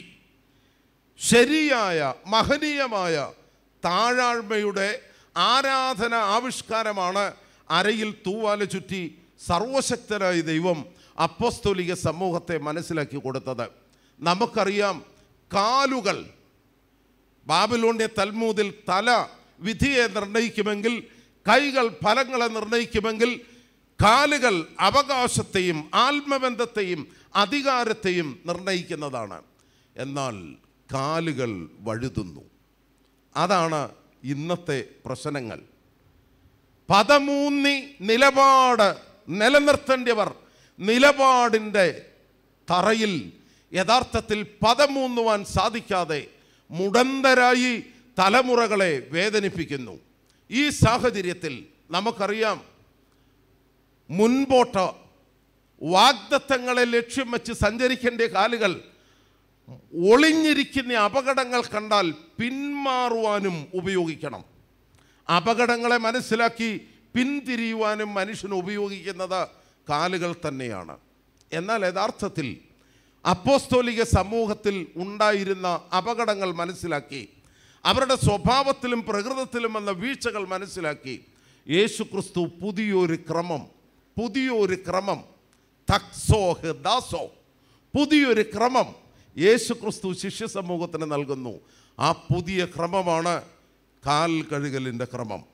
ശരിയായ മഹനീയമായ താഴാഴ്മയുടെ ആരാധന ആവിഷ്കാരമാണ് അരയിൽ തൂവാല ചുറ്റി സർവശക്തനായ ദൈവം അപ്പോസ്തോലിക സമൂഹത്തെ മനസ്സിലാക്കി കൊടുത്തത്. നമുക്കറിയാം, കാലുകൾ ബാബിലോണ്യ തൽമൂദിൽ തല വിധിയെ നിർണയിക്കുമെങ്കിൽ, കൈകൾ ഫലങ്ങളെ നിർണയിക്കുമെങ്കിൽ, കാലുകൾ അവകാശത്തെയും ആത്മബന്ധത്തെയും അധികാരത്തെയും നിർണയിക്കുന്നതാണ്. എന്നാൽ കാലുകൾ വഴുതുന്നു. അതാണ് ഇന്നത്തെ പ്രശ്നങ്ങൾ. പദമൂന്നി നിലപാട് നിലനിർത്തേണ്ടവർ നിലപാടിൻ്റെ തറയിൽ യഥാർത്ഥത്തിൽ പദമൂന്നുവാൻ സാധിക്കാതെ മുടന്തരായി തലമുറകളെ വേദനിപ്പിക്കുന്നു. ഈ സാഹചര്യത്തിൽ നമുക്കറിയാം, മുൻപോട്ട് വാഗ്ദത്തങ്ങളെ ലക്ഷ്യം വെച്ച് സഞ്ചരിക്കേണ്ട കാലുകൾ ഒളിഞ്ഞിരിക്കുന്ന അപകടങ്ങൾ കണ്ടാൽ പിന്മാറുവാനും ഉപയോഗിക്കണം. അപകടങ്ങളെ മനസ്സിലാക്കി പിന്തിരിയുവാനും മനുഷ്യന് ഉപയോഗിക്കുന്നത് കാലുകൾ തന്നെയാണ്. എന്നാൽ യഥാർത്ഥത്തിൽ അപ്പോസ്തോലിക സമൂഹത്തിൽ ഉണ്ടായിരുന്ന അപകടങ്ങൾ മനസ്സിലാക്കി, അവരുടെ സ്വഭാവത്തിലും പ്രകൃതത്തിലും വന്ന വീഴ്ചകൾ മനസ്സിലാക്കി, യേശു ക്രിസ്തു പുതിയൊരു ക്രമം പുതിയൊരു ക്രമം തക്സോഹ് ദാസോ പുതിയൊരു ക്രമം യേശു ക്രിസ്തു ശിഷ്യ സമൂഹത്തിന് നൽകുന്നു. ആ പുതിയ ക്രമമാണ് കാൽ കഴുകലിൻ്റെ ക്രമം.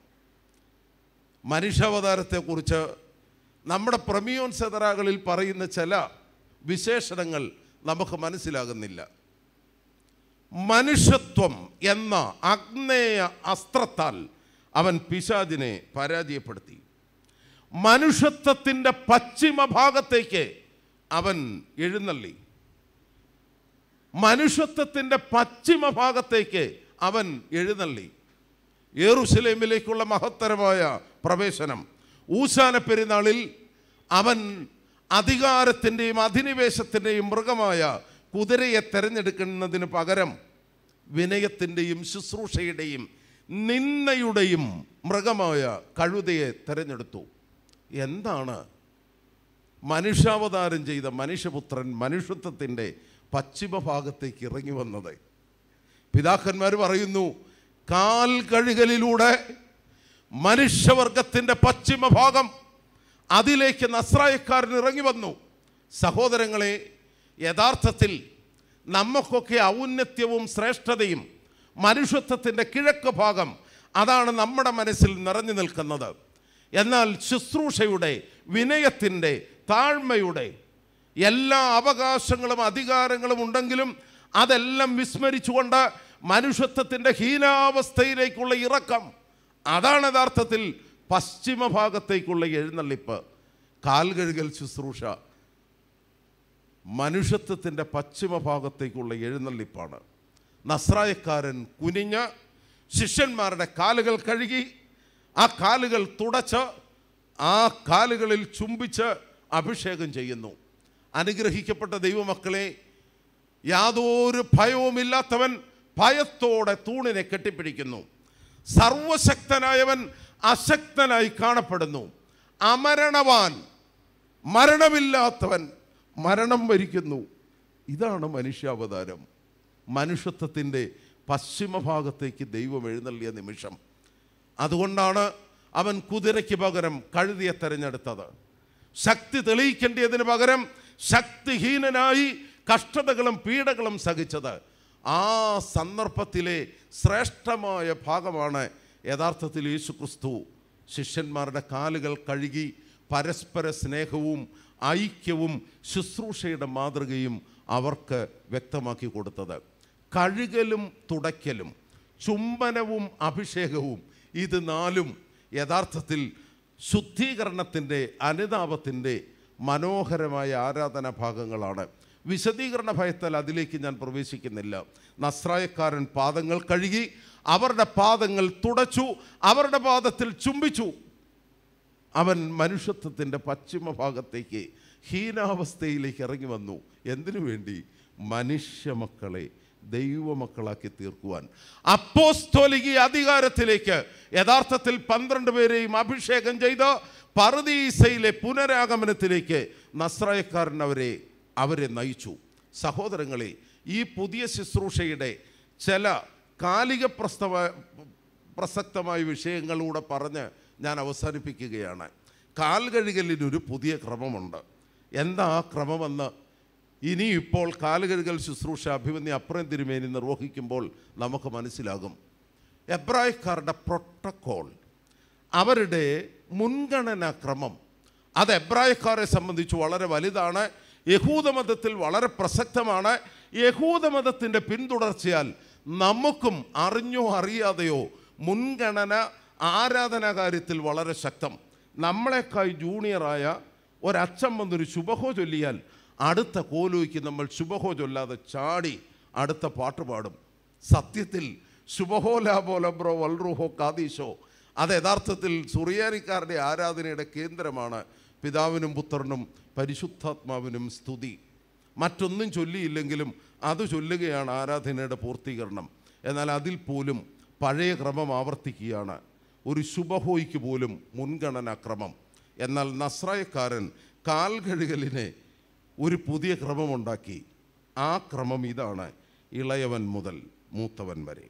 മനുഷ്യാവതാരത്തെക്കുറിച്ച് നമ്മുടെ പ്രമിയോൻ സെതറകളിൽ പറയുന്ന ചില വിശേഷണങ്ങൾ നമുക്ക് മനസ്സിലാകുന്നില്ല. മനുഷ്യത്വം എന്ന അഗ്നേയ അസ്ത്രത്താൽ അവൻ പിശാചിനെ പരാജയപ്പെടുത്തി. മനുഷ്യത്വത്തിൻ്റെ പശ്ചിമ ഭാഗത്തേക്ക് അവൻ എഴുന്നള്ളി. മനുഷ്യത്വത്തിൻ്റെ പശ്ചിമ ഭാഗത്തേക്ക് അവൻ എഴുന്നള്ളി. യെരൂശലേമിലേക്കുള്ള മഹത്തരമായ പ്രവേശനം. ഊശാന പെരുന്നാളിൽ അവൻ അധികാരത്തിൻ്റെയും അധിനിവേശത്തിൻ്റെയും മൃഗമായ കുതിരയെ തിരഞ്ഞെടുക്കുന്നതിന് പകരം വിനയത്തിൻ്റെയും ശുശ്രൂഷയുടെയും നിന്ദയുടെയും മൃഗമായ കഴുതയെ തിരഞ്ഞെടുത്തു. എന്താണ് മനുഷ്യാവതാരം ചെയ്ത മനുഷ്യപുത്രൻ മനുഷ്യത്വത്തിൻ്റെ പശ്ചിമഭാഗത്തേക്ക് ഇറങ്ങി വന്നത്? പിതാക്കന്മാർ പറയുന്നു, കാൽ കഴുകലിലൂടെ മനുഷ്യവർഗത്തിൻ്റെ പശ്ചിമഭാഗം അതിലേക്ക് നസ്രായക്കാരൻ ഇറങ്ങി വന്നു. സഹോദരങ്ങളെ, യഥാർത്ഥത്തിൽ നമുക്കൊക്കെ ഔന്നത്യവും ശ്രേഷ്ഠതയും മനുഷ്യത്വത്തിൻ്റെ കിഴക്ക് ഭാഗം അതാണ് നമ്മുടെ മനസ്സിൽ നിറഞ്ഞു നിൽക്കുന്നത്. എന്നാൽ ശുശ്രൂഷയുടെ, വിനയത്തിൻ്റെ, താഴ്മയുടെ എല്ലാ അവകാശങ്ങളും അധികാരങ്ങളും ഉണ്ടെങ്കിലും അതെല്ലാം വിസ്മരിച്ചുകൊണ്ട് മനുഷ്യത്വത്തിൻ്റെ ഹീനാവസ്ഥയിലേക്കുള്ള ഇറക്കം, അതാണ് യഥാർത്ഥത്തിൽ പശ്ചിമഭാഗത്തേക്കുള്ള എഴുന്നള്ളിപ്പ്. കാൽ കഴുകൽ ശുശ്രൂഷ മനുഷ്യത്വത്തിൻ്റെ പശ്ചിമഭാഗത്തേക്കുള്ള എഴുന്നള്ളിപ്പാണ്. നസ്രായക്കാരൻ കുനിഞ്ഞ് ശിഷ്യന്മാരുടെ കാലുകൾ കഴുകി, ആ കാലുകൾ തുടച്ച്, ആ കാലുകളിൽ ചുംബിച്ച് അഭിഷേകം ചെയ്യുന്നു. അനുഗ്രഹിക്കപ്പെട്ട ദൈവമക്കളെ, യാതൊരു ഭയവുമില്ലാത്തവൻ ഭയത്തോടെ തൂണിനെ കെട്ടിപ്പിടിക്കുന്നു. സർവശക്തനായവൻ അശക്തനായി കാണപ്പെടുന്നു. അമരണവാൻ, മരണമില്ലാത്തവൻ മരണം വരിക്കുന്നു. ഇതാണ് മനുഷ്യാവതാരം. മനുഷ്യത്വത്തിൻ്റെ പശ്ചിമഭാഗത്തേക്ക് ദൈവം എഴുന്നള്ളിയ നിമിഷം. അതുകൊണ്ടാണ് അവൻ കുതിരയ്ക്ക് പകരം കഴുതിയെ തെരഞ്ഞെടുത്തത്. ശക്തി തെളിയിക്കേണ്ടതിന് പകരം ശക്തിഹീനനായി കഷ്ടതകളും പീഡകളും സഹിച്ചത്. ആ സന്ദർഭത്തിലെ ശ്രേഷ്ഠമായ ഭാഗമാണ് യഥാർത്ഥത്തിൽ യേശു ക്രിസ്തു ശിഷ്യന്മാരുടെ കാലുകൾ കഴുകി പരസ്പര സ്നേഹവും ഐക്യവും ശുശ്രൂഷയുടെ മാതൃകയും അവർക്ക് വ്യക്തമാക്കി കൊടുത്തത്. കഴുകലും തുടയ്ക്കലും ചുംബനവും അഭിഷേകവും ഇത് നാലും യഥാർത്ഥത്തിൽ ശുദ്ധീകരണത്തിൻ്റെ അനുതാപത്തിൻ്റെ മനോഹരമായ ആരാധനാ ഭാഗങ്ങളാണ്. വിശദീകരണ ഭയത്താൽ അതിലേക്ക് ഞാൻ പ്രവേശിക്കുന്നില്ല. നസ്രായക്കാരൻ പാദങ്ങൾ കഴുകി, അവരുടെ പാദങ്ങൾ തുടച്ചു, അവരുടെ പാദത്തിൽ ചുംബിച്ചു. അവൻ മനുഷ്യത്വത്തിൻ്റെ പശ്ചിമ ഭാഗത്തേക്ക് ഹീനാവസ്ഥയിലേക്ക് ഇറങ്ങി വന്നു. എന്തിനു വേണ്ടി? മനുഷ്യ മക്കളെ ദൈവമക്കളാക്കി തീർക്കുവാൻ. അപ്പോസ്തോലിക അധികാരത്തിലേക്ക് യഥാർത്ഥത്തിൽ പന്ത്രണ്ട് പേരെയും അഭിഷേകം ചെയ്ത് പറുദീസയിലെ പുനരാഗമനത്തിലേക്ക് നസ്രായക്കാരൻ അവരെ അവരെ നയിച്ചു. സഹോദരങ്ങളെ, ഈ പുതിയ ശുശ്രൂഷയുടെ ചില കാലിക പ്രസ്തവ പ്രസക്തമായ വിഷയങ്ങളൂടെ പറഞ്ഞ് ഞാൻ അവസാനിപ്പിക്കുകയാണ്. കാൽ കഴുകലിനൊരു പുതിയ ക്രമമുണ്ട്. എന്താ ആ ക്രമമെന്ന് ഇനി ഇപ്പോൾ കാലുകഴുകൽ ശുശ്രൂഷ അഭിമന്യ അപ്രയം തിരുമേനി നിർവഹിക്കുമ്പോൾ നമുക്ക് മനസ്സിലാകും. എബ്രായക്കാരുടെ പ്രോട്ടോക്കോൾ, അവരുടെ മുൻഗണനാ ക്രമം, അത് എബ്രായക്കാരെ സംബന്ധിച്ച് വളരെ വലുതാണ്. യഹൂദമതത്തിൽ വളരെ പ്രസക്തമാണ്. യഹൂദമതത്തിൻ്റെ പിന്തുടർച്ചയാൽ നമുക്കും അറിഞ്ഞോ അറിയാതെയോ മുൻഗണന ആരാധനാ കാര്യത്തിൽ വളരെ ശക്തം. നമ്മളെക്കായി ജൂനിയറായ ഒരച്ഛൻ വന്നൊരു ശുഭഹോ ചൊല്ലിയാൽ അടുത്ത കോലോയ്ക്ക് നമ്മൾ ശുഭഹോ ചൊല്ലാതെ ചാടി അടുത്ത പാട്ട് പാടും. സത്യത്തിൽ ശുഭഹോ ലാബോലബ്രോ വൽറുഹോ കാദീശോ അത് യഥാർത്ഥത്തിൽ സുറിയാനിക്കാരുടെ ആരാധനയുടെ കേന്ദ്രമാണ്. പിതാവിനും പുത്രനും പരിശുദ്ധാത്മാവിനും സ്തുതി. മറ്റൊന്നും ചൊല്ലിയില്ലെങ്കിലും അത് ചൊല്ലുകയാണ് ആരാധനയുടെ പൂർത്തീകരണം. എന്നാൽ അതിൽ പോലും പഴയ ക്രമം ആവർത്തിക്കുകയാണ്. ഒരു ശുഭഹോയ്ക്ക് പോലും മുൻഗണനാ ക്രമം. എന്നാൽ നസ്രായക്കാരൻ കാൽ കഴുകലിനെ ഒരു പുതിയ ക്രമമുണ്ടാക്കി. ആ ക്രമം ഇതാണ്: ഇളയവൻ മുതൽ മൂത്തവൻ വരെ.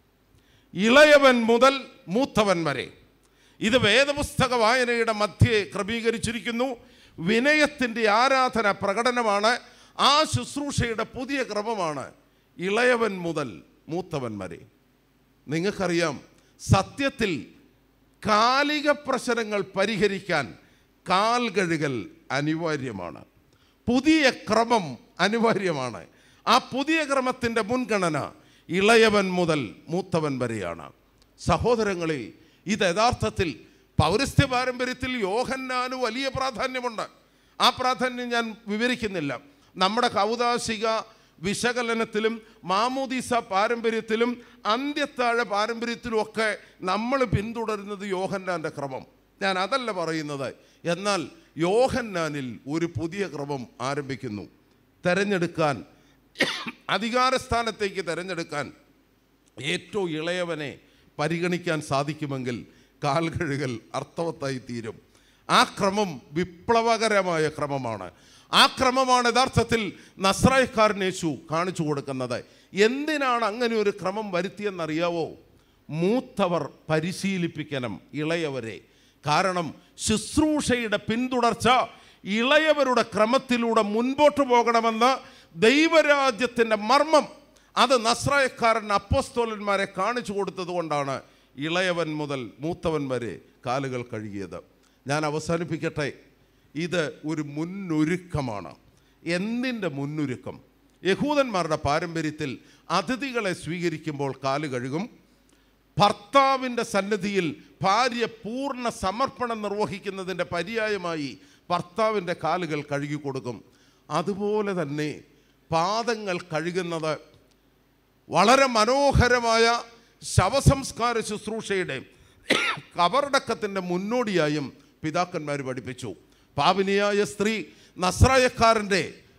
ഇളയവൻ മുതൽ മൂത്തവൻ വരെ. ഇത് വേദപുസ്തക വായനയുടെ മധ്യേ ക്രമീകരിച്ചിരിക്കുന്നു. വിനയത്തിൻ്റെ ആരാധന പ്രകടനമാണ്. ആ ശുശ്രൂഷയുടെ പുതിയ ക്രമമാണ് ഇളയവൻ മുതൽ മൂത്തവൻ വരെ. നിങ്ങൾക്കറിയാം, സത്യത്തിൽ കാലിക പ്രശ്നങ്ങൾ പരിഹരിക്കാൻ കാൽ കഴുകൽ അനിവാര്യമാണ്. പുതിയ ക്രമം അനിവാര്യമാണ്. ആ പുതിയ ക്രമത്തിൻ്റെ മുൻഗണന ഇളയവൻ മുതൽ മൂത്തവൻ വരെയാണ്. സഹോദരങ്ങളെ, ഇത് യഥാർത്ഥത്തിൽ പൗരസ്ത്യ പാരമ്പര്യത്തിൽ യോഹന്നാന് വലിയ പ്രാധാന്യമുണ്ട്. ആ പ്രാധാന്യം ഞാൻ വിവരിക്കുന്നില്ല. നമ്മുടെ കൗദാശിക വിശകലനത്തിലും മാമോദീസ പാരമ്പര്യത്തിലും അന്ത്യത്താഴ പാരമ്പര്യത്തിലുമൊക്കെ നമ്മൾ പിന്തുടരുന്നത് യോഹന്നാൻ്റെ ക്രമം. ഞാൻ അതല്ല പറയുന്നത്. എന്നാൽ യോഹന്നാനിൽ ഒരു പുതിയ ക്രമം ആരംഭിക്കുന്നു. തെരഞ്ഞെടുക്കാൻ, അധികാരസ്ഥാനത്തേക്ക് തെരഞ്ഞെടുക്കാൻ ഏറ്റവും ഇളയവനെ പരിഗണിക്കാൻ സാധിക്കുമെങ്കിൽ കാൽ കഴുകൽ അർത്ഥവത്തായി തീരും. ആ ക്രമം വിപ്ലവകരമായ ക്രമമാണ്. ആ ക്രമമാണ് യഥാർത്ഥത്തിൽ നസ്രായക്കാരൻ യേശു കാണിച്ചു കൊടുക്കുന്നത്. എന്തിനാണ് അങ്ങനെ ഒരു ക്രമം വരുത്തിയെന്നറിയാവോ? മൂത്തവർ പരിശീലിപ്പിക്കണം ഇളയവരെ. കാരണം ശുശ്രൂഷയുടെ പിന്തുടർച്ച ഇളയവരുടെ ക്രമത്തിലൂടെ മുൻപോട്ട് പോകണമെന്ന് ദൈവരാജ്യത്തിൻ്റെ മർമ്മം അത് നസ്രായക്കാരൻ അപ്പോസ്തലന്മാരെ കാണിച്ചു കൊടുത്തത് കൊണ്ടാണ് ഇളയവൻ മുതൽ മൂത്തവൻ വരെ കാലുകൾ കഴുകിയത്. ഞാൻ അവസാനിപ്പിക്കട്ടെ. ഇത് ഒരു മുന്നൊരുക്കമാണ്. എന്തിൻ്റെ മുന്നൊരുക്കം? യഹൂദന്മാരുടെ പാരമ്പര്യത്തിൽ അതിഥികളെ സ്വീകരിക്കുമ്പോൾ കാല് കഴുകും. ഭർത്താവിൻ്റെ സന്നിധിയിൽ ഭാര്യ പൂർണ്ണ സമർപ്പണം നിർവഹിക്കുന്നതിൻ്റെ പര്യായമായി ഭർത്താവിൻ്റെ കാലുകൾ കഴുകി കൊടുക്കും. അതുപോലെ തന്നെ പാദങ്ങൾ കഴുകുന്നത് വളരെ മനോഹരമായ ശവസംസ്കാര ശുശ്രൂഷയുടെ കബറടക്കത്തിൻ്റെ മുന്നോടിയായും പിതാക്കന്മാർ പഠിപ്പിച്ചു. പാപിനിയായ സ്ത്രീ നസ്രായക്കാരൻ്റെ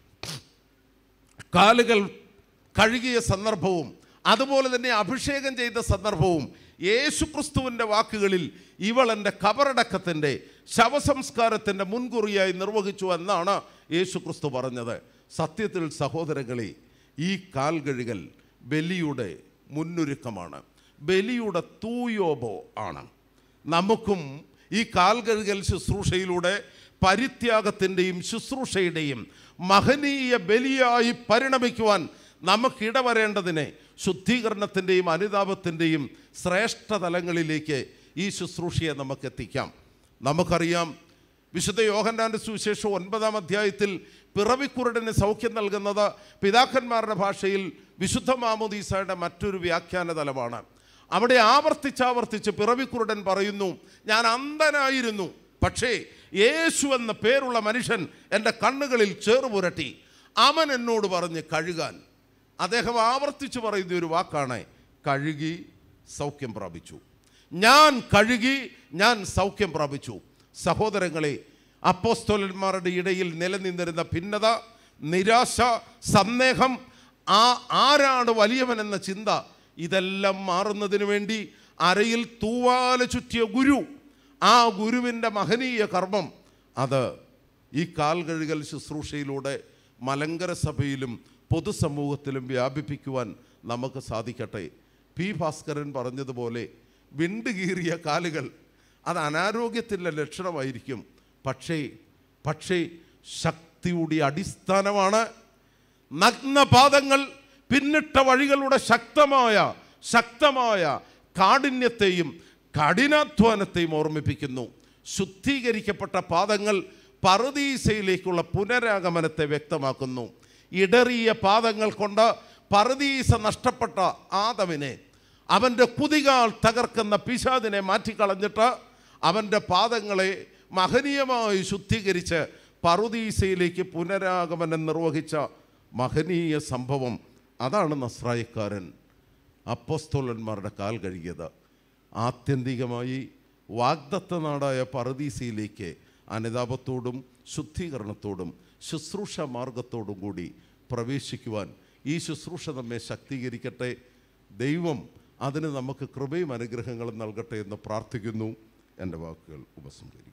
കാലുകൾ കഴുകിയ സന്ദർഭവും അതുപോലെ തന്നെ അഭിഷേകം ചെയ്ത സന്ദർഭവും യേശുക്രിസ്തുവിൻ്റെ വാക്കുകളിൽ ഇവൾ എൻ്റെ കബറടക്കത്തിൻ്റെ ശവസംസ്കാരത്തിൻ്റെ മുൻകുറിയായി നിർവഹിച്ചു എന്നാണ് യേശുക്രിസ്തു പറഞ്ഞത്. സത്യത്തിൽ സഹോദരങ്ങളെ, ഈ കാൽ കഴുകൽ ബലിയുടെ മുന്നൊരുക്കമാണ്, ബലിയുടെ തൂയോബോ ആണ്. നമുക്കും ഈ കാൽകഴുകൽ ശുശ്രൂഷയിലൂടെ പരിത്യാഗത്തിൻ്റെയും ശുശ്രൂഷയുടെയും മഹനീയ ബലിയായി പരിണമിക്കുവാൻ നമുക്കിടവരേണ്ടതിനെ ശുദ്ധീകരണത്തിൻ്റെയും അനുതാപത്തിൻ്റെയും ശ്രേഷ്ഠ തലങ്ങളിലേക്ക് ഈ ശുശ്രൂഷയെ നമുക്കെത്തിക്കാം. നമുക്കറിയാം, വിശുദ്ധ യോഹന്നാൻ്റെ സുവിശേഷം ഒൻപതാം അധ്യായത്തിൽ പിറവിക്കുരുടന് സൗഖ്യം നൽകുന്നത് പിതാക്കന്മാരുടെ ഭാഷയിൽ വിശുദ്ധ മാമോദീസയുടെ മറ്റൊരു വ്യാഖ്യാന തലമാണ്. അവിടെ ആവർത്തിച്ചാവർത്തിച്ച് പിറവിക്കുരുടൻ പറയുന്നു, ഞാൻ അന്ധനായിരുന്നു, പക്ഷേ യേശു എന്ന പേരുള്ള മനുഷ്യൻ എൻ്റെ കണ്ണുകളിൽ ചേറുപുരട്ടി, അവൻ എന്നോട് പറഞ്ഞ് കഴുകാൻ. അദ്ദേഹം ആവർത്തിച്ച് പറയുന്ന ഒരു വാക്കാണ് കഴുകി സൗഖ്യം പ്രാപിച്ചു. ഞാൻ കഴുകി, ഞാൻ സൗഖ്യം പ്രാപിച്ചു. സഹോദരങ്ങളെ, അപ്പോസ്തലന്മാരുടെ ഇടയിൽ നിലനിന്നിരുന്ന ഭിന്നത, നിരാശ, സന്ദേഹം, ആ ആരാണ് വലിയവനെന്ന ചിന്ത, ഇതെല്ലാം മാറുന്നതിന് വേണ്ടി അരയിൽ തൂവാല ചുറ്റിയ ഗുരു, ആ ഗുരുവിൻ്റെ മഹനീയ കർമ്മം അത് ഈ കാൽകഴുകൽ ശുശ്രൂഷയിലൂടെ മലങ്കര സഭയിലും പൊതുസമൂഹത്തിലും വ്യാപിപ്പിക്കുവാൻ നമുക്ക് സാധിക്കട്ടെ. പി ഭാസ്കരൻ പറഞ്ഞതുപോലെ വിണ്ടുകീറിയ കാലുകൾ അത് അനാരോഗ്യത്തിൻ്റെ ലക്ഷണമായിരിക്കും, പക്ഷേ പക്ഷേ ശക്തിയുടെ അടിസ്ഥാനമാണ്. നഗ്നപാദങ്ങൾ പിന്നിട്ട വഴികളുടെ ശക്തമായ ശക്തമായ കാഠിന്യത്തെയും കഠിനാധ്വാനത്തെയും ഓർമ്മിപ്പിക്കുന്നു. ശുദ്ധീകരിക്കപ്പെട്ട പാദങ്ങൾ പറുദീസയിലേക്കുള്ള പുനരാഗമനത്തെ വ്യക്തമാക്കുന്നു. ഇടറിയ പാദങ്ങൾ കൊണ്ട് പറുദീസ നഷ്ടപ്പെട്ട ആദമിനെ, അവൻ്റെ കുതികാൽ തകർക്കുന്ന പിശാചിനെ മാറ്റിക്കളഞ്ഞിട്ട് അവൻ്റെ പാദങ്ങളെ മഹനീയമായി ശുദ്ധീകരിച്ച് പറുദീസയിലേക്ക് പുനരാഗമനം നിർവഹിച്ച മഹനീയ സംഭവം, അതാണ് നസ്രായക്കാരൻ അപ്പോസ്തലന്മാരുടെ കാൽ കഴുകിയത്. ആത്യന്തികമായി വാഗ്ദത്ത നാടായ പറുദീസയിലേക്ക് അനുതാപത്തോടും ശുദ്ധീകരണത്തോടും ശുശ്രൂഷ മാർഗത്തോടും കൂടി പ്രവേശിക്കുവാൻ ഈ ശുശ്രൂഷ നമ്മെ ശക്തീകരിക്കട്ടെ. ദൈവം അതിന് നമുക്ക് കൃപയും അനുഗ്രഹങ്ങളും നൽകട്ടെ എന്ന് പ്രാർത്ഥിക്കുന്നു. എൻ്റെ വാക്കുകൾ ഉപസംഹരിക്കുന്നു.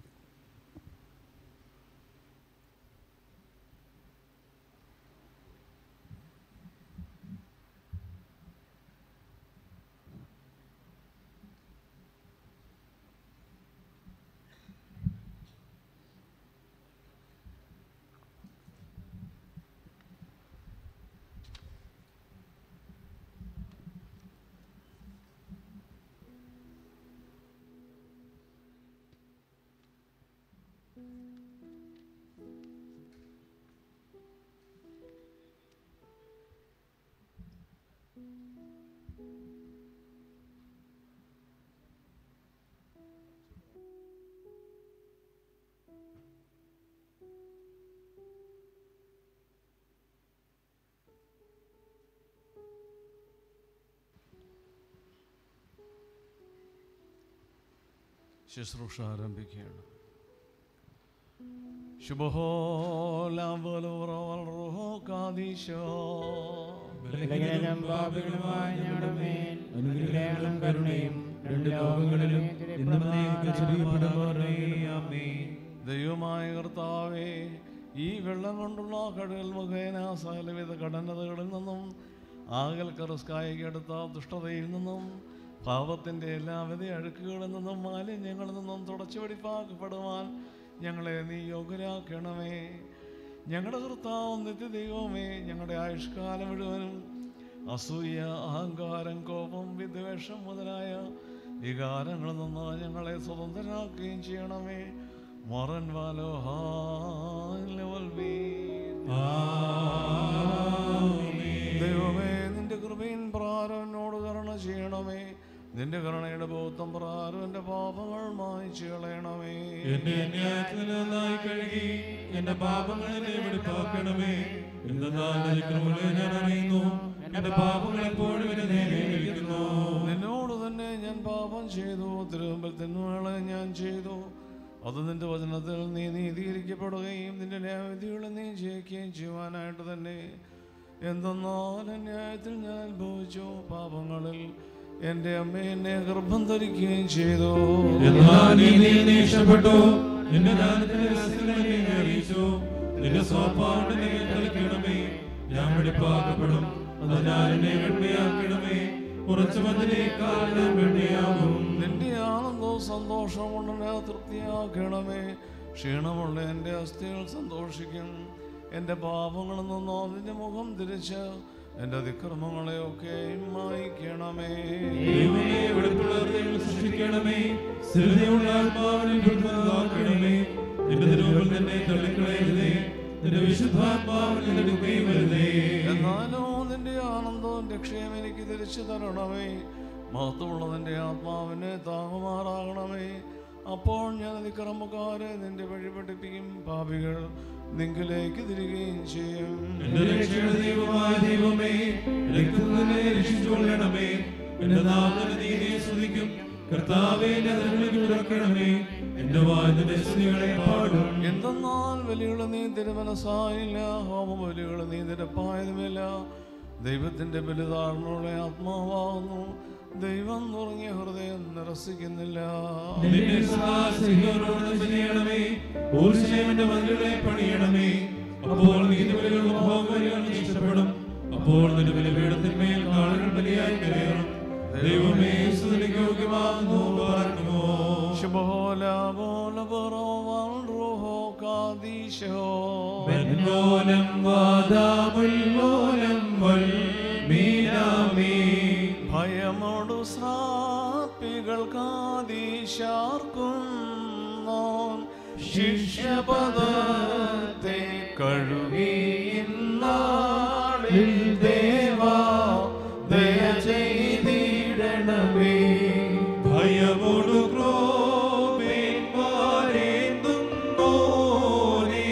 ശുശ്രൂഷ ആരംഭിക്കുകയാണ്. ദൈവമായ കർത്താവേ, ഈ വെള്ളം കൊണ്ടുള്ള കടൽ മുഖേന സകലവിധ കടന്നതകളിൽ നിന്നും ആകൽ കറുസ്കായിക്കെടുത്ത ദുഷ്ടതയിൽ നിന്നും പാപത്തിൻ്റെ എല്ലാവിധ അഴുക്കുകളിൽ നിന്നും മാലിന്യങ്ങളിൽ നിന്നും തുടച്ചു വെടിപ്പാക്കപ്പെടുവാൻ ഞങ്ങളെ നീ യോഗ്യരാക്കണമേ. ഞങ്ങളുടെ കർത്താവ് നിത്യദൈവമേ, ഞങ്ങളുടെ ആയുഷ്കാലം മുഴുവനും അസൂയ, അഹങ്കാരം, കോപം, വിദ്വേഷം മുതലായ വികാരങ്ങളിൽ നിന്ന് ഞങ്ങളെ സ്വതന്ത്രരാക്കുകയും ചെയ്യണമേ. മറൻ വാലോ ദൈവമേ, നിന്റെ കൃപയിൻ പ്രാരനോട് കരുണ ചെയ്യണമേ. നിന്റെ കരുണയുടെ ബോധം പ്രകാരം എന്റെ പാപങ്ങൾ മായ്ച്ചു കളയണമേ. എന്റെ അന്യായത്തിൽ നന്നായി കഴുകി എന്റെ പാപങ്ങളെ വെടിപ്പാക്കണമേ. എന്തെന്നാൽ ഞാൻ അറിയുന്നു, എന്റെ പാപങ്ങൾ എപ്പോഴും എന്നെ നേരിടുന്നു. നിന്നോട് തന്നെ ഞാൻ പാപം ചെയ്തു, തിരുമുമ്പിൽ തിന്മകളെ ഞാൻ ചെയ്തു. അത് നിന്റെ വചനത്തിൽ നീ നീതീകരിക്കപ്പെടുകയും നിന്റെ ന്യായവിധികളെ നീ ജയിക്കുകയും ചെയ്യുവാനായിട്ട് തന്നെ. എന്തെന്നാൽ അന്യായത്തിൽ ഞാൻ അനുഭവിച്ചു, പാപങ്ങളിൽ എന്റെ അമ്മ എന്നെ ഗർഭം ധരിക്കുകയും ചെയ്തു. എന്നാൽ നീ നീ ഇഷ്ടപ്പെട്ടു, നിന്റെ ജ്ഞാനത്തിന്റെ രഹസ്യങ്ങളെ നീ അറിയിച്ചു. നിന്റെ സ്വഭാവം കളിക്കണമേ, ഞാൻ വെടിപ്പാക്കപ്പെടും. അതിനാൽ എന്നെ വെണ്മയാക്കണമേ. ഉറച്ച മതിലേക്കാൾ ഞാൻ വെണ്മയാകും. നിന്റെ ആനന്ദവും സന്തോഷം കൊണ്ട് എന്നെ തൃപ്തിയാക്കണമേ. ക്ഷീണമുള്ള എൻ്റെ അസ്ഥികൾ സന്തോഷിക്കും. എൻ്റെ പാപങ്ങളിൽ നിന്നോ നിന്റെ മുഖം തിരിച്ച് എൻ്റെ അതിക്രമങ്ങളെയൊക്കെ മായിക്കണമേ. ദൈവമേ, വെളുപ്പുള്ള ഹൃദയങ്ങൾ സൃഷ്ടിക്കണമേ. സ്ഥിരതയുള്ള ആത്മാവിനെ ദുർബലമാക്കണമേ. നിന്റെ തിരുമുമ്പിൽ തന്നെ തള്ളിക്കളയരുതേ. നിന്റെ വിശുദ്ധാത്മാവിനെ എടുക്കുകയും വരുതേ. എന്നാലോ നിന്റെ ആനന്ദവും രക്ഷയും എനിക്ക് തിരിച്ചു തരണമേ. മഹത്വമുള്ള നിന്റെ ആത്മാവിനെ താങ്ങുമാറാകണമേ. അപ്പോൾ ഞാൻ അതിക്രമക്കാരെ നിന്റെ വഴി പഠിപ്പിക്കും. പാപികൾ നിങ്കിലേക്ക് തിരികെയും ചെയ്യും. എന്റെ രക്ഷയുടെ ദൈവമായ ദൈവമേ, രക്തത്തിൽ നിന്നെ രക്ഷിച്ചുകൊള്ളണമേ. എന്റെ നാമത്തിന് നീതിയെ സ്തുതിക്കും. കർത്താവേ, എന്റെ അതിരുകളെ തുറക്കണമേ. എന്റെ വായന്റെ സ്തുതികളെ പാടും. എന്തെന്നാൽ വലിയുള്ള നീ തിരുമനസായില്ല, ഹോമ വലിയുള്ള നീ നിരപ്പായതുമില്ല. ദൈവത്തിന്റെ ബലിതാരണമുള്ള ആത്മാവാകുന്നു. ദൈവം നുറങ്ങിയ ഹൃദയം നിരസിക്കുന്നില്ല. നിന്റെ സദാ സിംഹങ്ങളോട് ചെയ്യണമേ. യെരൂശലേമിന്റെ മതിലുകളെ പണിയണമേ. അപ്പോൾ നീതിബലികളും ഹോമബലികളും ഇഷ്ടപ്പെടും. അപ്പോൾ നിന്റെ ബലിപീഠത്തിന്മേൽ കാളുകൾ ബലിയായി കരയണം. ദൈവമേ, സ്തുതിക്ക് യോഗ്യമാകുന്നു. പാർക്കുമോ മെൻമോനം വാദാമുൽമോനം വൽമീനാമീ. ഭയമോടു ശ്രാപ്പികൾക്കാദീശാർക്കുന്നു. ശിഷ്യപദത്തെ കഴുകിയിന്നാളിൽ ദേവാ ദയ ചെയ്തിടണമേ. ഭയമോടു ക്രോപേന്മാരേന്തുന്നോനെ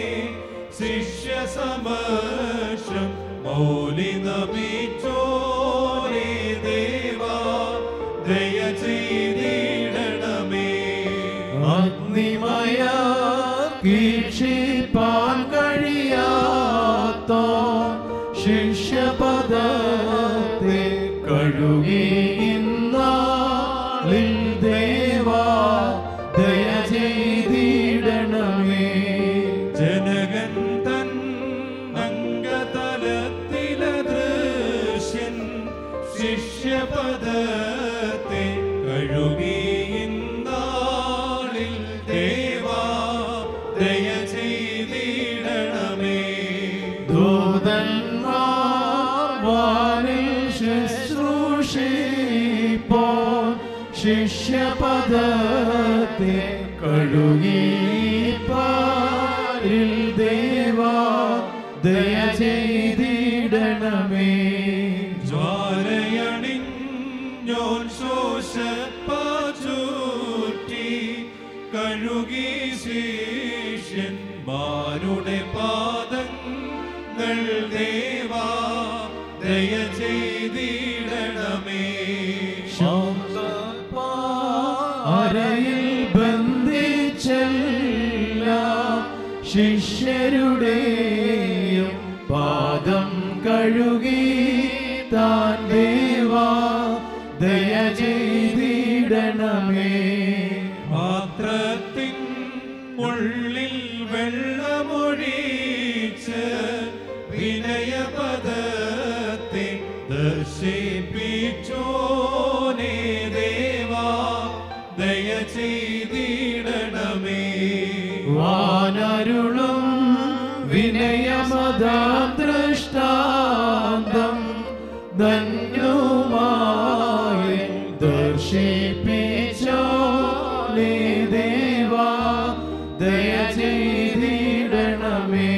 ശിഷ്യസമക്ഷം മൗലി നമിച്ചോനെ ദേവാ ദയ ചെയ്തിടണമേ. അഗ്നിമയ വീക്ഷിപ്പാൻ കഴിയാത്തോ ശിഷ്യപദത്തെ കഴുകിയിന്നാളിൽ ദേവാ ദയ ചെയ്തിടണമേ. ജനകൻ തൻ അംഗതലത്തിലെ ദൃശ്യൻ ശിഷ്യപദത്തെ കഴുകിയിന്നാളിൽ ദേവാ ദയ ചെയ്തിടണമേ. ദൂതന്മാർ വാനിൽ ശുശ്രൂഷിപ്പോൾ ശിഷ്യപദത്തെ കഴുകിപ്പാരിൽ ദേവാ ദയ ചെയ്തിടണമേ. ജ്വാലയണിഞ്ഞോൻ ശോഷപ്പാചൂറ്റി കഴുകി ശിഷ്യന്മാരുടെ പാദങ്ങൾ ദേവാ ദയ ചെയ്തിടണമേ. അരയിൽ ബന്ധിച്ചല്ല ശിഷ്യരുടെയും പാദം കഴുകി താൻ ദേവാ ദയ ചെയ്തിടണമേ. പാത്രത്തിൻ ഉള്ളിൽ വെള്ളമൊഴിച്ച് വിനയപദത്തെ ദർശിപ്പിച്ചോനെ ദേവാ ദയ ചെയ്തിടണമേ. വാനരുളും വിനയമതാം ദൃഷ്ടാന്തം ധന്യമായി ദർശിപ്പിച്ചോനെ ദേവാ ദയ ചെയ്തിടണമേ.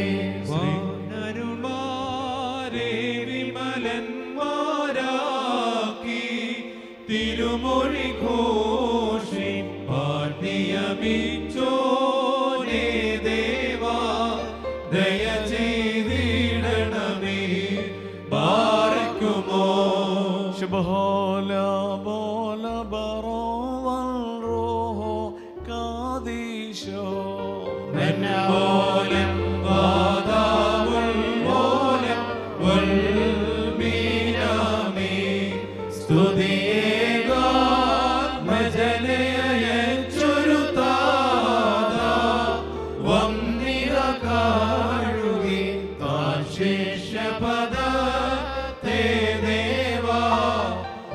വാനരുമാരെ വിമലന്മാരാക്കി തിരുമൊഴി ഘോഷിപ്പാൻ നിയമിച്ചോനെ ദേവാ ദയ ചെയ്തിടണമേ. ബാരക്കുമോ ശുഭഹോല ബോല ബറോവൽ റോഹോ കാദീശോ മെന്നോലം വാദാമുൽമോലം വൽമീനാമി. സ്തുതിയേകാത്മജനയച്ചൊരു താതാ വന്ദിത കാഴുകി താൻ ശിഷ്യപദത്തെ ദേവാ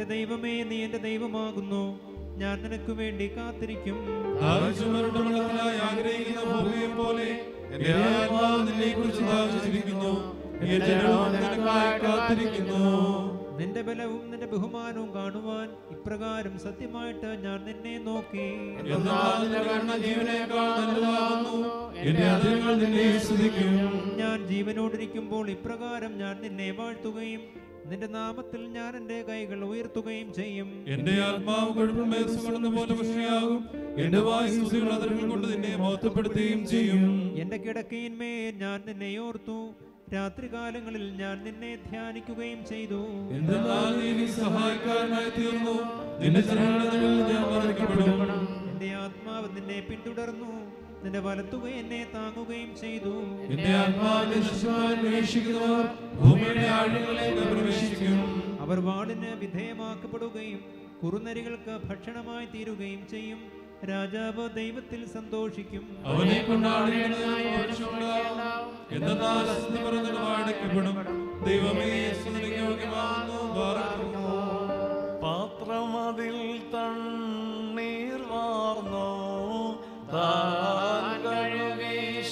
ദൈവമേ, നീ എൻ്റെ ദൈവമാകുന്നു. ഞാൻ നിനക്ക് വേണ്ടി കാത്തിരിക്കും. ആവശ്യമരണമളത്തിനായി ആഗ്രഹിക്കുന്ന ഭൂമിയെ പോലെ എന്റെ ആത്മാവ് നിന്നെക്കുറിച്ച് ദാഹിച്ചിരിക്കുന്നു. എന്റെ ജഡവും നിനക്കായി കാത്തിരിക്കുന്നു. നിന്റെ ബലവും നിന്റെ ബഹുമാനവും കാണുവാൻ ഇപ്രകാരം സത്യമായിട്ട് ഞാൻ നിന്നെ നോക്കി. എന്നാൽ നിന്റെ കരുണ ജീവനേക്കാൾ നല്ലതാകുന്നു. എന്റെ അതിരുകൾ നിന്നെ സ്തുതിക്കും. ഞാൻ ജീവനോടിരിക്കുമ്പോൾ ഇപ്രകാരം ഞാൻ നിന്നെ വാഴ്ത്തുകയും നിന്റെ നാമത്തിൽ ഞാൻ എൻ്റെ കൈകൾ ഉയർത്തുകയും ചെയ്യും. എന്റെ ആത്മാവ് കൊഴുപ്പുമേസുകൊള്ളുന്ന പോലെ പുഷ്ടിയാകും. എന്റെ വായ് സ്തുതികൾ അതിരുകൾ കൊണ്ട് നിന്നെ മഹത്വപ്പെടുത്തുകയും ചെയ്യും. എന്റെ കിടക്കയിന്മേൽ ഞാൻ നിന്നെ ഓർത്തു. രാത്രികാലങ്ങളിൽ ഞാൻ നിന്നെ ധ്യാനിക്കുകയും ചെയ്തു. എന്തെന്നാൽ നീ എനിക്ക് സഹായക്കാരനായി തീർന്നു. നിന്റെ ചരണങ്ങളിൽ ഞാൻ വന്ദിക്കപ്പെടും. എന്റെ ആത്മാവ് നിന്നെ പിന്തുടർന്നു. നിന്റെ വലത്തുക എന്നെ താങ്ങുകയും ചെയ്തു. എന്റെ ആത്മാവിനെ ശിശുവാൻ അന്വേഷിക്കുന്നവർ ഭൂമിയുടെ ആഴങ്ങളിലേക്ക് പ്രവേശിക്കും. അവർ വാളിന് വിധേയമാക്കപ്പെടുകയും കുറുനരികൾക്ക് ഭക്ഷണമായി തീരുകയും ചെയ്യും. രാജാവ് ദൈവത്തിൽ സന്തോഷിക്കും. അവനെ കൊണ്ടാടേണ്ടതായ മനുഷ്യനുണ്ടാവും. എന്തെന്നാൽ അസ്തി പറഞ്ഞത് വാഴയ്ക്കപ്പെടും. ദൈവമേ, സ്തുതിക്ക് യോഗ്യമാകുന്നു. ബാറക്കുമോ. പാത്രമതിൽ തണ്ണീർ വാർന്നോ താൻ കഴുകി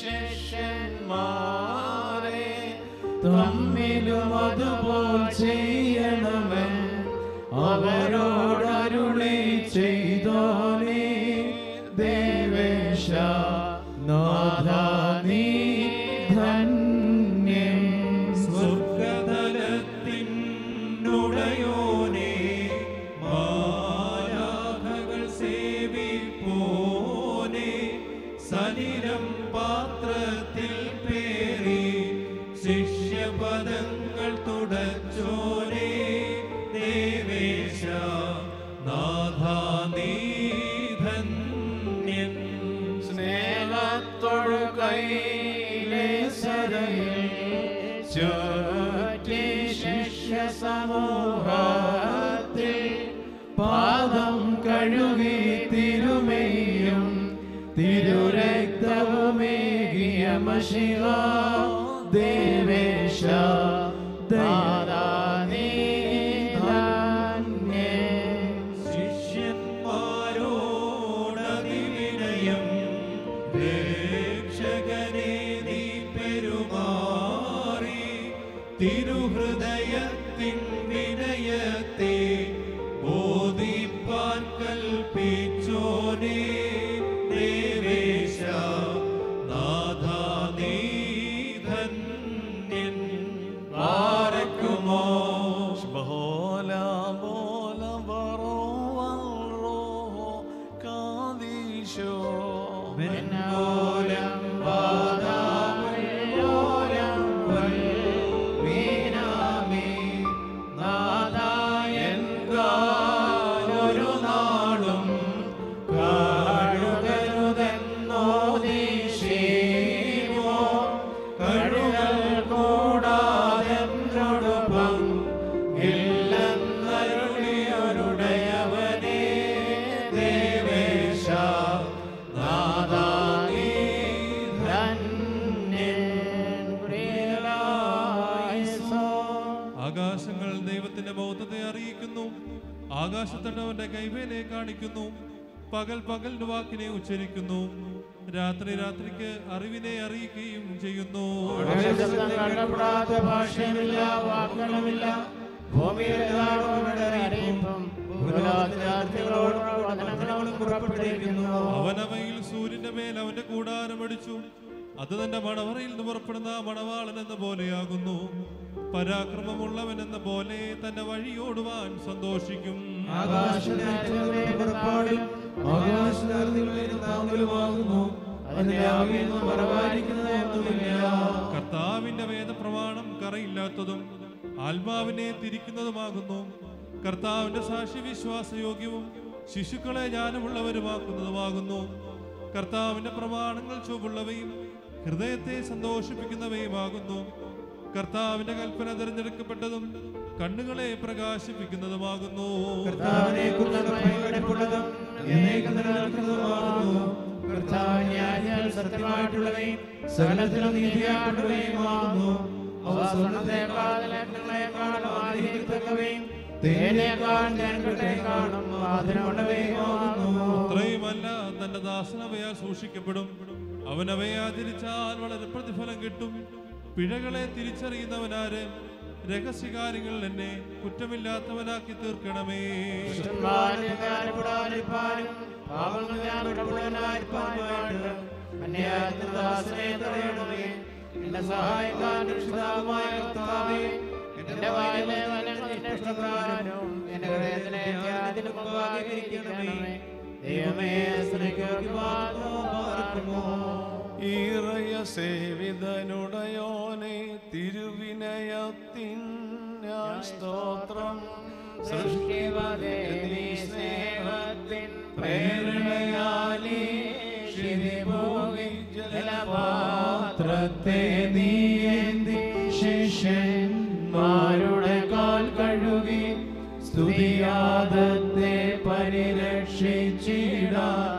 ശിഷ്യന്മാരെ തമ്മിലും അതുപോൽ ചെയ്യണമേ അവരോടരുളി ചെയ്തോനേ ദേവേശ നാഥാ നീ ധന്യൻ. സ്വർഗ്ഗതലത്തിനുടയോനേ, മാലാഖകൾ സേവിപ്പോനേ, സലിലം പാത്രത്തിൽ പേറി ശിഷ്യപദങ്ങൾ തുടച്ചോനേ ദേവേശ നാഥാ നീ ധന്യൻ. സ്നേഹത്തോടു കൈയിലെ സരയിൽ ചുറ്റി ശിഷ്യ സമൂഹത്തിൽ പാദം കഴുകി തിരുമേയും തിരുരക്തവുമേകിയ മശിഹ ദേവേശ ദാദാ നീ ധന്യൻ. ശിഷ്യന്മാരോടതിവിനയം രക്ഷകനെ നീ പെരുമാറി. തിരുഹൃദയത്തിൻ വിനയത്തെ ബോധിപ്പാൻ കൽപ്പിച്ചോനേ ദേവേശ നാഥാ നീ ധന്യൻ. ബാരക്കുമോ. ബഹോല ബോല ബറോവൽ റോഹോ കാദീശോ മെന്നോലം വാദാമുല്ലോലം വൽ വീനാമി നാദായൻ കാലൊരു നാളും കാഴുകരുതെന്നോദീശീമോ കഴുകൽ കൂടാതെന്നൊടുപ്പം ഇല്ലെന്നരുളിയൊരുടയവനേ ദേവേശ നാദാ നീ ധന്യൻ. പ്രിയലായിസോ. ആകാശങ്ങൾ ദൈവത്തിന്റെ മഹത്വത്തെ അറിയിക്കുന്നു. ആകാശത്തണ്ടവന്റെ കൈവേലയെ കാണിക്കുന്നു. പകൽ പകലിന്റെ വാക്കിനെ ഉച്ചരിക്കുന്നു. രാത്രി രാത്രിക്ക് അറിവിനെ അറിയിക്കുകയും ചെയ്യുന്നു. കേൾക്കപ്പെടാത്ത ഭാഷയുമില്ല, വാക്കുകളുമില്ല. ഭൂമിയിൽ എല്ലാവരുടെ അറിയിപ്പും ഭൂലോകത്തിലെ വചനങ്ങളും പുറപ്പെട്ടിരിക്കുന്നു. അവനവയിൽ സൂര്യന്റെ മേൽ അവന്റെ കൂടാരം അടിച്ചു. അത് തന്റെ മണവറയിൽ നിന്ന് പുറപ്പെടുന്ന മണവാളൻ എന്ന പോലെയാകുന്നു. പരാക്രമമുള്ളവൻ എന്ന പോലെ തന്റെ വഴിയോടുവാൻ സന്തോഷിക്കും. ആകാശത്തിന്റെ പുറപ്പാടും ആകാശത്തിന്റെ താങ്കലുമാകുന്നു. അതിന്റെ ആവിയിൽ നിന്ന് മറവായിരിക്കുന്നതൊന്നുമില്ല. കർത്താവിന്റെ വേദപ്രമാണം കറയില്ലാത്തതും ആത്മാവിനെ തിരിക്കുന്നതുമാകുന്നു. കർത്താവിന്റെ സാക്ഷി വിശ്വാസയോഗ്യവും ശിശുക്കളെ ജ്ഞാനമുള്ളവരുമാക്കുന്നതുമാകുന്നു. കർത്താവിന്റെ പ്രമാണങ്ങൾ ചുവപ്പുള്ളവയും ഹൃദയത്തെ സന്തോഷിപ്പിക്കുന്നവയുമാകുന്നു. കർത്താവിന്റെ കൽപ്പന തിരഞ്ഞെടുക്കപ്പെട്ടതും കണ്ണുകളെ പ്രകാശിപ്പിക്കുന്നതുമാകുന്നു. കർത്താവിനെ കുറിച്ചുള്ള ഭയപ്പെടുന്നതും എന്നേക്കും നിലനിൽക്കുന്നതുമാകുന്നു. കർത്താവിന്റെ ആജ്ഞകൾ സത്യമായിട്ടുള്ളവയും സകലത്തിലും നീതിയായിട്ടുള്ളവയുമാകുന്നു. അവ സ്വർണ്ണത്തെക്കാൾ രത്നങ്ങളെക്കാളും ആഗ്രഹിക്കത്തക്കവയും തേനേക്കാൾ ഞാൻ കാണും വാതിലുണ്ടവയാകുന്നു. അത്രയുമല്ല, തന്റെ ദാസൻ അവയാൽ സൂക്ഷിക്കപ്പെടും. അവൻ അവയെ ആചരിച്ചാൽ വളരെ പ്രതിഫലം കിട്ടും. പിഴകളെ തിരിച്ചറിയുന്നവനാര്? രഹസ്യകാര്യങ്ങൾ എന്നെ കുറ്റമില്ലാത്തവനാക്കി തീർക്കണമേ. എന്റെ സഹായക്കാരൻ രക്ഷിതാവുമായ കർത്താവേ, എന്റെ വായിലെ വലങ്ങൾ നിന്റെ ഇഷ്ടപ്രകാരം എന്റെ ഹൃദയത്തിലെ ത്യാഗത്തിന് മുമ്പാകിരിക്കണമേ. ദൈവമേ, സ്തുതിക്ക് പാർക്കുമോ. ഈറയ സേവിതനുടയോനെ തിരുവിനയത്തിൻ ഞാൻ സ്തോത്രം. സൃഷ്ടിവതേ നീ സ്നേഹത്തിൻ പ്രേരണയാലേ ശിരിഭൂമി ജലപാത്രത്തെ നീ ഏന്തി ശിഷ്യന്മാരുടെ കാൽ കഴുകി സ്തുതിയാദത്തെ പരിരക്ഷിച്ചിടാൻ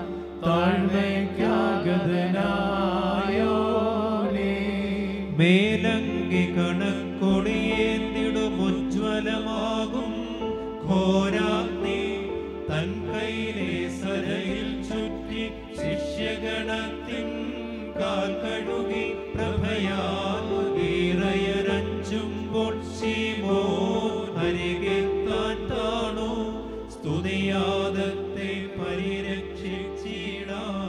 താഴ്മയ്ക്കാഗതനായോനേ. മേലങ്കി കണക്കൊടിയേന്തിടുമുജ്വലമാകും ഘോരാഗ്നി തൻ കൈയിലെ സരയിൽ ചുറ്റി ശിഷ്യഗണത്തിൻ കാൽ കഴുകി പ്രഭയാൽ ഈറയരഞ്ചുമ്പോൾ ശീമോൻ അരികെത്താൻ താണു സ്തുതിയാദത്തെ പരിരക്ഷിച്ചിടാൻ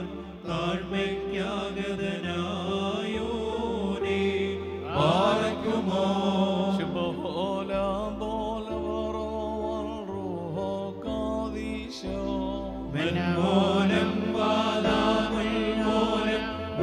താഴ്മയ്ക്കാഗതനായോനേ. പാർക്കുമോ. മെൻമോലം വാദാമുൽമോലം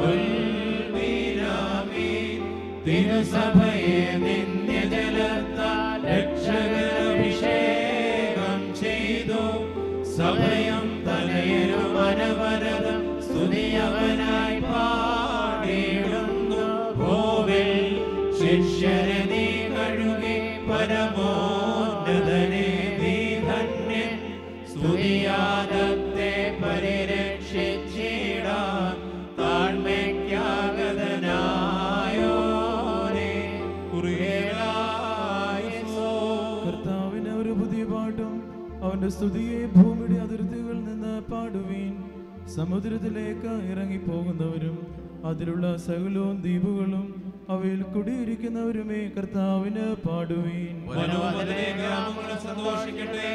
ഉൽമീരാമീൻ തിരുസഭയെ നിന്യജലത്താൽ രക്ഷകരഭിഷേകം ചെയ്തു. സഭയം തലയരും അനവരതം സ്തുതിയവനായി പാടിയിടുന്നു. ഭൂവിൽ ശിഷ്യരെ നീ കഴുകി പരമോന്നതനെ നീ ധന്യൻ. സ്തുതിയാദത്തെ പരിരക്ഷിച്ചിടാൻ താഴ്മയ്ക്കാഗതനായോനേ. കർത്താവിന് ഒരു പുതിയ പാട്ടും അവന്റെ സ്തുതിയെ ഭൂമിയുടെ അതിർത്തികളിൽ നിന്ന് പാടുവീൻ. സമുദ്രത്തിലേക്ക് ഇറങ്ങിപ്പോകുന്നവരും അതിലുള്ള സകലവും ദ്വീപുകളും അവയിൽ കുടിയിരിക്കുന്നവരുമേ കർത്താവിന് പാടുവീൻ. ഗ്രാമങ്ങളും സന്തോഷിക്കട്ടെ,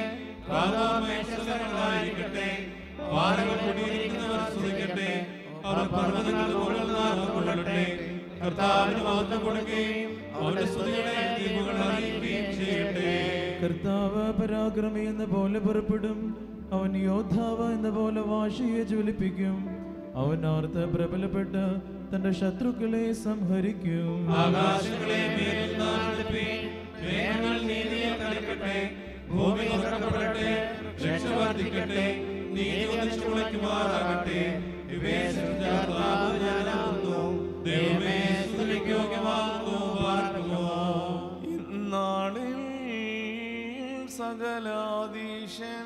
പാറകൾ കുടിയിരിക്കുന്നവർ സ്തുതിക്കട്ടെ. അവർ പർവ്വതങ്ങളുടെ മുകളിൽ നാർന്നുകൊള്ളട്ടെ. കർത്താവിന് മഹത്വം കൊടുക്കുകയും അവന്റെ സ്തുതികളെ ദ്വീപുകൾ അറിയിക്കുകയും ചെയ്യട്ടെ. കർത്താവ് പരാക്രമി എന്ന പോലെ പുറപ്പെടും. അവൻ യോദ്ധാവ് എന്ന പോലെ വാശിയെ ജ്വലിപ്പിക്കും. അവൻ ആർത്ത് പ്രബലപ്പെട്ട് തന്റെ ശത്രുക്കളെ സംഹരിക്കും. ആകാശങ്ങളെ മേലിൽ നാടുവിൻ, മേഘങ്ങൾ നീതിയെ കളിക്കട്ടെ. ഭൂമി തുറക്കപ്പെടട്ടെ, രക്ഷ വർദ്ധിക്കട്ടെ, നീതി ഒന്നിച്ചു മുളയ്ക്കുമാറാകട്ടെ. ദൈവമേ, സ്തുതിക്ക് യോഗ്യമാകുന്നു. പാർക്കുമോ. ഇന്നാളിൽ സകലാധീശൻ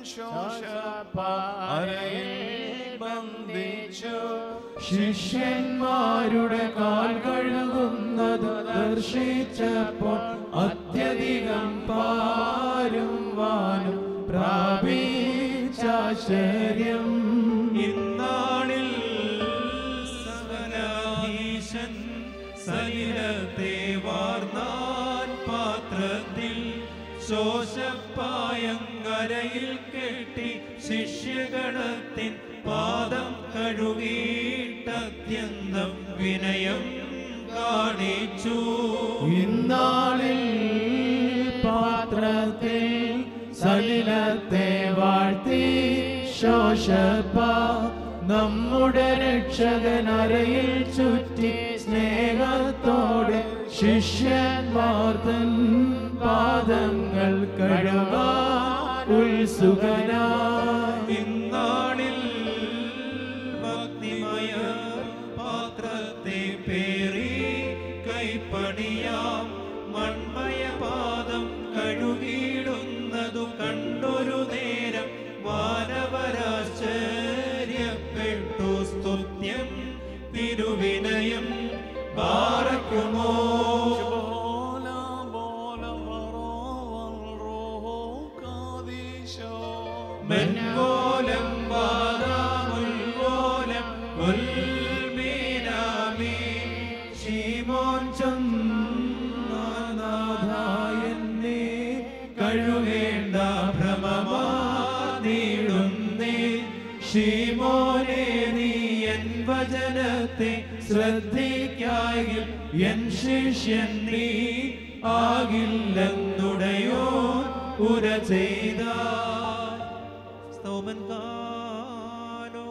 ശോഷപ്പാരയിൽ ബന്ധിച്ചു ശിഷ്യന്മാരുടെ കാൽ കഴുകുന്നത് ദർശിച്ചപ്പോൾ അത്യധികം പാരും വാനും പ്രാപിച്ചാശ്ചര്യം. ഇന്നാളിൽ സകലാധീശൻ സലിലത്തെ വാർന്നാൻ പാത്രത്തിൽ ശോഷപ്പായങ്കരയിൽ കെട്ടി ശിഷ്യഗണത്തിൻ പാദം കഴുകിയിട്ടത്യന്തം വിനയം കാണിച്ചു. ഇന്നാളിൽ പാത്രത്തിൽ സലിലത്തെ വാഴ്ത്തി ശോഷപ്പ നമ്മുടെ രക്ഷകനരയിൽ ചുറ്റി സ്നേഹത്തോടെ ശിഷ്യന്മാർ തൻ പാദങ്ങൾ കഴുകാൻ ഉത്സുകനായി. ഇന്നാളിൽ ഭക്തിമയ പാത്രത്തെ പേറി കൈപ്പണിയാം മൺമയ പാദം കഴുകിയിടുന്നതു കണ്ടൊരു നേരം വാനവരാശ്ചര്യപ്പെട്ടു. സ്തുത്യം തിരുവിനയം. പാർക്കുമോ. മെൻകോലം വാദാമുൽകോലം ഉൽമീനാമി ശീമോൻ ചൊന്നാഥായെന്നെ കഴുകേണ്ട ഭ്രമമാ നീളുന്നേ ശീമോനെ നീ എൻ വചനത്തെ ശ്രദ്ധിക്കായിൽ എൻ ശിഷ്യൻ നീ ആകില്ലെന്നുടയോ ഉര ചെയ്ത സ്തോമൻ കാലോ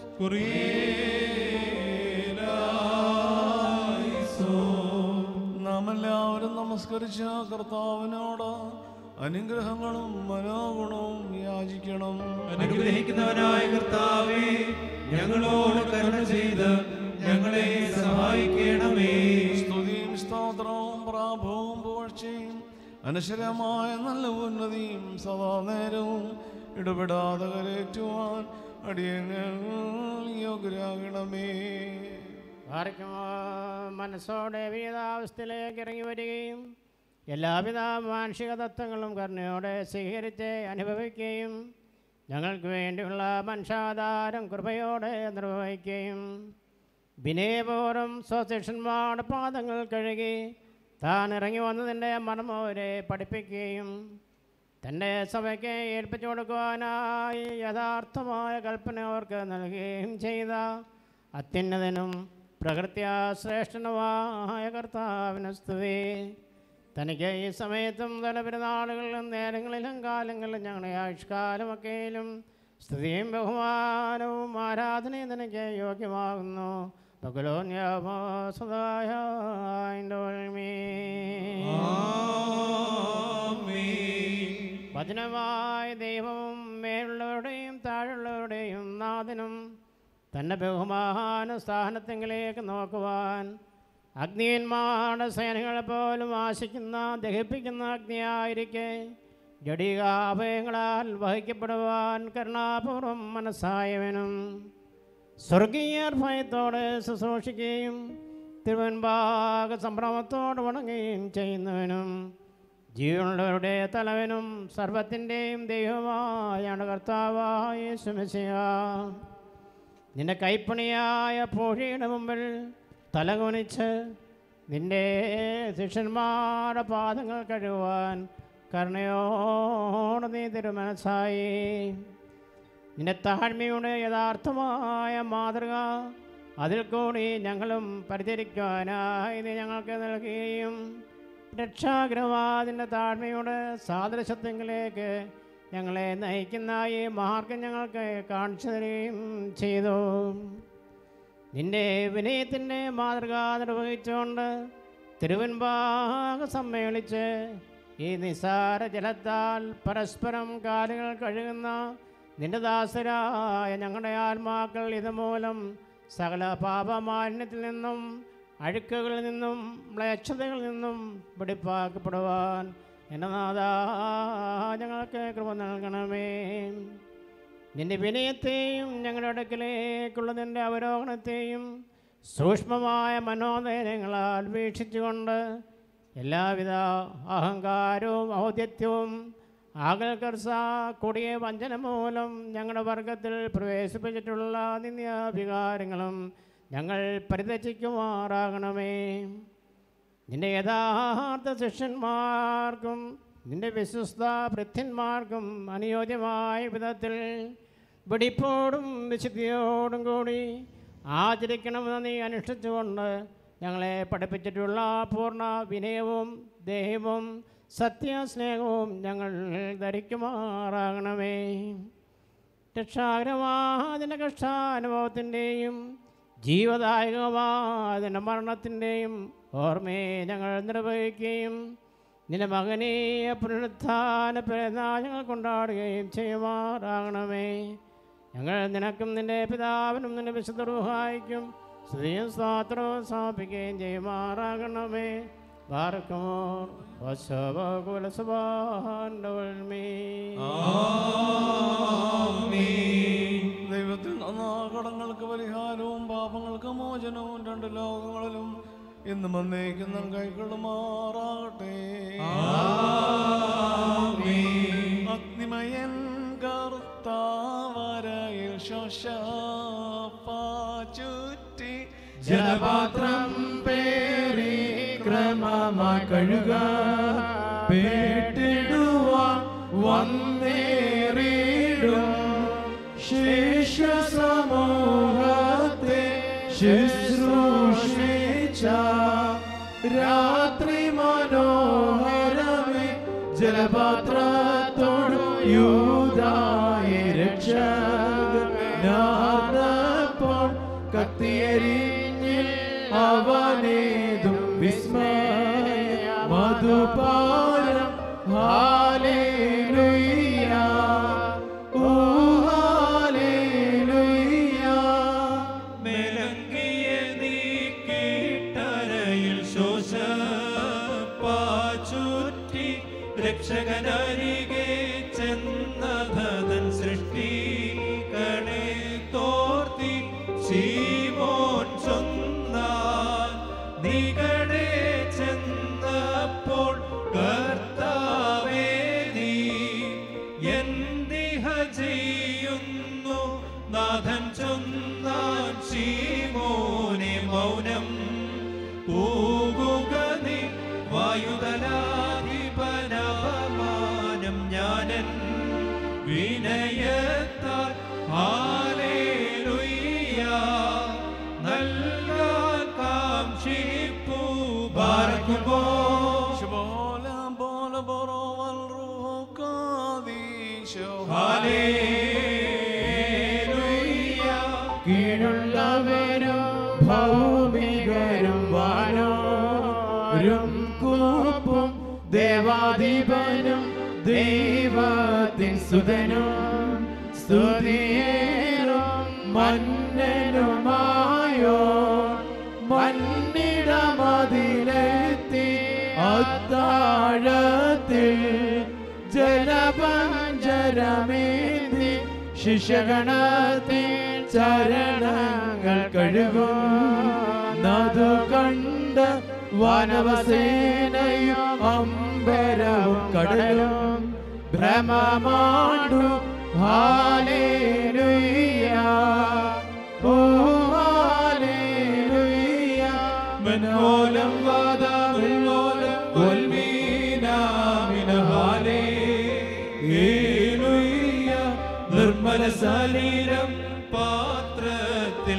നാം എല്ലാവരും നമസ്കരിച്ച കർത്താവിനോട് അനുഗ്രഹങ്ങളും മനോഗുണവും യാചിക്കണം. അനുഗ്രഹിക്കുന്നവനായ കർത്താവേ, ഞങ്ങളോട് കരുണ ചെയ്ത് ഞങ്ങളെ സഹായിക്കണമേ. സ്തുതിയും സ്തോത്രവും പ്രാഭവും പുകഴ്ചയും അനശ്വരമായ നല്ല ഉന്നതിയും സദാ നേരവും ഇടപെടാതെ കരേറ്റുവാൻ അടിയങ്ങൾ യോഗ്യരാകണമേ. മനസ്സോടെ വിവിധാവസ്ഥയിലേക്ക് ഇറങ്ങി വരികയും എല്ലാവിധ മാനുഷിക തത്വങ്ങളും കരുണയോടെ സ്വീകരിച്ച് അനുഭവിക്കുകയും ഞങ്ങൾക്ക് വേണ്ടിയുള്ള മനുഷ്യാധാരം കൃപയോടെ നിർവഹിക്കുകയും വിനയപൂർവ്വം സ്വശിഷ്യന്മാരുടെ പാദങ്ങൾ കഴുകി താൻ ഇറങ്ങി വന്നതിൻ്റെ മർമ്മവരെ പഠിപ്പിക്കുകയും തൻ്റെ സഭയ്ക്ക് ഏൽപ്പിച്ചു കൊടുക്കുവാനായി യഥാർത്ഥമായ കൽപ്പന അവർക്ക് നൽകുകയും ചെയ്ത അത്യുന്നതനും പ്രകൃത്യാ ശ്രേഷ്ഠനുമായ കർത്താവിന് സ്തുതി. തനിക്ക് ഈ സമയത്തും തല പെരുന്നാളുകളിലും നേരങ്ങളിലും കാലങ്ങളിലും ഞങ്ങളുടെ ആയുഷ്കാലമൊക്കെയിലും സ്തുതിയും ബഹുമാനവും ആരാധനയും തനിക്ക് യോഗ്യമാകുന്നു. വചനമായ ദൈവവും മേലുള്ളവരുടെയും താഴെയുള്ളവരുടെയും നാഥനും തൻ്റെ ബഹുമാന സ്ഥാനത്തെങ്കിലേക്ക് നോക്കുവാൻ അഗ്നിയന്മാരുടെ സേനകളെ പോലും ആശിക്കുന്ന ദഹിപ്പിക്കുന്ന അഗ്നിയായിരിക്കെ ജഡികാഭയങ്ങളാൽ വഹിക്കപ്പെടുവാൻ കരുണാപൂർവം മനസ്സായവനും സ്വർഗീയ ഭയത്തോടെ ശുശ്രൂഷിക്കുകയും തിരുവൻപാക സംഭ്രമത്തോട് വണങ്ങുകയും ചെയ്യുന്നവനും ജീവനുള്ളവരുടെ തലവനും സർവത്തിൻ്റെയും ദൈവമായാണ് കർത്താവായ യേശുമിശിഹ. നിന്റെ കൈപ്പണിയായ പൂഴിയുടെ മുമ്പിൽ തലകുനിച്ച് നിന്റെ ശിഷ്യന്മാരുടെ പാദങ്ങൾ കഴുകുവാൻ കരുണയോടെ നീ തിരുമനസ്സായി. നിന്റെ താഴ്മയുടെ യഥാർത്ഥമായ മാതൃക അതിൽ കൂടി ഞങ്ങളും പരിചരിക്കുവാനായി നീ ഞങ്ങൾക്ക് നൽകുകയും രക്ഷാഗ്രഹവാദിൻ്റെ താഴ്മയുടെ സാദൃശ്യത്വങ്ങളിലേക്ക് ഞങ്ങളെ നയിക്കുന്ന ഈ മാർഗം ഞങ്ങൾക്ക് കാണിച്ചു തരികയും ചെയ്തു. നിന്റെ വിനയത്തിൻ്റെ മാതൃക നിർവഹിച്ചുകൊണ്ട് തിരുവൻപാക സമ്മേളിച്ച് ഈ നിസാര ജലത്താൽ പരസ്പരം കാലുകൾ കഴുകുന്ന നിന്റെ ദാസരായ ഞങ്ങളുടെ ആത്മാക്കൾ ഇതുമൂലം സകല പാപമാലിന്യത്തിൽ നിന്നും അഴുക്കുകളിൽ നിന്നും മ്ലേച്ഛതകളിൽ നിന്നും വെടിപ്പാക്കപ്പെടുവാൻ എൻ്റെ നാഥാ ഞങ്ങൾക്ക് കൃപ നൽകണമേ. നിന്റെ വിനയത്തെയും ഞങ്ങളുടെ അടുക്കലേക്കുള്ള നിന്റെ അവരോഹണത്തെയും സൂക്ഷ്മമായ മനോധൈര്യങ്ങളാൽ വീക്ഷിച്ചുകൊണ്ട് എല്ലാവിധ അഹങ്കാരവും ഔദ്യത്യവും ആകൽക്കർസ കൊടിയ വഞ്ചന മൂലം ഞങ്ങളുടെ വർഗത്തിൽ പ്രവേശിപ്പിച്ചിട്ടുള്ള നിന്ദ്യാഭികാരങ്ങളും ഞങ്ങൾ പരിത്യജിക്കുമാറാകണമേ. നിന്റെ യഥാർത്ഥ ശിഷ്യന്മാർക്കും നിന്റെ വിശ്വസ്ത ഭൃത്യന്മാർക്കും അനുയോജ്യമായ വിധത്തിൽ വെടിപ്പോടും വിശുദ്ധിയോടും കൂടി ആചരിക്കണമെന്ന് നീ അനുഷ്ഠിച്ചുകൊണ്ട് ഞങ്ങളെ പഠിപ്പിച്ചിട്ടുള്ള പൂർണ്ണ വിനയവും ദൈവവും സത്യസ്നേഹവും ഞങ്ങൾ ധരിക്കുമാറാകണമേ. രക്ഷാകരമാതിൻ്റെ കഷ്ടാനുഭവത്തിൻ്റെയും ജീവദായകമാതിൻ്റെ മരണത്തിൻ്റെയും ഓർമ്മയെ ഞങ്ങൾ നിർവഹിക്കുകയും നിന്റെ മകനീയ പുനരുത്ഥാന പെരുന്നാൾ ഞങ്ങൾ കൊണ്ടാടുകയും ചെയ്യുമാറാകണമേ. ഞങ്ങൾ നിനക്കും നിന്റെ പിതാവിനും നിന്റെ വിശുദ്ധ റൂഹായിക്കും സ്തുതിയും സ്തോത്രവും സമർപ്പിക്കുകയും ചെയ്യുമാറാകണമേ. ബാർക്കുമോ ദൈവത്തിൽ കടങ്ങൾക്ക് പരിഹാരവും പാപങ്ങൾക്ക് മോചനവും രണ്ട് ലോകങ്ങളിലും ഇന്നും വന്നേക്കും കൈക്കൊള്ളുമാറാകട്ടെ. അഗ്നിമയൻ കർത്താവരയിൽ ശോഷാപ്പാചുറ്റി ജലപാത്രം പേറി ക്രമമായി കഴുക പേട്ടിടുവാൻ വന്നേറിടും ശേഷ സമൂഹത്തെ ശുശ്രൂഷിച്ച രാത്രി മനോഹരമേ ജലപാത്രത്തോടു യൂദായ രക്ഷകനാഥപ്പോൾ കത്തിയരിഞ്ഞിൽ അവനേതും വിസ്മയ മധുപാരം ഹാലേലുയ്യ ഓ ഹാലേലുയ്യ മേലങ്കിയ നീക്കിട്ടരയിൽ ശോഷപ്പാചുറ്റി രക്ഷകനരികെ ചെന്നതൻ സൃഷ്ടികളെ തോർത്തി ശീമോൻ ചൊന്നാൻ നികടെ ചെന്നപ്പോൾ കർത്താവേ നീ എന്തിഹ ചെയ്യുന്നു നാഥൻ ചൊന്നാൻ ശീമോനെ മൗനം പോകുക നീ വായുതലാധിപനപമാനം ഞാനൻ വിനയത്താൽ ഹാലേലുയ്യ നൽകാൻ കാംക്ഷിപ്പൂ ബാർക്കുമോ ശുഭോല ബോല ബോറോവൽ റൂഹാദീശോ ഹാലേലുയ്യ കീഴുള്ളവരും ഭൗമികരും വാനോരും കൂപ്പും ദേവാധിപനും ദൈവത്തിൻ സുതനും സ്തുതിയേറും മന്നനുമായോ മന്നിടമതിലെത്തി അത്താഴത്തിൽ ജലപഞ്ചരമേന്തി ശിശഗണത്തിൽ ചരണങ്ങൾ കഴുകും നദു കണ്ട് വനവസേനയും അമ്പരവും കടലും ഭ്രമമാണ്ടു ഹാലേലുയ്യ ഓ ഹാലേലുയ്യ മനോലം വാദാവിലോലം ഉൽമീനാമിന ഹാലേലുയ്യ നിർമ്മല ശരീരം പാത്രത്തിൽ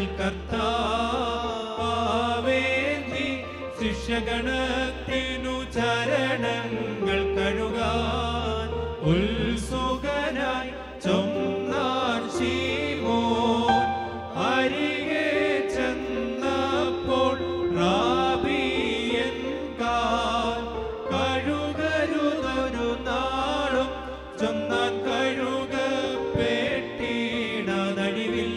കർത്താവേന്തി ശിഷ്യഗണത്തിനു ചരണങ്ങൾ കഴുകാൻ ഉത്സുകനായി ചൊന്നാൻ ശീമോൻ അരികെ ചെന്നപ്പോൾ റാബിയൻ കാൽ കഴുകരുതൊരു നാളും ചൊന്നാൻ കഴുക പേട്ടിടനഴിവിൽ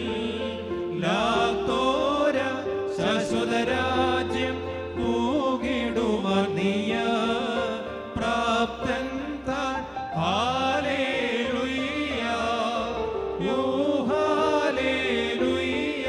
ലാത്തോര ശാശ്വതരാജ്യം പൂകിടുവാൻ നീയ പ്രാപ്തൻ താൻ ഹാലേലുയ്യ യോ ഹാലേലുയ്യ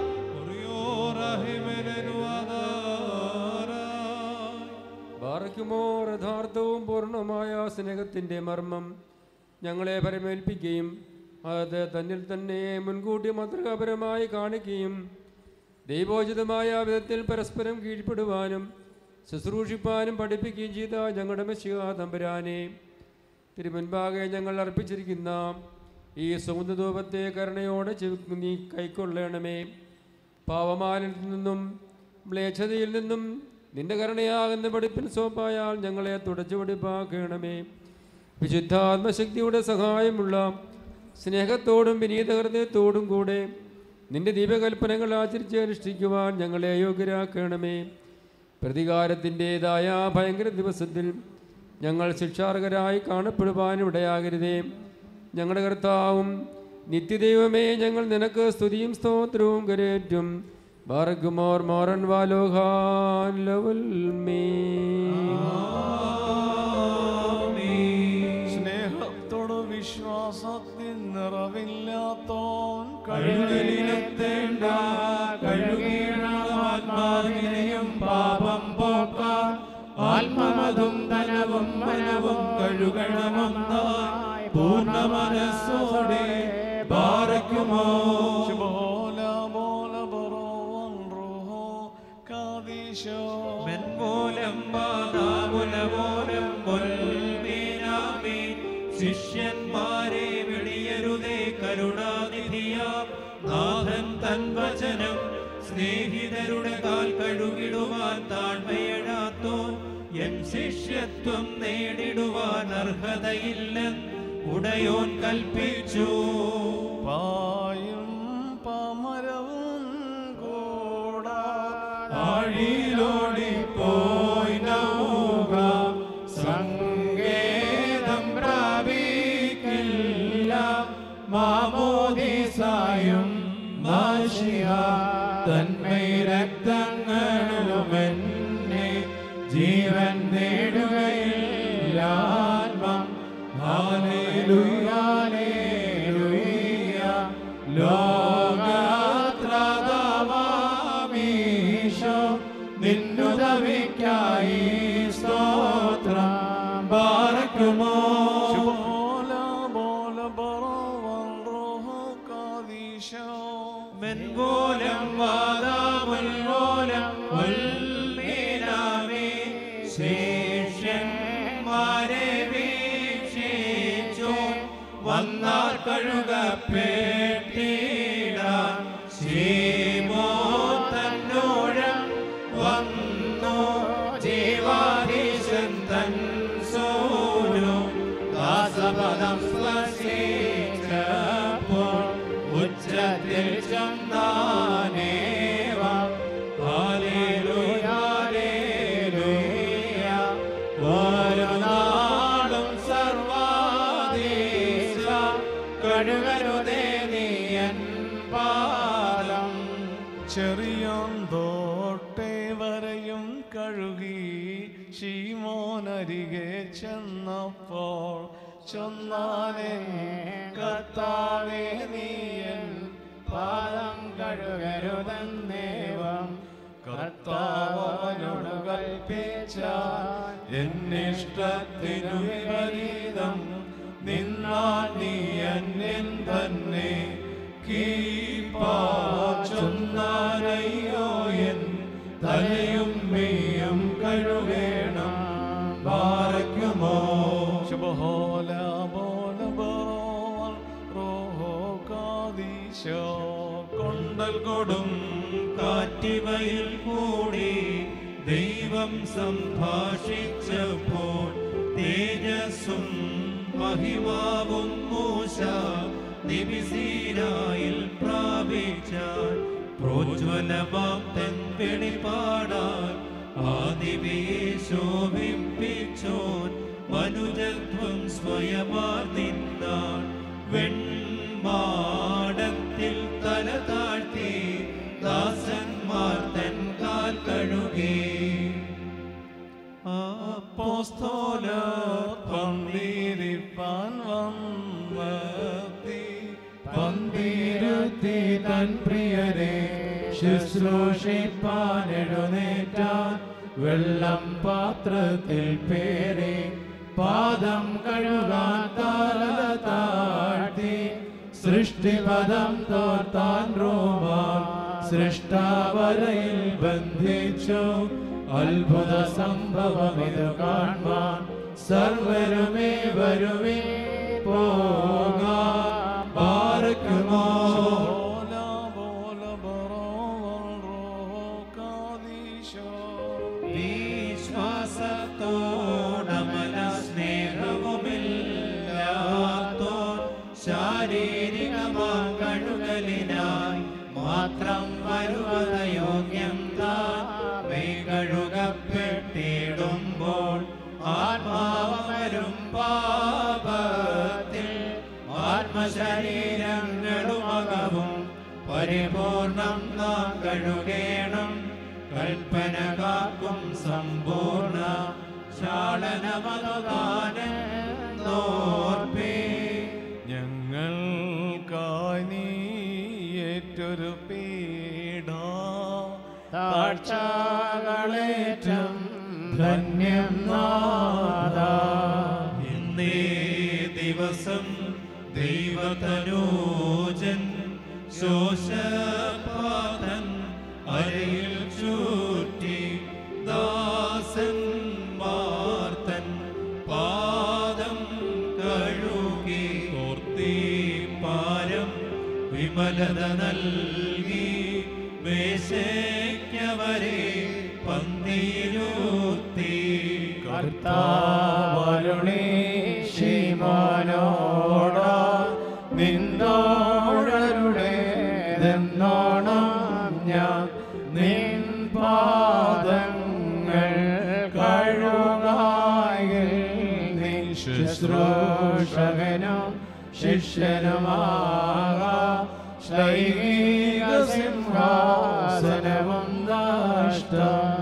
ബാറയ്ക്കുമോർ യഥാർത്ഥവും പൂർണ്ണമായ സ്നേഹത്തിൻ്റെ മർമ്മം ഞങ്ങളെ പരമേൽപ്പിക്കുകയും അത് തന്നിൽ തന്നെ മുൻകൂട്ടി മാതൃകാപരമായി കാണിക്കുകയും ദൈവോചിതമായ വിധത്തിൽ പരസ്പരം കീഴ്പ്പെടുവാനും ശുശ്രൂഷിപ്പാനും പഠിപ്പിക്കുകയും ചെയ്ത ഞങ്ങളുടെ മെസ്സിഹാ തമ്പുരാനെ തിരുമുൻപാകെ ഞങ്ങൾ അർപ്പിച്ചിരിക്കുന്ന ഈ സൗന്ദര്യധൂപത്തെ കരുണയോടെ ചെവി നീ കൈക്കൊള്ളണമേ. പാവമാനിൽ നിന്നും മ്ലേച്ഛതയിൽ നിന്നും നിന്റെ കരുണയാകുന്ന പഠിപ്പിൻ സോപ്പായാൽ ഞങ്ങളെ തുടച്ചു പഠിപ്പാക്കണമേ. വിശുദ്ധാത്മശക്തിയുടെ സഹായമുള്ള സ്നേഹത്തോടും വിനീത ഹൃദയത്തോടും കൂടെ നിന്റെ ദീപകൽപ്പനകൾ ആചരിച്ച് അനുഷ്ഠിക്കുവാൻ ഞങ്ങളെ യോഗ്യരാക്കണമേ. പ്രതികാരത്തിൻ്റെതായ ഭയങ്കര ദിവസത്തിൽ ഞങ്ങൾ ശിക്ഷാർഹരായി കാണപ്പെടുവാനും ഇടയാകരുതേ. ഞങ്ങളുടെ കർത്താവും നിത്യദൈവമേ, ഞങ്ങൾ നിനക്ക് സ്തുതിയും സ്തോത്രവും കരേറ്റും. ബാറക്കുമോർ മോറൻ വാലോഹാൻ ലവൽ മേ. സ്നേഹത്തോട് വിശ്വാസത്തിൽ നിറവില്ലാത്തോൻ കഴുകലിലെത്തേണ്ട കഴുകീണമാത്മാവിനെയും പാപം പോക്കാൻ ആത്മമതും ധനവും മനവും കഴുകണമെന്നായി പൂർണ്ണ മനസ്സോടെ പാറയ്ക്കുമോ മെൻമൂലം മാതാമുലമൂലം പൊൽമീനാമീ ശിഷ്യന്മാരെ വെളിയരുതേ കരുണാനിധിയാം നാഥൻ തൻ വചനം സ്നേഹിതരുടെ കാൽ കഴുകിടുവാൻ താഴ്മയഴാത്തോ എൻ ശിഷ്യത്വം നേടിടുവാൻ അർഹതയില്ലെന്ന് ഉടയോൻ കൽപ്പിച്ചു. പായും പാമരവും കൂടാ ആഴിയിലോടിപ്പോയി നൗക സങ്കേതം പ്രാപിക്കില്ല മാമോദീസായും മാശിഹ തന്മൈ രക്തങ്ങളുമെന്നെ ജീവൻ നേടുകയില്ല ആത്മം. ഹല്ലേലൂയ ഹല്ലേലൂയ ലോകത്രദമാമീശോ നിന്നുദവിക്കായി സ്തോത്രം ബാറക്കുമോ മെൻമൂലം വാദാമുൽമൂലം ഉൽമീനാമീ ശിഷ്യന്മാരെ വീക്ഷിച്ചു വന്നാൽ കഴുകപ്പെട്ടിടാൻ ശീമോൻ തന്നോഴം വന്നു ജീവാധീശൻ തൻ സോനു ദാസപദം സ്പർശിച്ചപ്പോൾ ഉച്ചത്തിൽ ചന്ദാനേവം ഹല്ലേലൂയ ഹല്ലേലൂയ ഓരോ നാളും സർവാധീശ കഴുകരുതേ നീയൻ പാദം. ചെറിയോന്തോട്ടെ വരെയും കഴുകി ശീമോനരികെ ചെന്നപ്പോൾ ചൊന്നാനേ കർത്താവേ നീയൻ പാദം കഴുകരുതെന്നേവം കർത്താവനോട് കൽപ്പിച്ച എന്നിഷ്ടത്തിനു വിപരീതം നിന്നാൽ നീ അന്യൻ തന്നെ കീപ്പാച്ചൊന്നാനയ്യോ എൻ തലയും മെയ്യും കഴുകേണം ബാറയ്ക്കുമോ കൊണ്ടൽ കൊടും കാറ്റിവയിൽ കൂടി ദൈവം സംഭാഷിച്ചപ്പോൾ തേജസ്സും മഹിമാവും മൂശ നിബിസീനായിൽ പ്രാപിച്ചാൽ പ്രോജ്വലമാം തെൻ വെളിപാടാൽ ആദിവയെ ശോഭിപ്പിച്ചോൻ മനുജത്വം സ്വയമാർ നിന്നാൾ വെൺമാടത്തിൽ തല താഴ്ത്തി ദാസന്മാർ തൻ കാൽ കഴുകി. അപ്പോസ്തലർ പന്തിരിപ്പാൻ വന്നെത്തി പന്തിരുത്തി തൻ പ്രിയരെ ശുശ്രൂഷിപ്പാൻ എഴുന്നേറ്റാൻ വെള്ളം പാത്രത്തിൽ പേരെ പാദം കഴുകാൻ തല താഴ്ത്തി സൃഷ്ടിപദം തോർത്താൻ റോമാൻ സൃഷ്ടാവരയിൽ ബന്ധിച്ചു അത്ഭുത സംഭവം ഇത് കാണുവാൻ സർവരുമേ വരുവേ പോകാം ബാറക്കുമോ വിശ്വാസത്തോടമന സ്നേഹവുമില്ലാത്തോ ശാരീരികമാം കഴുകലിനായി മാത്രം വരുവതയോഗ്യം താമേ കഴുകപ്പെട്ടിടുമ്പോൾ ആത്മാവരും പാപത്തിൽ ആത്മശരീരങ്ങളുമകവും പരിപൂർണം നാം കഴുകേണം. കൽപ്പന കാക്കും സമ്പൂർണ്ണ ശാളനമതാനോർപ്പേ ഞങ്ങൾക്കായി നീ ഏറ്റൊരു പീഡ താഴ്ചകളേറ്റം ധന്യം നാദാ ഇന്നേ ദിവസം ദൈവതനോജൻ ശോഷപാതൻ അരയിൽ ചൂറ്റി ദാസൻ മാർത്തൻ പാദം കഴുകി കോർത്തി പാരം വിമലത നൽകി മേശയ്ക്കവരെ പന്തിരുത്തി കർത്താവരുളി ശിമോനോട നിന്നോടരുടേതെന്നോണം ഞാൻ നിൻ പാദങ്ങൾ കഴുകായിൽ നിൻ ശുശ്രൂഷകനും ശിഷ്യനുമാകാ ശ്ലൈഹിക സിംഹാസനവും നഷ്ടം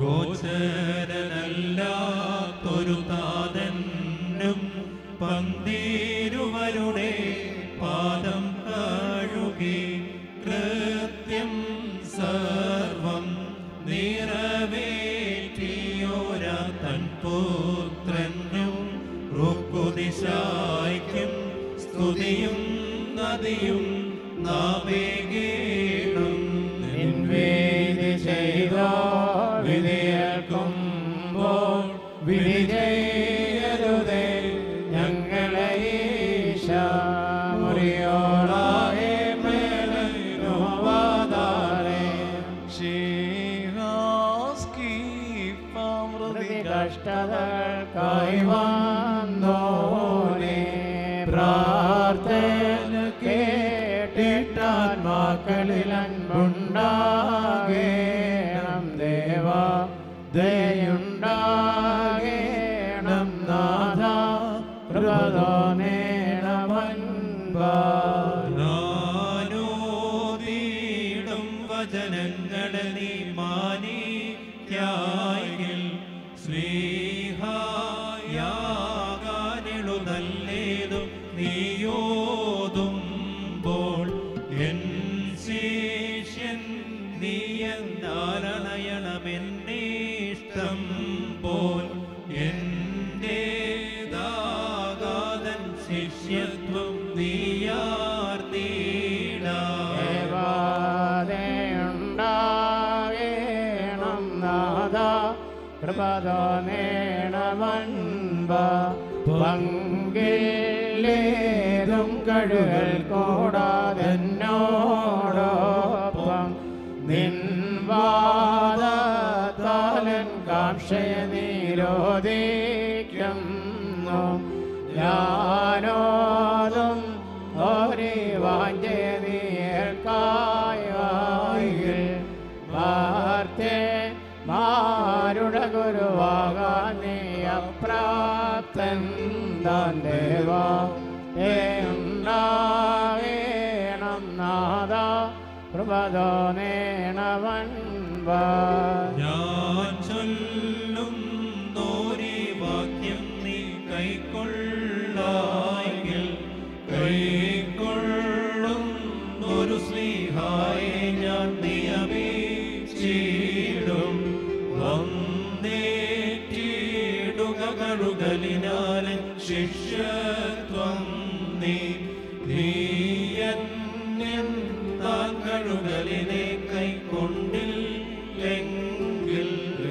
ഗോചരനല്ലാത്തൊരു താതനും പന്തിരുവരുടെ പാദം കഴുകി കൃത്യം സർവം നിറവേറ്റിയോര തൻ പുത്രനും റുക്കുദിശായ്ക്കും സ്തുതിയും നദിയും നാമേകേണം നിൻവേദി ചെയ്ത വിധിയേൽക്കുമ്പോൾ വിധി ചെയ്യരുതേ ഞങ്ങളെ ഈശ മുറിയോളായേ മേലോവാദാരേ കഷ്ടതകൾക്കായി വന്നോനെ പ്രാർത്ഥന കേട്ടിട്ടാത്മാക്കളിൽ അൻപുണ്ടാകേണം ദേവ ദയുണ്ടാകേണം നാഥ നാനോദീടും വചനങ്ങളെ നീ മാനിക്കായിൽ സ്നേഹായാകാനെഴുതല്ലേതും നീയോതുമ്പോൾ എൻ ശിഷ്യൻ നീ എന്നാലണയണമെന്നിഷ്ടം പോൽ എന്റേതാകാതൻ ശിഷ്യത്വം നീയാർന്നീടാ ദേവാദേയുണ്ടാകേണം നാഥ കൃപതോനേണമൻപ പങ്കില്ലേതും കഴുകൽ കൂടാതെന്നോടൊപ്പം നിൻവാദത്താലൻ കാംക്ഷയ നിരോധിക്കുന്നു ഞാനോതും ഓരി വാഞ്ചയ നീർക്കായിൽ വാർത്തേ മാരുടെ ഗുരുവാകാൻ നീ അപ്രാപ്തൻ താൻ ദേവാ ഉണ്ടാകേണം നാഥ കൃപതോനേണമൻപ ഞാൻ ചൊല്ലും നോരി വാക്യം നീ കൈക്കൊള്ളായെങ്കിൽ കൈക്കൊള്ളും ഒരു സ്നേഹായെ ഞാൻ നിയമിച്ചിടും വന്നേറ്റിടുക കഴുകലിനാലെ ശിഷ്യത്വം നീ നീയന്യൻ താൻ കഴുകലിനെ കൈക്കൊണ്ടില്ലെങ്കിൽ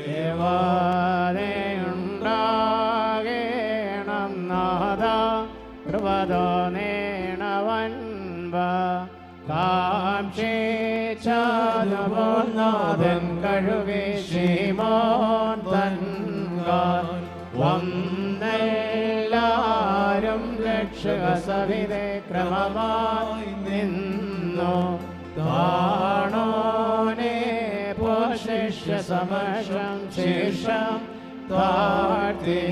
ദേവാദേയുണ്ടാകേണം നാഥ കൃപതോനേണമൻപ കാംക്ഷിച്ചതുപോൽ നാഥൻ കഴുകി ശീമോൻ തൻകാൽ വന്നെല്ലാരും രക്ഷക സവിധേ ക്രമമായി നിന്നു താണോനെ പോഷിഷ്യ സമക്ഷം ശേഷം താഴ്ത്തി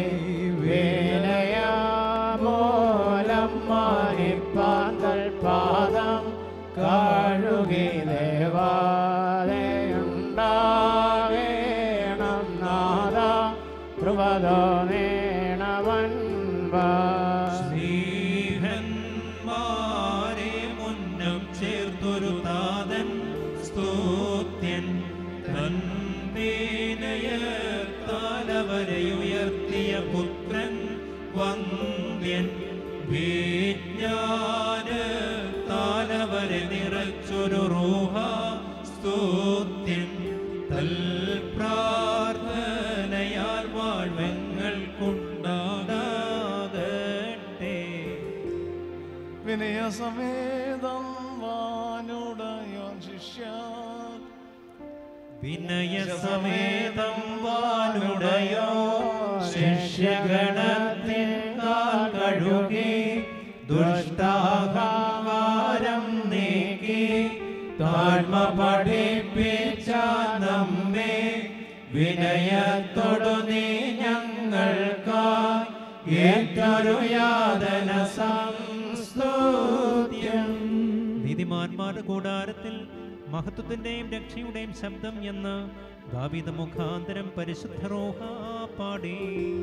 വിനയമൂലം മാനിപ്പാന്തൽ പാദം കഴുകി ദേവാദേയുണ്ടാകേണം നാഥ കൃപതോനേണമൻപ സ്നേഹന്മാരെ മുന്നം ചേർത്തൊരു താതൻ സ്തുത്യൻ തൻ വിനയത്താലവരെ ഉയർത്തിയ പുത്രൻ വന്ദ്യൻ വിജ്ഞാ വാഴ്വിൽ നിറച്ചൊരു റൂഹ സ്തുത്യം തൽ പ്രാർത്ഥനയാൽ വാഴ്വങ്ങൾക്കുണ്ടാകട്ടെ. വിനയസമേതം വാനുടയോൻ ശിഷ്യ വിനയസമേതം വാനുടയോ ശിഷ്യഗണത്തിൻ കാൽ കഴുകി ദുഷ്ടാഹങ്കാരം നീക്കി താഴ്മ പഠിപ്പിച്ച നമ്മെ വിനയത്തോടു നീ ഞങ്ങൾക്കായി ഏറ്റൊരു യാതന സംസ്തുത്യം. നീതിമാന്മാരുടെ കൂടാരത്തിൽ മഹത്വത്തിന്റെയും രക്ഷയുടെയും ശബ്ദം എന്ന് ദാവീദ് മുഖാന്തരം പരിശുദ്ധ റൂഹ പാടി.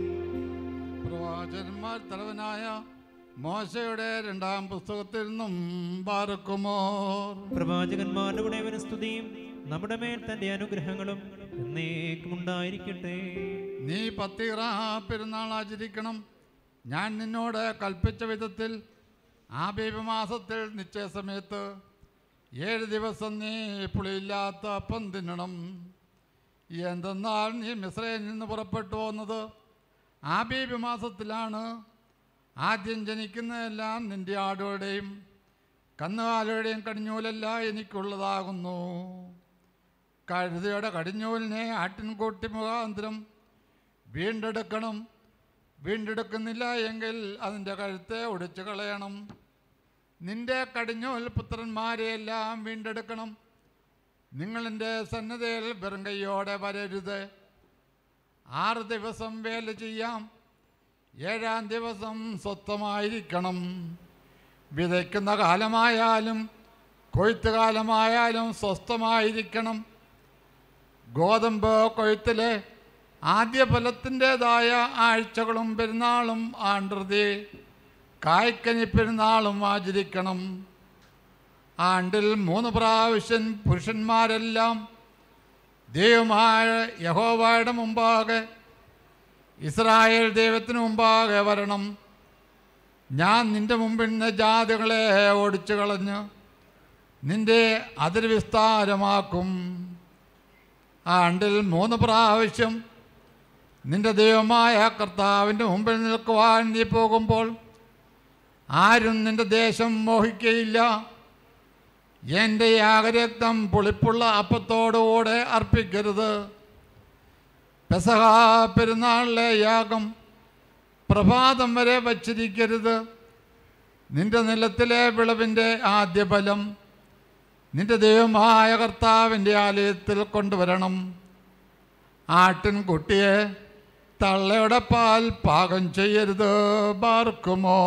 പ്രവാചകന്മാർ തലവനായ മോശയുടെ രണ്ടാം പുസ്തകത്തിൽ നിന്നും ബാറക്കുമോ. പ്രവാചകന്മാരുടെ സ്തുതിയും നമ്മുടെ മേൽ തന്റെ അനുഗ്രഹങ്ങളും എന്നേക്കും ഉണ്ടായിരിക്കട്ടെ. നീ പത്തീറ പെരുന്നാൾ ആചരിക്കണം. ഞാൻ നിന്നോട് കൽപ്പിച്ച വിധത്തിൽ ആബീബ് മാസത്തിൽ നിശ്ചയ സമയത്ത് ഏഴ് ദിവസം നീ പുളിയില്ലാത്ത അപ്പം തിന്നണം. എന്തെന്നാൽ നീ മിസ്രയിൽ നിന്ന് പുറപ്പെട്ടു പോകുന്നത് ആബീബ് മാസത്തിലാണ്. ആദ്യം ജനിക്കുന്നതെല്ലാം നിന്റെ ആടുകളുടെയും കന്നുകാലിയുടെയും കടിഞ്ഞൂലെല്ലാം എനിക്കുള്ളതാകുന്നു. കഴുതയുടെ കടിഞ്ഞൂലിനെ ആട്ടിൻകൂട്ടി മുഖാന്തരം വീണ്ടെടുക്കണം. വീണ്ടെടുക്കുന്നില്ല എങ്കിൽ അതിൻ്റെ കഴുത്തെ ഒടിച്ചു കളയണം. നിന്റെ കടിഞ്ഞൂൽ പുത്രന്മാരെയെല്ലാം വീണ്ടെടുക്കണം. നിങ്ങളെൻ്റെ സന്നദ്ധയിൽ വെറും കൈയോടെ വരരുത്. ആറ് ദിവസം വേല ചെയ്യാം. ഏഴാം ദിവസം സ്വസ്ഥമായിരിക്കണം. വിതയ്ക്കുന്ന കാലമായാലും കൊയ്ത്ത് കാലമായാലും സ്വസ്ഥമായിരിക്കണം. ഗോതമ്പ് കൊയ്ത്തിലെ ആദ്യ ഫലത്തിൻ്റെതായ ആഴ്ചകളും പെരുന്നാളും ആണ്ടൃതി കായ്ക്കനി പെരുന്നാളും ആചരിക്കണം. ആണ്ടിൽ മൂന്ന് പ്രാവശ്യം പുരുഷന്മാരെല്ലാം ദൈവമായ യഹോവയുടെ മുമ്പാകെ ഇസ്രായേൽ ദൈവത്തിന് മുമ്പാകെ വരണം. ഞാൻ നിന്റെ മുമ്പിൽ നിന്ന് ജാതികളെ ഓടിച്ചു കളഞ്ഞ് നിന്റെ അതിര് വിസ്താരമാക്കും. ആണ്ടിൽ മൂന്ന് പ്രാവശ്യം നിന്റെ ദൈവമായ കർത്താവിൻ്റെ മുമ്പിൽ നിൽക്കുവാൻ നീ പോകുമ്പോൾ ആരും നിന്റെ ദേശം മോഹിക്കയില്ല. എൻ്റെ യാഗരക്തം പുളിപ്പുള്ള അപ്പത്തോടുകൂടെ അർപ്പിക്കരുത്. പെസഹ പെരുന്നാളിലെ യാഗം പ്രഭാതം വരെ വച്ചിരിക്കരുത്. നിന്റെ നിലത്തിലെ വിളവിൻ്റെ ആദ്യ ഫലം നിന്റെ ദൈവമായ കർത്താവിൻ്റെ ആലയത്തിൽ കൊണ്ടുവരണം. ആട്ടിൻകുട്ടിയെ തള്ളയുടെ പാൽ പാകം ചെയ്യരുത്. ബാർക്കുമോ.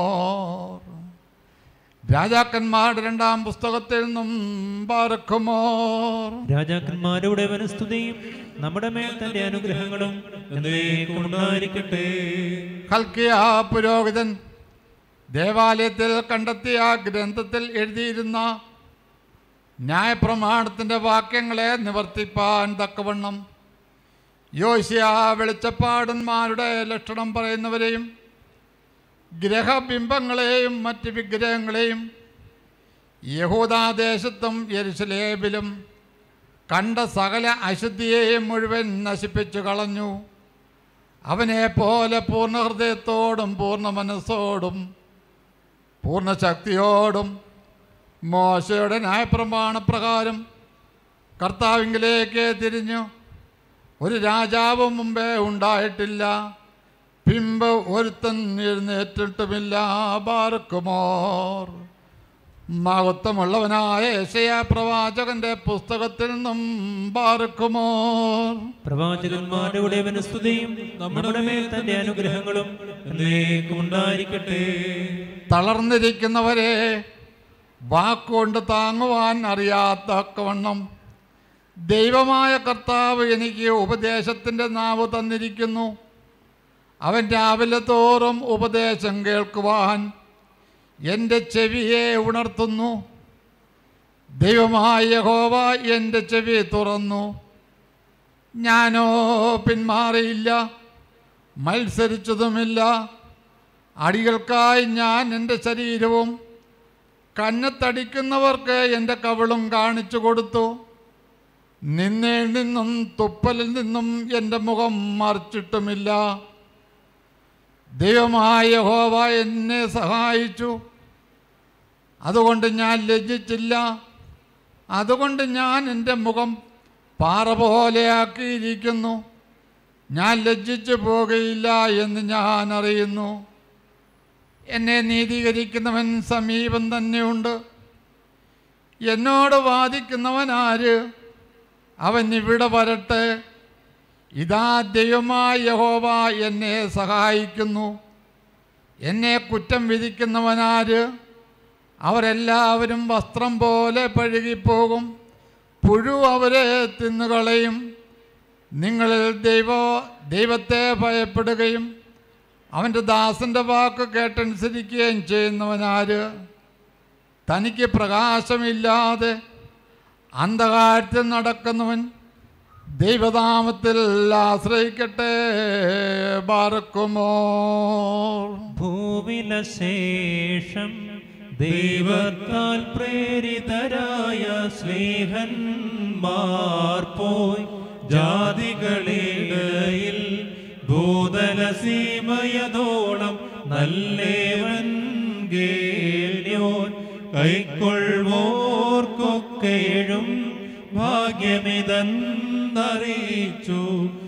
രാജാക്കന്മാരുടെ രണ്ടാം പുസ്തകത്തിൽ നിന്നും ബാർക്കുമോ. രാജാക്കന്മാരുടെ വനസ്തുതിയും നമ്മുടെ മേൽ തന്റെ അനുഗ്രഹങ്ങളും ഉണ്ടായിരിക്കട്ടെ. ഹൽക്കിയ പുരോഹിതൻ ദേവാലയത്തിൽ കണ്ടെത്തിയ ഗ്രന്ഥത്തിൽ എഴുതിയിരുന്ന ന്യായപ്രമാണത്തിൻ്റെ വാക്യങ്ങളെ നിവർത്തിപ്പാൻ തക്കവണ്ണം യോശിയ വെളിച്ചപ്പാടന്മാരുടെ ലക്ഷണം പറയുന്നവരെയും ഗ്രഹബിംബങ്ങളെയും മറ്റ് വിഗ്രഹങ്ങളെയും യഹൂദാദേശത്തും യെരുശലേമിലും കണ്ട സകല അശുദ്ധിയെയും മുഴുവൻ നശിപ്പിച്ചു കളഞ്ഞു. അവനെ പോലെ പൂർണ്ണ ഹൃദയത്തോടും പൂർണ്ണ മനസ്സോടും പൂർണ്ണ ശക്തിയോടും മോശയുടെ ന്യായപ്രമാണപ്രകാരം കർത്താവിങ്കിലേക്ക് തിരിഞ്ഞു ഒരു രാജാവും മുമ്പേ ഉണ്ടായിട്ടില്ല. പിമ്പ് ഒരുത്തൻ എഴുന്നേറ്റിട്ടുമില്ല. ബാർക്കുമോർ. മഹത്വമുള്ളവനായ യെശയ്യാ പ്രവാചകന്റെ പുസ്തകത്തിൽ നിന്നും ബാർക്കുമോർ. പ്രവാചകന്മാരുടെ വനസ്തുതിയും നമ്മുടെ മേൽ തന്റെ അനുഗ്രഹങ്ങളും ഉണ്ടായിരിക്കട്ടെ. തളർന്നിരിക്കുന്നവരെ വാക്കുകൊണ്ട് താങ്ങുവാൻ അറിയാത്തക്കവണ്ണം ദൈവമായ കർത്താവ് എനിക്ക് ഉപദേശത്തിൻ്റെ നാവ് തന്നിരിക്കുന്നു. അവൻ രാവിലെ തോറും ഉപദേശം കേൾക്കുവാൻ എൻ്റെ ചെവിയെ ഉണർത്തുന്നു. ദൈവമായ യഹോവ എൻ്റെ ചെവി തുറന്നു. ഞാനോ പിന്മാറിയില്ല, മത്സരിച്ചതുമില്ല. അടികൾക്കായി ഞാൻ എൻ്റെ ശരീരവും കന്നത്തടിക്കുന്നവർക്ക് എൻ്റെ കവിളും കാണിച്ചു കൊടുത്തു. നിന്നയിൽ നിന്നും തുപ്പലിൽ നിന്നും എൻ്റെ മുഖം മറിച്ചിട്ടുമില്ല. ദൈവമായ യഹോവ എന്നെ സഹായിച്ചു. അതുകൊണ്ട് ഞാൻ ലജ്ജിച്ചില്ല. അതുകൊണ്ട് ഞാൻ എൻ്റെ മുഖം പാറ പോലെയാക്കിയിരിക്കുന്നു. ഞാൻ ലജ്ജിച്ചു പോകുകയില്ല എന്ന് ഞാൻ അറിയുന്നു. എന്നെ നീതീകരിക്കുന്നവൻ സമീപം തന്നെയുണ്ട്. എന്നോട് വാദിക്കുന്നവനാര്? അവൻ ഇവിടെ വരട്ടെ. ഇതാ ദൈവമായ യഹോവ എന്നെ സഹായിക്കുന്നു. എന്നെ കുറ്റം വിധിക്കുന്നവനാര്? അവരെല്ലാവരും വസ്ത്രം പോലെ പഴുകിപ്പോകും. പുഴു അവരെ തിന്നുകളയും. നിങ്ങളിൽ ദൈവ ദൈവത്തെ ഭയപ്പെടുകയും അവൻ്റെ ദാസൻ്റെ വാക്ക് കേട്ടനുസരിക്കുകയും ചെയ്യുന്നവനാര്? തനിക്ക് പ്രകാശമില്ലാതെ അന്ധകാരത്തിൽ നടക്കുന്നവൻ ദൈവനാമത്തിൽ ആശ്രയിക്കട്ടെ. ബാറക്കുമോ. ഭൂവിലശേഷം ദൈവത്താൽ പ്രേരിതരായ സ്നേഹന്മാർ പോയി ജാതികളിടയിൽ ഭൂതലസീമയതോളം നല്ലേവൻ ഗേല്യോൻ കൈക്കൊള്ളുവോർക്കൊക്കെഴും ഭാഗ്യമിതെന്നറിയിച്ചു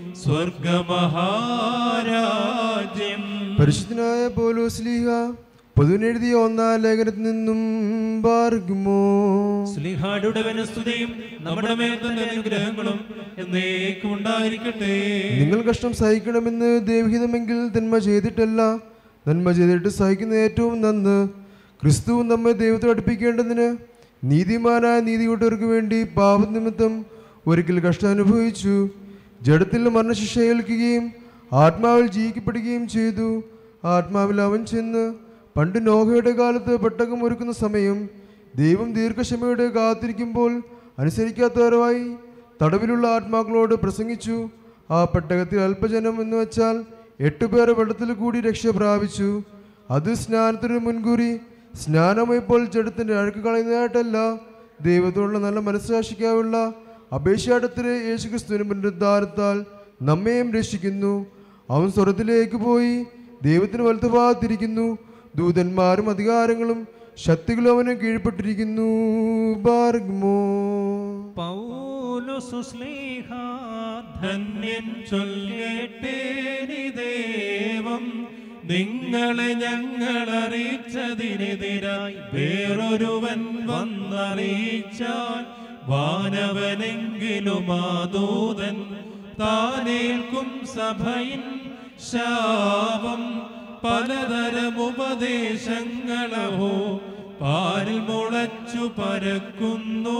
സ്വർഗമഹാരാജ്യം. പരിശുദ്ധനായ പൗലോസ്ലീഹ പൊതുവിനെഴുതിയ ഒന്നാം ലേഖനത്തിൽ നിന്നും പാർക്കുമോ. സ്ലീഹായുടെ വനസ്തുതിയും നമ്മുടെ മേൽ തന്നെ അനുഗ്രഹങ്ങളും എന്നേക്കും ഉണ്ടായിരിക്കട്ടെ. നിങ്ങൾ കഷ്ടം സഹിക്കണമെന്ന് ദൈവഹിതമെങ്കിൽ നന്മ ചെയ്തിട്ടല്ല, നന്മ ചെയ്തിട്ട് സഹിക്കുന്ന ഏറ്റവും നന്ന്. ക്രിസ്തു നമ്മെ ദൈവത്തെ അടുപ്പിക്കേണ്ടതിന് നീതിമാനായ നീതികൂട്ടർക്ക് വേണ്ടി പാപനിമിത്തം ഒരിക്കൽ കഷ്ടം അനുഭവിച്ചു. ജഡത്തിൽ മരണശിക്ഷ ഏൽക്കുകയും ആത്മാവിൽ ജീവിക്കപ്പെടുകയും ചെയ്തു. ആത്മാവിൽ അവൻ ചെന്ന് പണ്ട് നോഹയുടെ കാലത്ത് പെട്ടകം ഒരുക്കുന്ന സമയം ദൈവം ദീർഘക്ഷമയോടെ കാത്തിരിക്കുമ്പോൾ അനുസരിക്കാത്തവരായി തടവിലുള്ള ആത്മാക്കളോട് പ്രസംഗിച്ചു. ആ പെട്ടകത്തിൽ അല്പജനം എന്ന് വെച്ചാൽ എട്ടുപേർ വെള്ളത്തിൽ കൂടി രക്ഷ പ്രാപിച്ചു. അത് സ്നാനത്തിന് മുൻകൂറി സ്നാനമായപ്പോൾ ജഡത്തിൻ്റെ അഴുക്ക് കളയുന്നതായിട്ടല്ല, ദൈവത്തോടുള്ള നല്ല മനസ്സാക്ഷിക്കാനുള്ള അപേക്ഷാടത്തിന് യേശുക്രിസ്തുവിന്റെ പുനരുദ്ധാരത്താൽ നമ്മയും രക്ഷിക്കുന്നു. അവൻ സ്വർഗ്ഗത്തിലേക്ക് പോയി ദൈവത്തിന് വലത്തുഭാഗത്തിരിക്കുന്നു. ദൂതന്മാരും അധികാരങ്ങളും ശക്തികളും അവന് കീഴ്പ്പെട്ടിരിക്കുന്നു. ബാർഗ്മോ. പൗലോസ് ശ്ലീഹ ധന്യൻ ചൊല്ലേട്ടേനി ദേവം നിങ്ങളെ ഞങ്ങൾ അറിയിച്ചതിനെതിരായി വേറൊരുവൻ വന്നറിയിച്ചാൽ വാനവനെങ്കിലും ആദൂതൻ താനേൽക്കും സഭയിൻ ശാപം. പലതരം ഉപദേശങ്ങളോ പാരിൽ മുളച്ചു പരക്കുന്നു.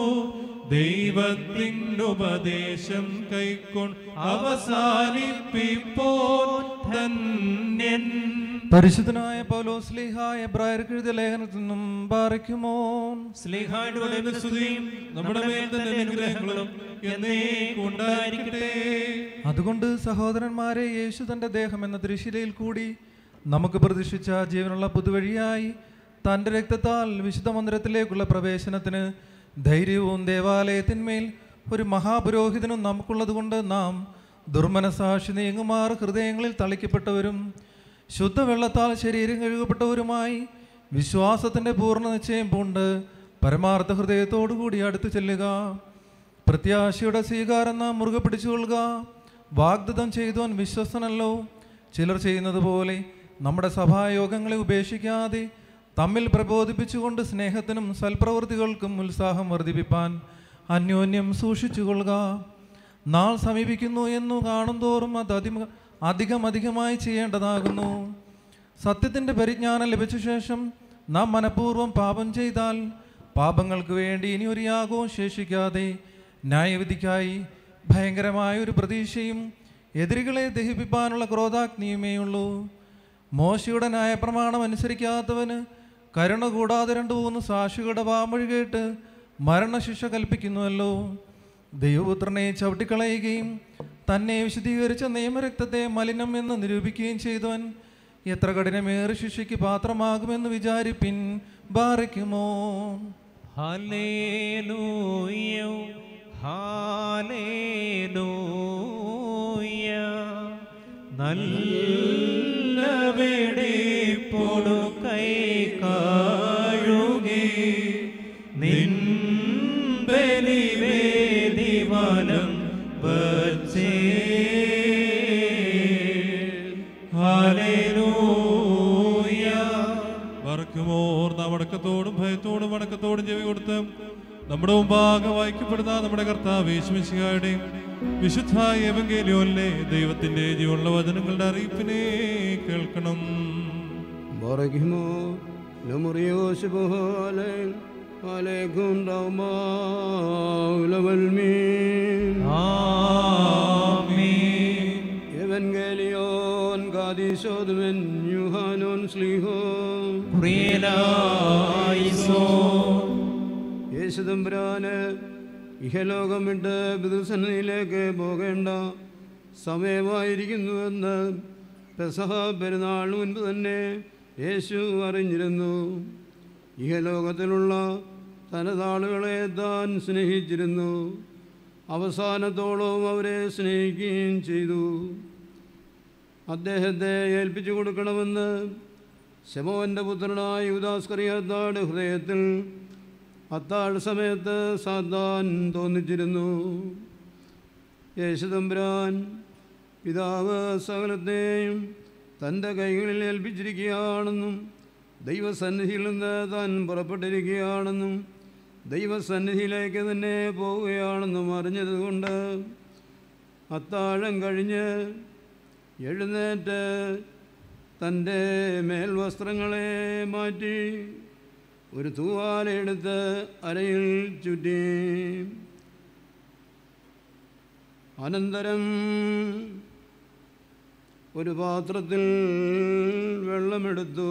ദൈവത്തിനുപദേശം കൈക്കൊണ്ട് അവസാനിപ്പിപ്പോൾ ധന്യൻ. പരിശുദ്ധനായ പൗലോസ് ശ്ലീഹ എബ്രായർക്ക് എഴുതിയ ലേഖനത്തിൽ നിന്നും പാറിക്കുമോ. ശ്ലീഹായുടെ സ്തുതിയും നമ്മുടെ മേൽ തന്നെ അനുഗ്രഹങ്ങളും എന്നേക്കും ഉണ്ടായിരിക്കട്ടെ. അതുകൊണ്ട് സഹോദരന്മാരെ, യേശു തന്റെ ദേഹം എന്ന തിരുശിലയിൽ കൂടി നമുക്ക് പ്രതീക്ഷിച്ച ജീവനുള്ള പുതുവഴിയായി തൻ്റെ രക്തത്താൽ വിശുദ്ധ മന്ദിരത്തിലേക്കുള്ള പ്രവേശനത്തിന് ധൈര്യവും ദേവാലയത്തിന്മേൽ ഒരു മഹാപുരോഹിതനും നമുക്കുള്ളതുകൊണ്ട് നാം ദുർമനസാക്ഷി നീങ്ങുമാർ ഹൃദയങ്ങളിൽ തളിക്കപ്പെട്ടവരും ശുദ്ധവെള്ളത്താൽ ശരീരം കഴുകപ്പെട്ടവരുമായി വിശ്വാസത്തിൻ്റെ പൂർണ്ണ നിശ്ചയം പൂണ്ട് പരമാർത്ഥ ഹൃദയത്തോടുകൂടി അടുത്തു ചെല്ലുക. പ്രത്യാശയുടെ സ്വീകാരം നാം മുറുകെ പിടിച്ചുകൊള്ളുക. വാഗ്ദത്തം ചെയ്തവൻ വിശ്വസ്തനല്ലോ. ചിലർ ചെയ്യുന്നത് പോലെ നമ്മുടെ സഭായോഗങ്ങളെ ഉപേക്ഷിക്കാതെ തമ്മിൽ പ്രബോധിപ്പിച്ചുകൊണ്ട് സ്നേഹത്തിനും സൽപ്രവൃത്തികൾക്കും ഉത്സാഹം വർദ്ധിപ്പിപ്പാൻ അന്യോന്യം സൂക്ഷിച്ചുകൊള്ളുക. നാൾ സമീപിക്കുന്നു എന്നു കാണും തോറും അത് അതി അധികം അധികമായി ചെയ്യേണ്ടതാകുന്നു. സത്യത്തിൻ്റെ പരിജ്ഞാനം ലഭിച്ച ശേഷം നാം മനഃപൂർവ്വം പാപം ചെയ്താൽ പാപങ്ങൾക്ക് വേണ്ടി ഇനി ഒരു യാഗവും ശേഷിക്കാതെ ന്യായവിധിക്കായി ഭയങ്കരമായ ഒരു പ്രതീക്ഷയും എതിരികളെ ദഹിപ്പിക്കാനുള്ള ക്രോധാഗ്നിയുമേ ഉള്ളൂ. മോശയുടെ ന്യായപ്രമാണം അനുസരിക്കാത്തവന് കരുണ കൂടാതെ രണ്ടു മൂന്ന് സാക്ഷികളുടെ വാമൊഴി കേട്ട് മരണശിക്ഷ കൽപ്പിക്കുന്നുവല്ലോ. ദൈവപുത്രനെ ചവിട്ടിക്കളയുകയും തന്നെ വിശദീകരിച്ച നിയമരക്തത്തെ മലിനം എന്ന് നിരൂപിക്കുകയും ചെയ്തവൻ എത്ര കഠിനമേറെ ശിക്ഷയ്ക്ക് പാത്രമാകുമെന്ന് വിചാരിപ്പിൻ. ബാറയ്ക്കുമോ. ഹല്ലേലൂയ ഹല്ലേലൂയ നല്ല വെടിപ്പോടു കൈ കാഴുകി നിൻ ബലിവേദിവലം വച്ചേ ഹല്ലേലൂയ. വറക്കുമോർ നാം അടക്കത്തോടും ഭയത്തോടും വണക്കത്തോടും ചെവി കൊടുത്ത് നമ്മുടെ മുമ്പാകെ വായിക്കപ്പെടുന്ന നമ്മുടെ കർത്താവ് യേശുമിശിഹായുടെ വിശുദ്ധ എവങ്കേലിയോനിലെ ദൈവത്തിന്റെ ജീവനുള്ള വചനങ്ങളുടെ അറിയിപ്പിനെ കേൾക്കണം. Evangelion Gadisodmen Yuhanon Sliho യേശുദമ്പുരാന് ഇഹലോകമിട്ട് പിതൃസന്നിധിയിലേക്ക് പോകേണ്ട സമയമായിരിക്കുന്നുവെന്ന് പെസഹ പെരുന്നാളിന് മുൻപ് തന്നെ യേശു അറിഞ്ഞിരുന്നു. ഇഹലോകത്തിലുള്ള തനതാളുകളെ താൻ സ്നേഹിച്ചിരുന്നു. അവസാനത്തോളം അവരെ സ്നേഹിക്കുകയും ചെയ്തു. അദ്ദേഹത്തെ ഏൽപ്പിച്ചു കൊടുക്കണമെന്ന് ശമോന്റെ പുത്രനായ യൂദാസ്കറിയാത്തായുടെ ഹൃദയത്തിൽ അത്താഴ സമയത്ത് സാത്താൻ തോന്നിച്ചിരുന്നു. യേശുദമ്പുരാൻ പിതാവ് സകലത്തെയും തൻ്റെ കൈകളിൽ ഏൽപ്പിച്ചിരിക്കുകയാണെന്നും ദൈവസന്നിധിയിൽ നിന്ന് താൻ പുറപ്പെട്ടിരിക്കുകയാണെന്നും ദൈവസന്നിധിയിലേക്ക് തന്നെ പോവുകയാണെന്നും അറിഞ്ഞതുകൊണ്ട് അത്താഴം കഴിഞ്ഞ് എഴുന്നേറ്റ് തൻ്റെ മേൽവസ്ത്രങ്ങളെ മാറ്റി ഒരു തൂവാലയെടുത്ത് അരയിൽ ചുറ്റി. അനന്തരം ഒരു പാത്രത്തിൽ വെള്ളമെടുത്തു.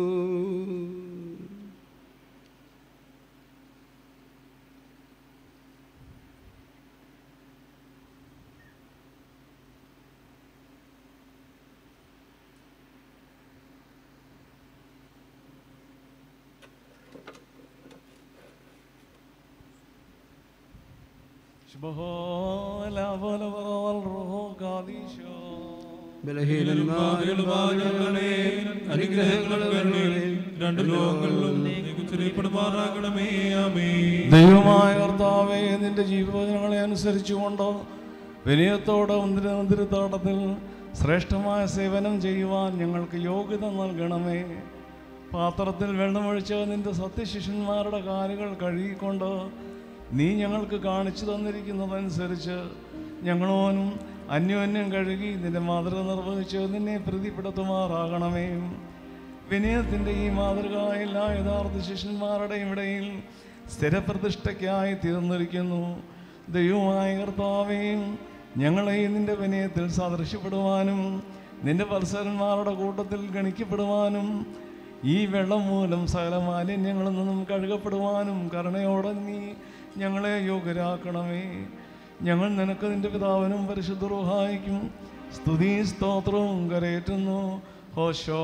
ദൈവമായ കർത്താവേ, നിന്റെ ജീവവചനങ്ങളെ അനുസരിച്ചുകൊണ്ട് വിനയത്തോടെ മന്ദിരത്തോട്ടത്തിൽ ശ്രേഷ്ഠമായ സേവനം ചെയ്യുവാൻ ഞങ്ങൾക്ക് യോഗ്യത നൽകണമേ. പാത്രത്തിൽ വെള്ളമൊഴിച്ച് നിന്റെ സത്യശിഷ്യന്മാരുടെ കാലുകൾ കഴുകിക്കൊണ്ട് നീ ഞങ്ങൾക്ക് കാണിച്ചു തന്നിരിക്കുന്നതനുസരിച്ച് ഞങ്ങളോനും അന്യോന്യം കഴുകി നിന്റെ മാതൃക നിർവഹിച്ച് നിന്നെ പ്രീതിപ്പെടുത്തുമാറാകണമേ. വിനയത്തിൻ്റെ ഈ മാതൃക എല്ലാ യഥാർത്ഥ ശിഷ്യന്മാരുടെയും ഇടയിൽ സ്ഥിരപ്രതിഷ്ഠയ്ക്കായി തീർന്നിരിക്കുന്നു. ദൈവമായ കർത്താവേയും ഞങ്ങളെ നിന്റെ വിനയത്തിൽ സദൃശ്യപ്പെടുവാനും നിന്റെ വത്സരന്മാരുടെ കൂട്ടത്തിൽ ഗണിക്കപ്പെടുവാനും ഈ വെള്ളം മൂലം സകല മാലിന്യങ്ങളിൽ നിന്നും കഴുകപ്പെടുവാനും കരുണയോടെ നീ ഞങ്ങളെ യോഗ്യരാക്കണമേ. ഞങ്ങൾ നിനക്ക് നിന്റെ പിതാവിനും പരിശുദ്ധ റൂഹായിക്കും സ്തുതി സ്തോത്രവും കരയേറ്റുന്നു. ഹോശോ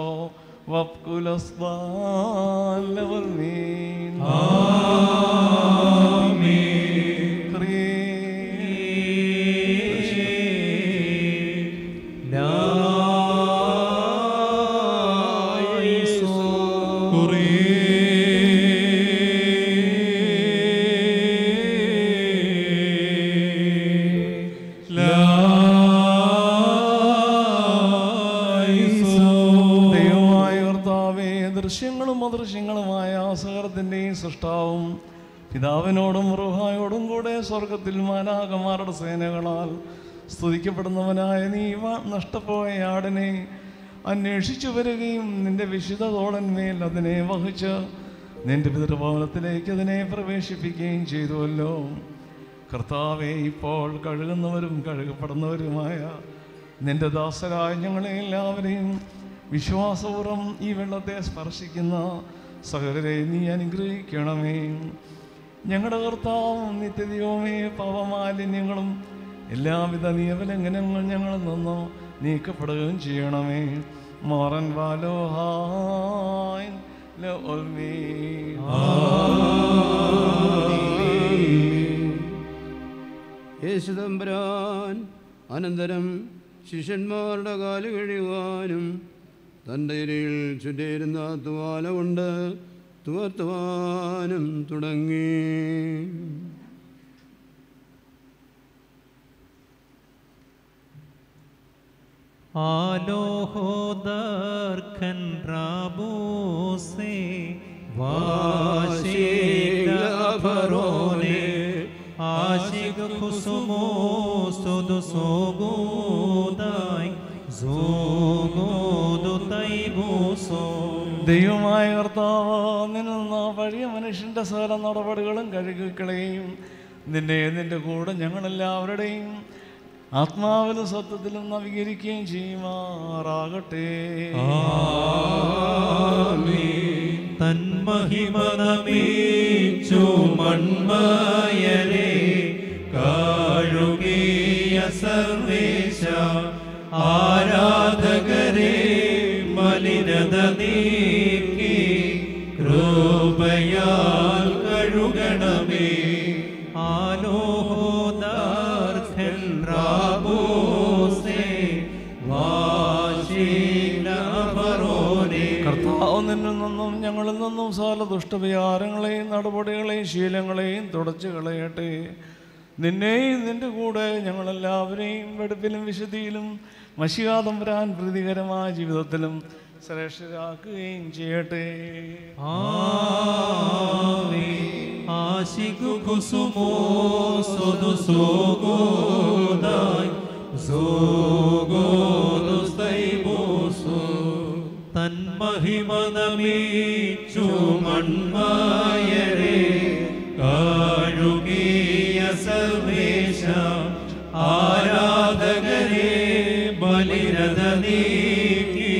വപ്കുലസ്വാലവൽമീൻ ദൃശ്യങ്ങളും അദൃശ്യങ്ങളുമായ സകലത്തിൻ്റെയും സൃഷ്ടാവും പിതാവിനോടും റൂഹായോടും കൂടെ സ്വർഗത്തിൽ മാലാഖമാരുടെ സേനകളാൽ സ്തുതിക്കപ്പെടുന്നവനായ നീ നഷ്ടപ്പോയ ആടിനെ അന്വേഷിച്ചു വരികയും നിന്റെ വിശുദ്ധ തോളന്മേൽ അതിനെ വഹിച്ച് നിന്റെ പിതൃഭവനത്തിലേക്ക് അതിനെ പ്രവേശിപ്പിക്കുകയും ചെയ്തുവല്ലോ. കർത്താവെ, ഇപ്പോൾ കഴുകുന്നവരും കഴുകപ്പെടുന്നവരുമായ നിന്റെ ദാസരായ ഞങ്ങളെ എല്ലാവരെയും വിശ്വാസപൂർവ്വം ഈ വെള്ളത്തെ സ്പർശിക്കുന്ന സകലരെ നീ അനുഗ്രഹിക്കണമേ. ഞങ്ങളുടെ കർത്താവും നിത്യദൈവമേ, പാപമാലിന്യങ്ങളും എല്ലാവിധ നിയമലംഘനങ്ങൾ ഞങ്ങളിൽ നിന്ന് നീക്കപ്പെടുകയും ചെയ്യണമേ. മോറൻ വാലോഹായ് യേശുദമ്പുരാൻ അനന്തരം ശിഷ്യന്മാരുടെ കാല് കഴിയുവാനും തൻ്റെ ഇരയിൽ ചുറ്റേരുന്ന തുവാല കൊണ്ട് തുവർത്തുവാനും തുടങ്ങി. ആലോഹോദർഖൻ റാബൂസേ വാശീലഫറോനെ ആശിഖ ഖുസുമോ സുദു സോഗോദായ് സോഗോദു തൈബൂസോ. ദൈവമായ കർത്താവ് നിന്ന് പഴയ മനുഷ്യൻ്റെ സകല നടപടികളും കഴുകിക്കളയും. നിന്നെ നിന്റെ കൂടെ ഞങ്ങളെല്ലാവരുടെയും ആത്മാവിലും സത്യത്തിലും നവീകരിക്കുകയും ചെയ്യുമാറാകട്ടെ. തന്മഹിമനമീച്ചു മൺമയരെ കാഴുകിയ സർവേശ ആരാധകരെ മലിനത നീക്കി കൃപയാൽ കഴുകണമേ. ആലോഹോദർഖൻ റാബൂസേ വാശീലഫറോനെ. കർത്താവ് നിന്നിൽ നിന്നും ഞങ്ങളിൽ നിന്നും സകല ദുഷ്ടവിചാരങ്ങളെയും നടപടികളെയും ശീലങ്ങളെയും തുടച്ചു കളയട്ടെ. നിന്നെയും നിന്റെ കൂടെ ഞങ്ങളെല്ലാവരെയും വെടുപ്പിലും വിശുദ്ധിയിലും മശിഹാതം വരാൻ പ്രീതികരമായ ജീവിതത്തിലും ശ്രേഷ്ഠരാക്കുകയും ചെയ്യട്ടെ. ആശിഖു ഖുസുമോ സുദു സോഗോദായ് സോഗോദു തൈബൂസോ. തന്മഹിമനമീച്ചു മൺമയരെ കാഴുകിയ സർവേശ ആരാധകരെ ബലിരത നീക്കി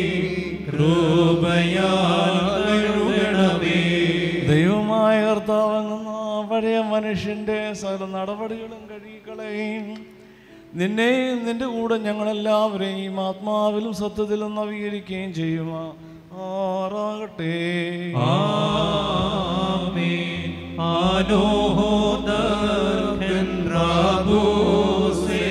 കൃപയാൽ കഴുകണമേ. ദൈവമായ കർത്താവെന്ന പഴയ മനുഷ്യൻ്റെ സകല നടപടികളും കഴുകിക്കളയും. നിന്നെയും നിന്റെ കൂടെ ഞങ്ങളെല്ലാവരെയും ആത്മാവിലും സത്യത്തിലും നവീകരിക്കുകയും ചെയ്യുമാറാകട്ടെ. ആമേൻ. ആലോഹോദർഖൻ റാബൂസേ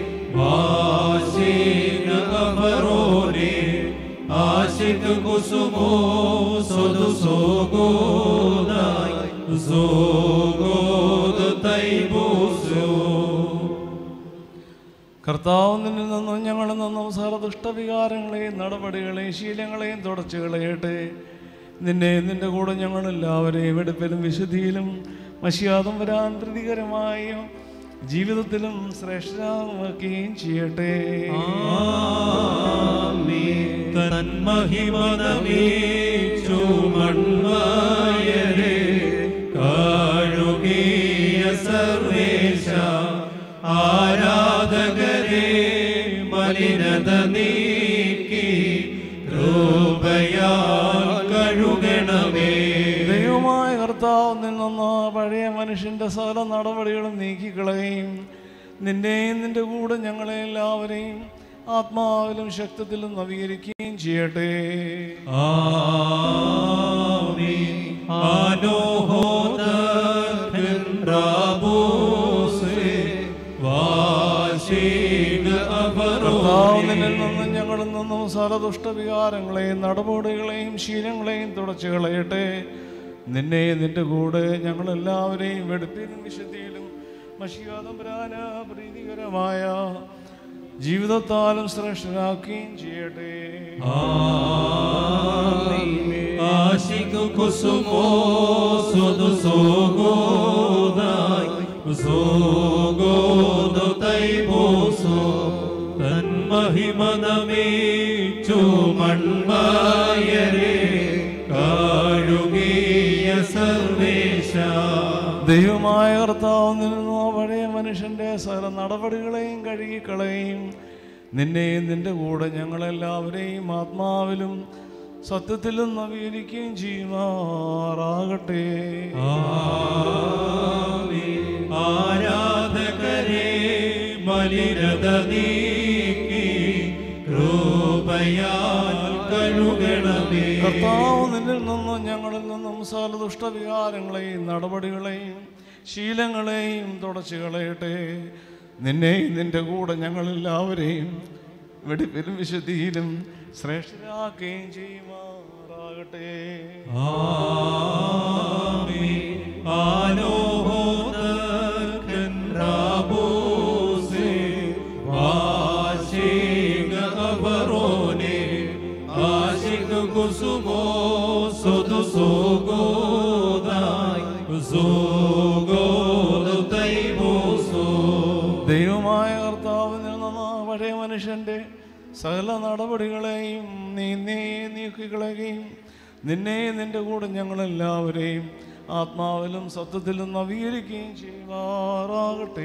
വാശീലഫറോനെ ആശിഖ ഖുസുമോ സുദു സോഗോദായ് സോഗോദു തൈബൂസോ. കർത്താവ് നിന്നിൽ നിന്നും ഞങ്ങളിൽ നിന്നും സകല ദുഷ്ടവികാരങ്ങളെയും നടപടികളെയും ശീലങ്ങളെയും തുടച്ചു കളയട്ടെ. നിന്നെ നിന്റെ കൂടെ ഞങ്ങളെല്ലാവരെയും വെടുപ്പിലും വിശുദ്ധിയിലും മശിഹാതം വരാൻ പ്രീതികരമായ ജീവിതത്തിലും ശ്രേഷ്ഠരാക്കുകയും ചെയ്യട്ടെ. തന്മഹിമനമീച്ചു മൺമയരെ കാഴുകിയ സർവേശ ആരാധകരെ മലിനത നീക്കി കൃപയാൽ കഴുകണമേ. ദൈവമായ കർത്താവ് നിന്നൊന്ന് പഴയ മനുഷ്യൻ്റെ സകല നടപടികളും നീക്കിക്കളയും. നിന്നെയും നിന്റെ കൂടെ ഞങ്ങളെ എല്ലാവരെയും ആത്മാവിലും ശക്തത്തിലും നവീകരിക്കുകയും ചെയ്യട്ടെ. ആമേൻ. ആലോഹോദർഖൻ റാബൂസേ വാശീലഫറോനെ. നിന്നിൽ നിന്നും ഞങ്ങളിൽ നിന്നും സകല ദുഷ്ടവികാരങ്ങളെയും നടപടികളെയും ശീലങ്ങളെയും തുടച്ചു കളയട്ടെ. നിന്നെ നിന്റെ കൂടെ ഞങ്ങളെല്ലാവരെയും വെടുപ്പിലും വിശുദ്ധിയിലും മശിഹാതം വരാൻ പ്രീതികരമായ ജീവിതത്താലും ശ്രേഷ്ഠരാക്കുകയും ചെയ്യട്ടെ. ആശിഖ ഖുസുമോ സുദു സോഗോദായ് സോഗോദു തൈബൂസോ. തന്മഹിമനമീച്ചു മൺമയരെ കാഴുകിയ സർവേശ. ദൈവമായ കർത്താവ് നിന്നോ പഴയ മനുഷ്യൻ്റെ സകല നടപടികളെയും കഴുകിക്കളയും. നിന്നെയും നിന്റെ കൂടെ ഞങ്ങളെല്ലാവരെയും ആത്മാവിലും സത്യത്തിലും നവീകരിക്കുകയും ചെയ്യുമാറാകട്ടെ. ആരാധകരെ ബലിരത നീക്കി കൃപയാൽ കഴുകണമേ. കർത്താവ് നിന്നിൽ നിന്നും ഞങ്ങൾ സകല ദുഷ്ടവികാരങ്ങളെയും നടപടികളെയും ശീലങ്ങളെയും തുടച്ചു കളയട്ടെ. നിന്നെയും നിന്റെ കൂടെ ഞങ്ങളെല്ലാവരെയും വെടിപ്പിലും വിശുദ്ധിയിലും ശ്രേഷ്ഠരാക്കുകയും ചെയ്യുമാറാകട്ടെ. ദൈവമായ കർത്താവിൽ നിന്ന് പഴയ മനുഷ്യന്റെ സകല നടപടികളെയും നീ നീ നീക്കിക്കളയുകയും നിന്നെ നിന്റെ കൂടെ ഞങ്ങളെല്ലാവരെയും ആത്മാവിലും സത്യത്തിലും നവീകരിക്കുകയും ചെയ്യുമാറാകട്ടെ.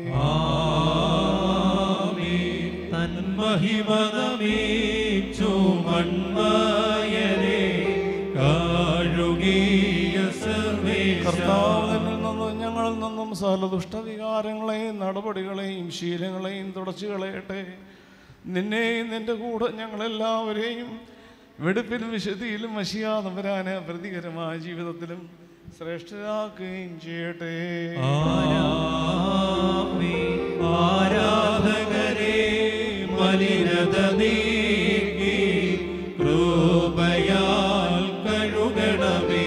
കർത്താവിൽ നിന്നും ഞങ്ങളിൽ നിന്നും സകല ദുഷ്ടവികാരങ്ങളെയും നടപടികളെയും ശീലങ്ങളെയും തുടച്ചു കളയട്ടെ. നിന്നെയും നിന്റെ കൂടെ ഞങ്ങളെല്ലാവരെയും വെടുപ്പിലും വിശുദ്ധിയിലും വശിയാതെ വരാന് പ്രതികരമായ ജീവിതത്തിലും ശ്രേഷ്ഠരാക്കുകയും ചെയ്യട്ടെ. ആരാധകരെ മലിനത നീക്കി കൃപയാൽ കഴുകണമേ.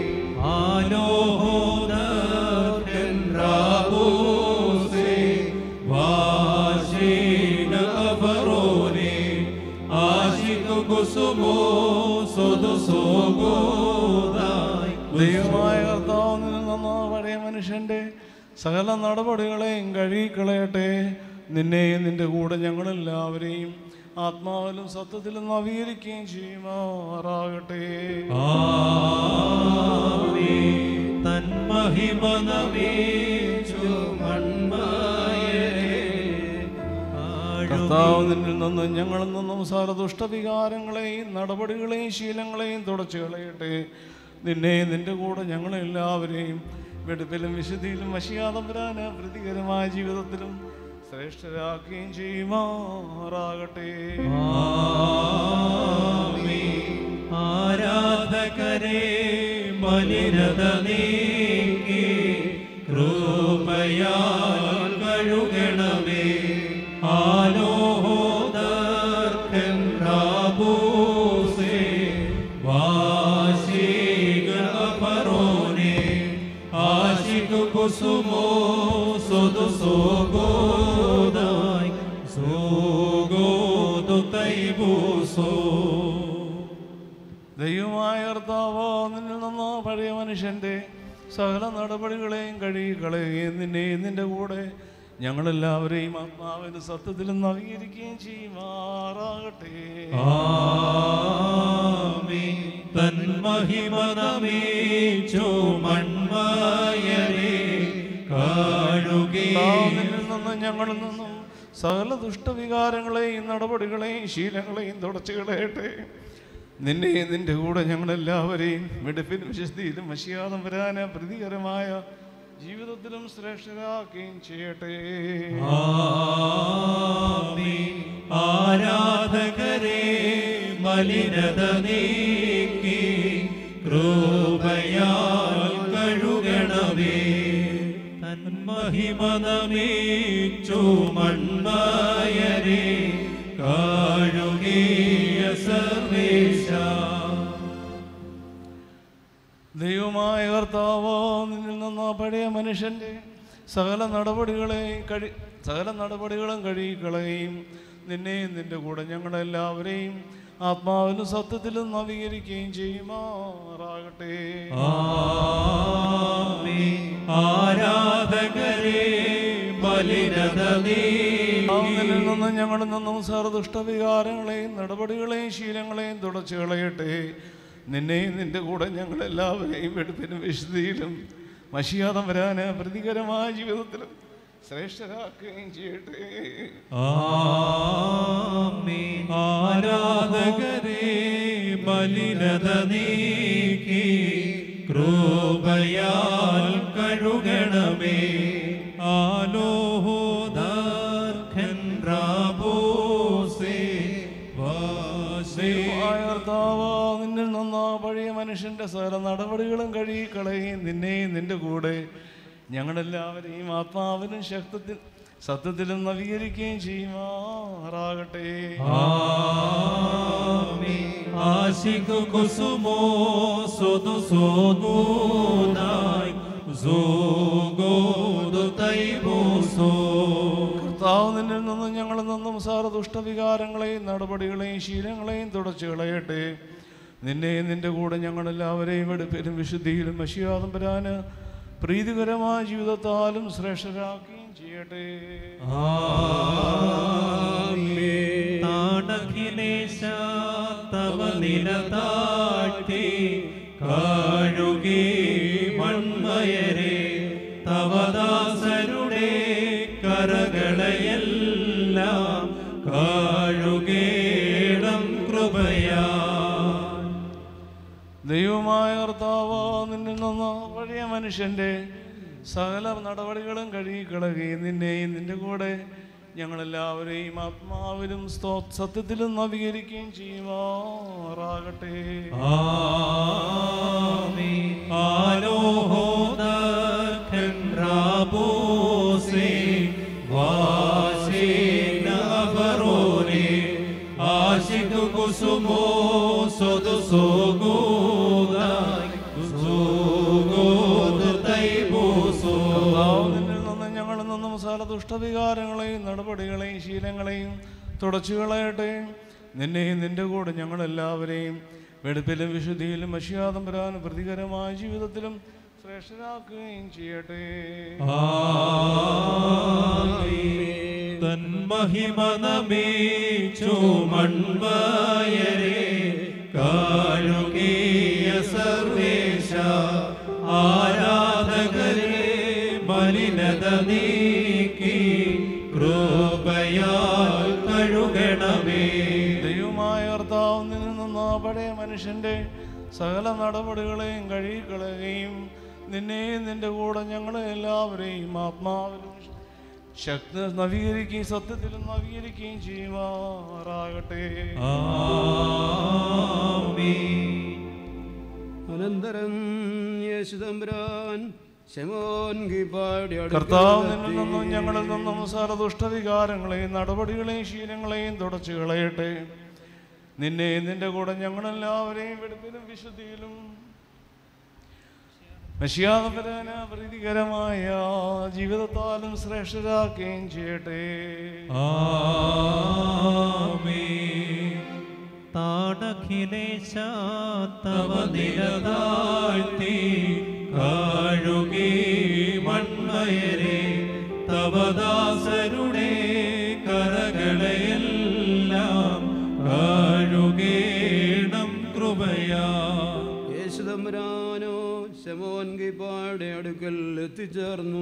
ദൈവമായ കർത്താവിൽ നിന്ന് പഴയ മനുഷ്യന്റെ സകല നടപടികളെയും കഴുകിക്കളയട്ടെ. നിന്നെയും നിന്റെ കൂടെ ഞങ്ങളെല്ലാവരെയും ആത്മാവിലും സത്യത്തിലും നവീകരിക്കുകയും ചെയ്യുമാറാകട്ടെ. കർത്താവ് നിന്നിൽ നിന്നും ഞങ്ങളിൽ നിന്നും സകല ദുഷ്ടവികാരങ്ങളെയും നടപടികളെയും ശീലങ്ങളെയും തുടച്ചു കളയട്ടെ. നിന്നെ നിന്റെ കൂടെ ഞങ്ങളെല്ലാവരെയും വെടുപ്പിലും വിശുദ്ധിയിലും വശിയാതെ വരാന് പ്രതികരമായ ജീവിതത്തിലും ശ്രേഷ്ഠരാക്കുകയും ചെയ്യുമാറാകട്ടെ. ആരാധകരെ മലിനത നീക്കി കൃപയാൽ കഴുകണമേ. ദൈവമായ കർത്താവോ നിന്നിൽ നിന്ന് പഴയ മനുഷ്യന്റെ സകല നടപടികളെയും കഴുകിക്കളയുകയും നിന്നെ നിന്റെ കൂടെ ഞങ്ങളെല്ലാവരെയും ആത്മാവിന്റെ സത്യത്തിലും നവീകരിക്കുകയും ചെയ്യുമാറാകട്ടെ. നിന്ന് ഞങ്ങളിൽ നിന്നും സകല ദുഷ്ടവികാരങ്ങളെയും നടപടികളെയും ശീലങ്ങളെയും തുടച്ചു കളയട്ടെ. നിന്നെ നിന്റെ കൂടെ ഞങ്ങളെല്ലാവരെയും വെടുപ്പിലും വിശുദ്ധിയിലും വശിയാതെ വരാന് പ്രതികരമായ ജീവിതത്തിലും ശ്രേഷ്ഠരാക്കുകയും ചെയ്യട്ടെ. ആരാധകരെ മലിനത നീക്കി കൃപയാൽ കഴുകണമേ. തന്മഹിമനമേച്ചു മൺമയരെ കഴുകിയ സർവേശ. ദൈവമായ കർത്താവോ നിന്നിൽ നിന്ന് പഴയ മനുഷ്യന്റെ സകല നടപടികളെ കഴി സകല നടപടികളും കഴുകിക്കളയുകയും നിന്നെയും നിന്റെ കൂടെ ഞങ്ങളെല്ലാവരെയും ആത്മാവിലും സത്യത്തിലും നവീകരിക്കുകയും ചെയ്യുമാറാകട്ടെ. ആരാധകരെ മലിനത നിന്നിൽ നിന്നും ഞങ്ങളിൽ നിന്നും സർദുഷ്ടവികാരങ്ങളെയും നടപടികളെയും ശീലങ്ങളെയും തുടച്ചു കളയട്ടെ. നിന്നെയും നിന്റെ കൂടെ ഞങ്ങളെല്ലാവരെയും വെടുപ്പിനും വിശുദ്ധിയിലും മഷിയാതം വരാന് പ്രതികരമായ ജീവിതത്തിലും ശ്രേഷ്ഠരാക്കുകയും ചെയ്യട്ടെ. ആരാധകരെ മലിനത നീക്കി കൃപയാൽ കഴുകണമേ. ആലോഹോദാർഖൻ റാബോസേ നിന്നിൽ നിന്ന് പഴയ മനുഷ്യ മനുഷ്യന്റെ സകല നടപടികളും കഴുകിക്കളയും നിന്നെയും നിന്റെ കൂടെ ഞങ്ങളെല്ലാവരെയും ആത്മാവിനും ശക്തത്തിൽ സത്യത്തിലും നവീകരിക്കുകയും ചെയ്യുമാറാകട്ടെ. ആശികു കുസുമോ സുദു സുദൂനായി സുഗോദു തൈബോസോ. കർത്താവ് നിന്നിൽ നിന്നും ഞങ്ങളിൽ നിന്നും സാര ദുഷ്ടവികാരങ്ങളെയും നടപടികളെയും ശീലങ്ങളെയും തുടച്ചു കളയട്ടെ. നിന്നെയും നിന്റെ കൂടെ ഞങ്ങളെല്ലാവരെയും എടുപ്പിലും വിശുദ്ധിയിലും മഷിയാദം വരാന് പ്രീതികരമായ ജീവിതത്താലും ശ്രേഷ്ഠരാക്കുകയും ചെയ്യട്ടെ. താണഖിലേശ തവ നിലതാഴ്ത്തി കാഴുകി മൺമയരെ തവദാസരുടെ കരകളെയെല്ലാം കാഴുകേണം കൃപയാ. ദൈവമായ കർത്താവ് നിന്നിൽ നിന്ന് പഴയ മനുഷ്യന്റെ സകല നടപടികളും കഴുകിക്കളയുകയും നിന്നെയും നിന്റെ കൂടെ ഞങ്ങളെല്ലാവരെയും ആത്മാവിലും സത്യത്തിലും നവീകരിക്കുകയും ചെയ്യുമാറാകട്ടെ. കുസുമോ സോദു സോഗോദായി സുഗോദു തൈബോസോ. നിന്നിൽ നിന്ന് ഞങ്ങളിൽ നിന്നും സകല ദുഷ്ടവികാരങ്ങളെയും നടപടികളെയും ശീലങ്ങളെയും തുടച്ചു കളയട്ടെ. നിന്നെയും നിന്റെ കൂടെ ഞങ്ങളെല്ലാവരെയും വെടുപ്പിലും വിശുദ്ധിയിലും മഷിയാദം വരാനും പ്രതികരമായ ജീവിതത്തിലും ശ്രേഷ്ഠരാക്കുകയും ചെയ്യട്ടെ. തന്മഹിമ നമിച്ചു മൺമയരെ കാഴുകീയ സർവേശ ആരാധകരെ മലിനത നീക്കി കൃപയാൽ കഴുകണമേ. ദൈവമായ കർത്താവ് നിന്നിൽ നിന്ന് പഴയ മനുഷ്യന്റെ സകല നടപടികളെയും കഴുകിക്കളയുകയും നിന്നെയും നിന്റെ കൂടെ ഞങ്ങളെ എല്ലാവരെയും ആത്മാവിലും ശക്തി നവീകരിക്കുകയും സത്യത്തിലും നവീകരിക്കുകയും ചെയ്യുമാറാകട്ടെ. അനന്തരം യേശുദമ്പുരാൻ ശമോൻ ഗിബായുടെ കർത്താവ് നിന്നിൽ നിന്നും ഞങ്ങളിൽ നിന്നും സകല ദുഷ്ടവികാരങ്ങളെയും നടപടികളെയും ശീലങ്ങളെയും തുടച്ചു കളയട്ടെ. നിന്നെയും നിന്റെ കൂടെ ഞങ്ങളെല്ലാവരെയും വെടുപ്പിലും വിശുദ്ധിയിലും മഷിയാദപരാന പ്രീതികരമായ ജീവിതത്താലും ശ്രേഷ്ഠരാക്കുകയും ചെയ്യട്ടെ. താടഖിലേശ തവ നിലതാഴ്ത്തി കാഴുകി മൺമയരെ തവദാസരുടെ കരകളെയെല്ലാം കാഴുകേണം കൃപയാ. യേശുദമ്പുരാനോ ശമോൻ ഗിബായുടെ അടുക്കൽ എത്തിച്ചേർന്നു.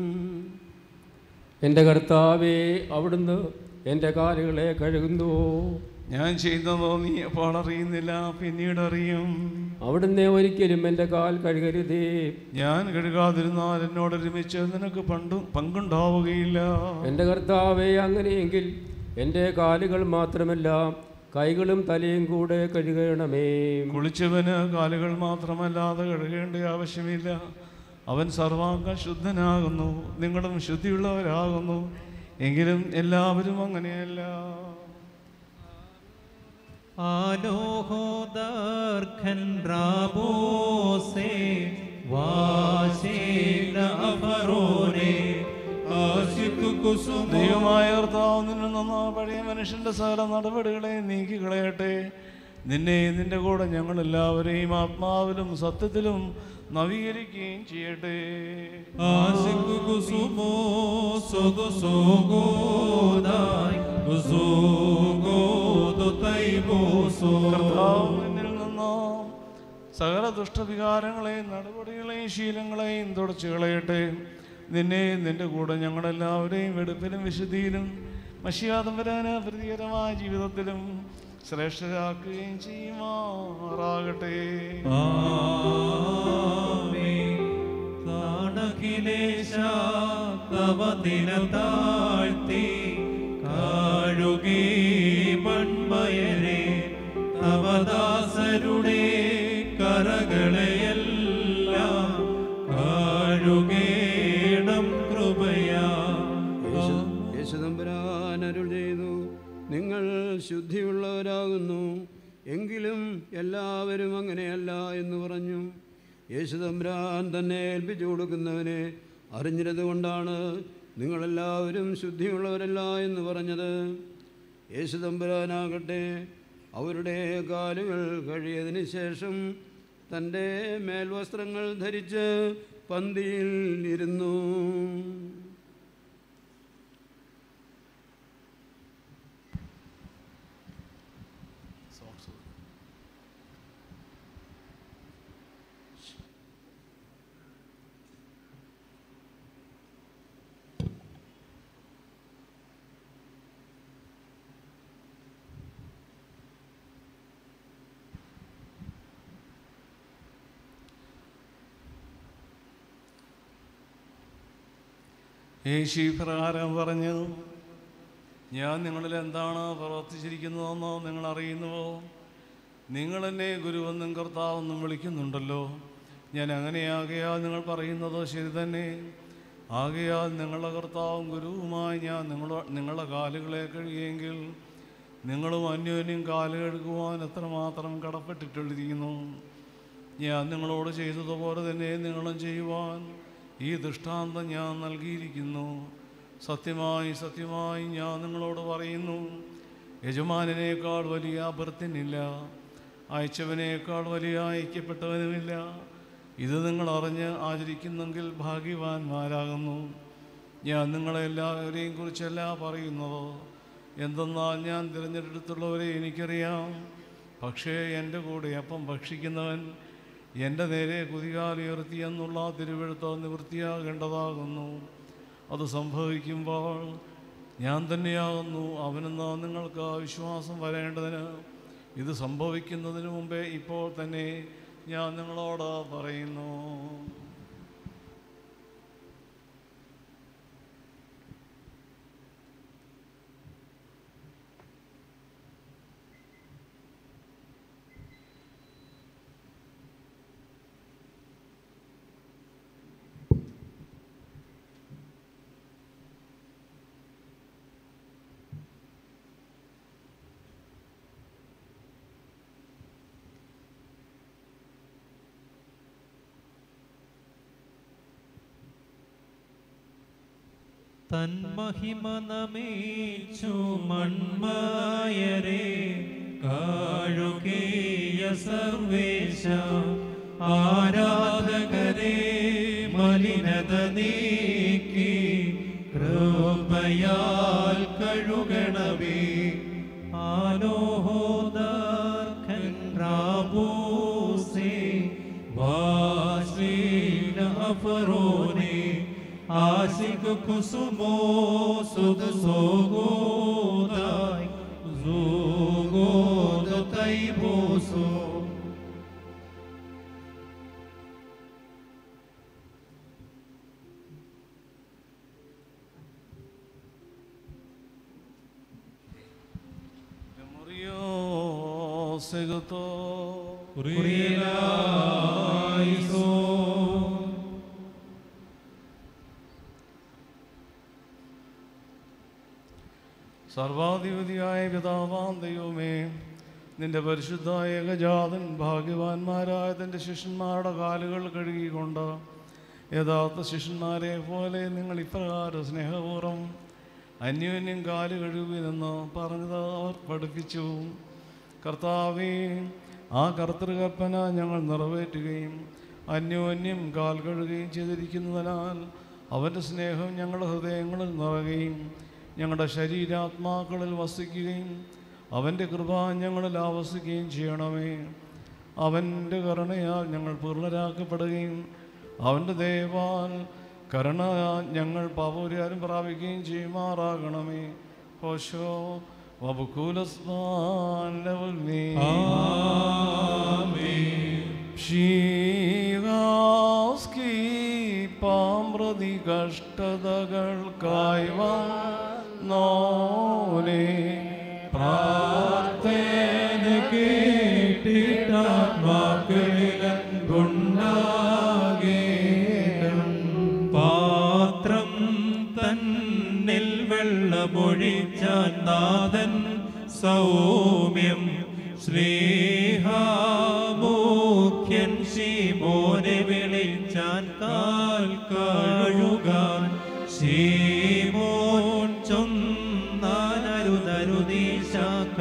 എൻ്റെ കർത്താവേ, അവിടുന്ന് എൻ്റെ കാലുകളെ കഴുകുന്നു. ഞാൻ ചെയ്തതോ നീ അപ്പോൾ അറിയുന്നില്ല, പിന്നീട് അറിയും. അവിടുന്ന് ഒരിക്കലും എൻ്റെ കാൽ കഴുകരുതേ. ഞാൻ കഴുകാതിരുന്നാൽ എന്നോട് ഒരുമിച്ച് നിനക്ക് പണ്ടും പങ്കുണ്ടാവുകയില്ല. എൻ്റെ കർത്താവേ, അങ്ങനെയെങ്കിൽ എൻ്റെ കാലുകൾ മാത്രമല്ല കൈകളും തലയും കൂടെ കഴുകണമേ. കുളിച്ചവന് കാലുകൾ മാത്രമല്ലാതെ കഴുകേണ്ട ആവശ്യമില്ല. അവൻ സർവാംഗ ശുദ്ധനാകുന്നു. നിങ്ങളും ശുദ്ധിയുള്ളവരാകുന്നു. എങ്കിലും എല്ലാവരും അങ്ങനെയല്ല. ആലോഹോദർഖൻ റാബോസേ വാശേന അഫറോനെ ആശിഖു കുസുമോ. ദൈവമായ കർത്താവ് നിന്നിൽ നിന്ന് പഴയ മനുഷ്യന്റെ സകല നടപടികളെ നീക്കി കളയട്ടെ. നിന്നെ നിന്റെ കൂടെ ഞങ്ങളെല്ലാവരെയും ആത്മാവിലും സത്യത്തിലും നവീകരിക്കുകയും ചെയ്യട്ടെ. ആശിഖു കുസുമോ സോദു സോഗോദായി സുഗോദു തൈബോസോ. കർത്താവ് നിന്നിൽ നിന്ന് സകല ദുഷ്ടവികാരങ്ങളെയും നടപടികളെയും ശീലങ്ങളെയും തുടച്ചു കളയട്ടെ. നിന്നെ നിന്റെ കൂടെ ഞങ്ങളെല്ലാവരെയും വെടുപ്പിലും വിശുദ്ധിയിലും മഷിയാദം വരാന പ്രതികരമായ ജീവിതത്തിലും ശ്രേഷ്ഠരാക്കുകയും ചെയ്യുമാറാകട്ടെ. താണഖിലേശ തവ നിലതാഴ്ത്തി കാഴുകി മൺമയരെ തവദാസരുടെ കരകൾ കഴുകേണം കൃപയാ. യേശുദമ്പുരാൻ അരുൾ ചെയ്തു, നിങ്ങൾ ശുദ്ധിയുള്ളവരാകുന്നു, എങ്കിലും എല്ലാവരും അങ്ങനെയല്ല എന്ന് പറഞ്ഞു. യേശുദമ്പുരാൻ തന്നെ ഏൽപ്പിച്ചു കൊടുക്കുന്നവനെ അറിഞ്ഞിരുന്നത് കൊണ്ടാണ് നിങ്ങളെല്ലാവരും ശുദ്ധിയുള്ളവരല്ല എന്ന് പറഞ്ഞത്. യേശുദമ്പുരാനാകട്ടെ അവരുടെ കാലുകൾ കഴിയതിന് ശേഷം തൻ്റെ മേൽവസ്ത്രങ്ങൾ ധരിച്ച് പന്തിയിൽ ഇരുന്നു. യേശു പ്രകാരം പറഞ്ഞു, ഞാൻ നിങ്ങളിൽ എന്താണ് പ്രവർത്തിച്ചിരിക്കുന്നതെന്നോ നിങ്ങൾ അറിയുന്നുവോ? നിങ്ങൾ എന്നെ ഗുരുവെന്നും കർത്താവെന്നും വിളിക്കുന്നുണ്ടല്ലോ. ഞാൻ അങ്ങനെയാകയാൽ നിങ്ങൾ പറയുന്നത് ശരി തന്നെ. ആകയാൽ നിങ്ങളുടെ കർത്താവും ഗുരുവുമായി ഞാൻ നിങ്ങളോ നിങ്ങളുടെ കാലുകളെ കഴുകിയെങ്കിൽ നിങ്ങളും അന്യോന്യം കാല് കഴുകുവാൻ എത്രമാത്രം കടപ്പെട്ടിട്ടിരിക്കുന്നു. ഞാൻ നിങ്ങളോട് ചെയ്തതുപോലെ തന്നെ നിങ്ങളും ചെയ്യുവാൻ ഈ ദൃഷ്ടാന്തം ഞാൻ നൽകിയിരിക്കുന്നു. സത്യമായി സത്യമായി ഞാൻ നിങ്ങളോട് പറയുന്നു, യജമാനനേക്കാൾ വലിയ ഭൃത്യനില്ല, അയച്ചവനേക്കാൾ വലിയ ഐക്യപ്പെട്ടവനുമില്ല. ഇത് നിങ്ങൾ അറിഞ്ഞ് ആചരിക്കുന്നെങ്കിൽ ഭാഗ്യവാന്മാരാകുന്നു. ഞാൻ നിങ്ങളെല്ലാവരെയും കുറിച്ചല്ല പറയുന്നത്, എന്തെന്നാൽ ഞാൻ തിരഞ്ഞെടുത്തുള്ളവരെ എനിക്കറിയാം. പക്ഷേ എൻ്റെ കൂടെ അപ്പം ഭക്ഷിക്കുന്നവൻ എൻ്റെ നേരെ കുതികാലുയർത്തി എന്നുള്ള തിരുവെഴുത്ത് നിവൃത്തിയാകേണ്ടതാകുന്നു. അത് സംഭവിക്കുമ്പോൾ ഞാൻ തന്നെയാകുന്നു അവനെന്ന് നിങ്ങൾക്ക് വിശ്വാസം വരേണ്ടതിന് ഇത് സംഭവിക്കുന്നതിന് മുമ്പേ ഇപ്പോൾ തന്നെ ഞാൻ നിങ്ങളോട് പറയുന്നു. തന്മഹിമ നമിച്ചു മൺമായരെ കാഴുകേയ സർവേശ ആരാധകരെ മലിനത നീക്കി കൃപയാൽ കഴുകണമേ. ആലോഹോദർഖൻ റാബൂസേ വാസ്ലീന അഫറോനെ ആശിക് കുസുമോ സുദ് സോഗോദായ് സോഗോദ തൈബോസോ. Segato Kurielaiso. സർവാധിപതിയായ പിതാവാം ദൈവമേ, നിന്റെ പരിശുദ്ധായ ഏകജാതൻ ഭാഗ്യവാന്മാരായ തൻ്റെ ശിഷ്യന്മാരുടെ കാലുകൾ കഴുകിക്കൊണ്ട് യഥാർത്ഥ ശിഷ്യന്മാരെ പോലെ നിങ്ങൾ ഇപ്രകാരം സ്നേഹപൂർവ്വം അന്യോന്യം കാല് കഴുകുമെന്ന് പറഞ്ഞത് അവർ പഠിപ്പിച്ചു. കർത്താവേ, ആ കർത്തൃകൽപ്പന ഞങ്ങൾ നിറവേറ്റുകയും അന്യോന്യം കാൽ കഴുകുകയും ചെയ്തിരിക്കുന്നതിനാൽ അവൻ്റെ സ്നേഹം ഞങ്ങളുടെ ഹൃദയങ്ങളിൽ നിറയുകയും ഞങ്ങളുടെ ശരീരാത്മാക്കളിൽ വസിക്കുകയും അവൻ്റെ കൃപ ഞങ്ങളിൽ ആവസിക്കുകയും ചെയ്യണമേ. അവൻ്റെ കരുണയാൽ ഞങ്ങൾ പൂർണ്ണരാക്കപ്പെടുകയും അവൻ്റെ ദയവാൽ കരുണ ഞങ്ങൾ പാപപരിഹാരം പ്രാപിക്കുകയും ചെയ്യുമാറാകണമേ. ഹോശോ വബുക്കുലസ്മാൻ ലവൽമേ ഷീവാസ്കി പാമ്പ്രതി കഷ്ടതകൾക്കായി വന്നോനെ പ്രാർത്ഥന കേട്ടിട്ടാത്മാക്കളിൽ ഗുണ്ടാകേണം. വെള്ളമൊഴിച്ചാൻ നാഥൻ സൗമ്യം ശ്രീഹാമുഖ്യൻ ശീമോനെ വിളിച്ചാൻ കാൽ കഴുകാൻ ശീമോൻ ചൊന്നാനരുതരുദീശ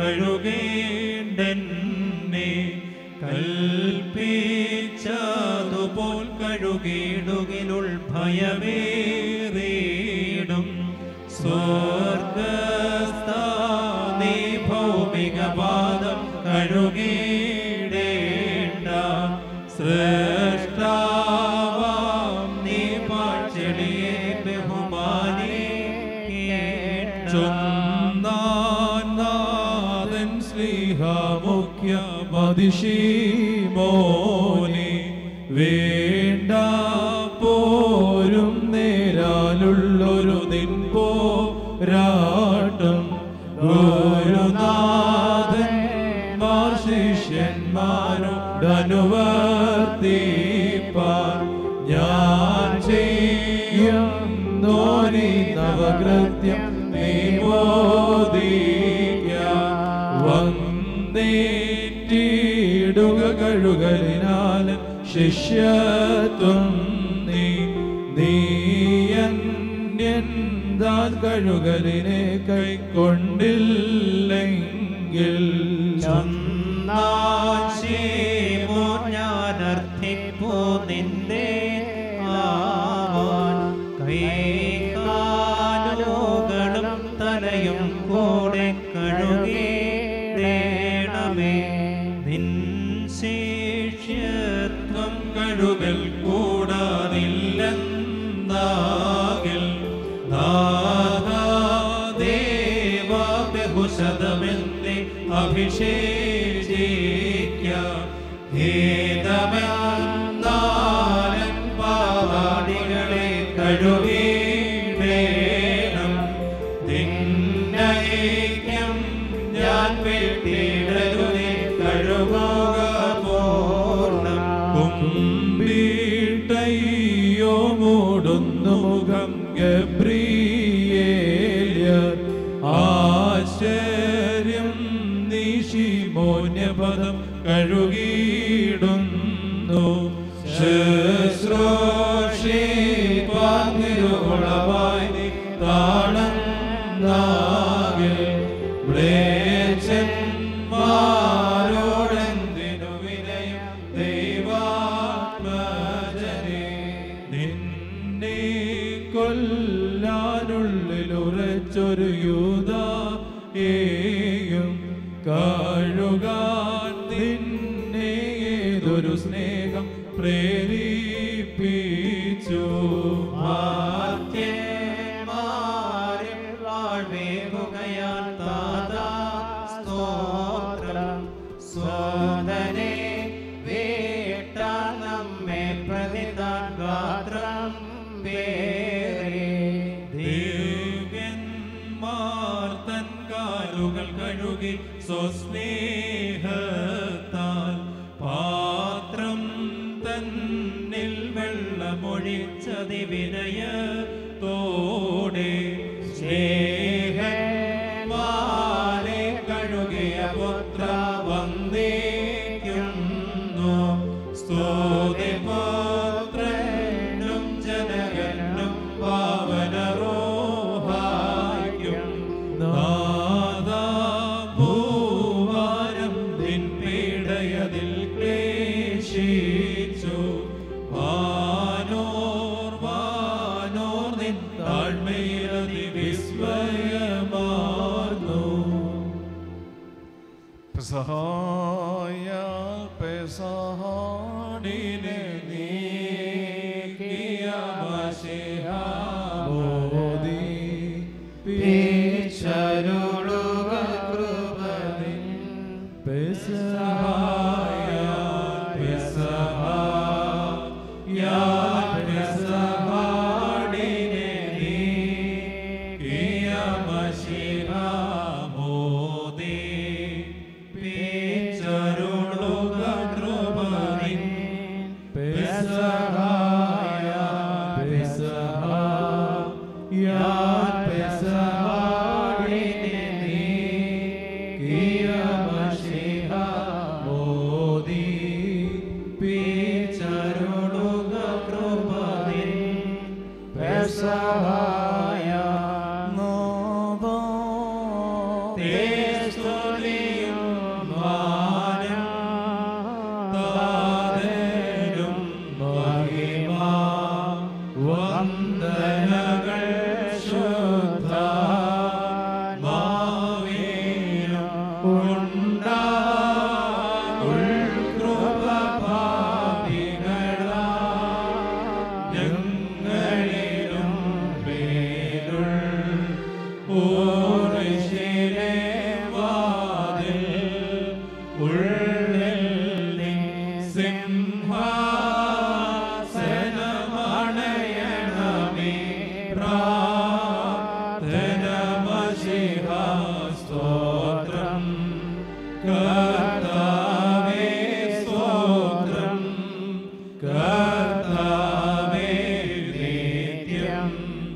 കഴുകേണ്ടെന്നെ കൽപ്പിച്ചതുപോൽ കഴുകിടുകിലുൾ ഭയമേറിയിടും സ്വർഗസ്ഥാനീ ഭൗമിക പാദം കഴുകിടേണ്ട ശ്രേഷ്ഠാവാം നീ പാഴ്ചെടിയെ ബഹുമാനിക്കേണ്ടൻ ശ്രീഹാമുഖ്യ മതിശീമോനെ വേണ്ട പോരും നേരാലുള്ളൊരു നിൻ പോരാട്ടം ഗുരുനാഥൻ മാർ ശിഷ്യന്മാരോടനുവർത്തിപ്പാൻ ഞാൻ ചെയ്യും നോനി നവകൃത്യം നീ മോദിക്ക വന്നേറ്റിടുക കഴുകലിനാൽ ശിഷ്യത്വം നീ നീയന്യൻ താൻ കഴുകലിനെ കൈക്കൊണ്ടില്ലെങ്കിൽ ഞാനർത്ഥിപ്പോ നിന്റെ കൈകാലുകളും തലയും കൂടെ കഴുകേണമേ നിൻ ശേഷ്യത്വം കഴുകൽ കൂടാതില്ലെന്നാകിൽ നാഥദേവ ബഹുശതമെന്നെ അഭിഷേചിക്ക ഹേതമെന്നാലൻ പാവാടികളെ കഴുകേണം നിന്നൈക്യം ഞാൻ വെട്ടിടരുതേ കഴുകുക പൂർണ്ണം കുമ്പിട്ടയ്യോ മൂടുന്നു മുഖം ഗബ്രിയേല്യർ ആശ്ചര്യം നീശിമോന്യപദം കഴുകിയിടുന്നു ശുശ്രൂഷിപ്പാതിരുളവായി താളം നാകിൽ മ്ലേച്ഛന്മാരോടെന്തിനു വിനയം ദൈവാത്മജനെ നിന്നെ കൊല്ലാനുള്ളിലുറച്ചൊരു യൂദായേയും കഴുകാൻ നിന്നെ ഏതൊരു സ്നേഹം പ്രേരിപ്പിച്ചു മാർത്യന്മാരിൽ വാഴ്വേകുകയാൽ താതാ സ്തോത്രം സ്വതനെ വേട്ട നമ്മെ പ്രതിതാൻ ഗാത്രം പേരെ ദിവ്യന്മാർ തൻ കാലുകൾ കഴുകി സ്വസ്നേഹത്താൽ പാത്രം തന്നിൽ വെള്ളമൊഴിച്ചതി വിനയത്തോടെ സ്നേഹന്മാരെ കഴുകിയ പുത്ര വന്ദിക്കുന്നു സ്തുതിപുത്രനും ജനകനും പാവനരോഹായ്ക്കും നാദാ ഭൂവാരം നിൻ പീഡയതിൽ ക്ലേശിച്ചു വാനോർ വാനോർ നിൻ താഴ്മയിലതി വിസ്മയമാർന്നു സഹായ പെസഹാടിനെ നീക്കിയ മോദി പേശരുളുക കൃപനിൻ പെസഹായ പെസഹായ പെസഹാടിനെ നീക്കിയ മശിഹ മോദി പേശരുളുക കൃപനിൻ സഹായ നാഥാ, തേ സ്തുതിയും മാനം താതനും മഹിമ വന്ദനകൾ ശുദ്ധ മാവേനും ഉണ്ടാ ഉൾകൃപ പാപികളാ ഞങ്ങളിലും പേരുൾ ഓർശിലെ വാതിൽ ഉള്ളിൽ നീ സിംഹാസനമണയണമേ പ്രാർത്ഥനമശിഹ സ്തോത്രം കർത്താവേ സ്തോത്രം കർത്താവേ നിത്യം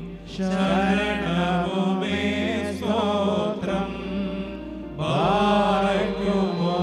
ശരണവുമേ സ്തോത്രം ബാരക്കുമോ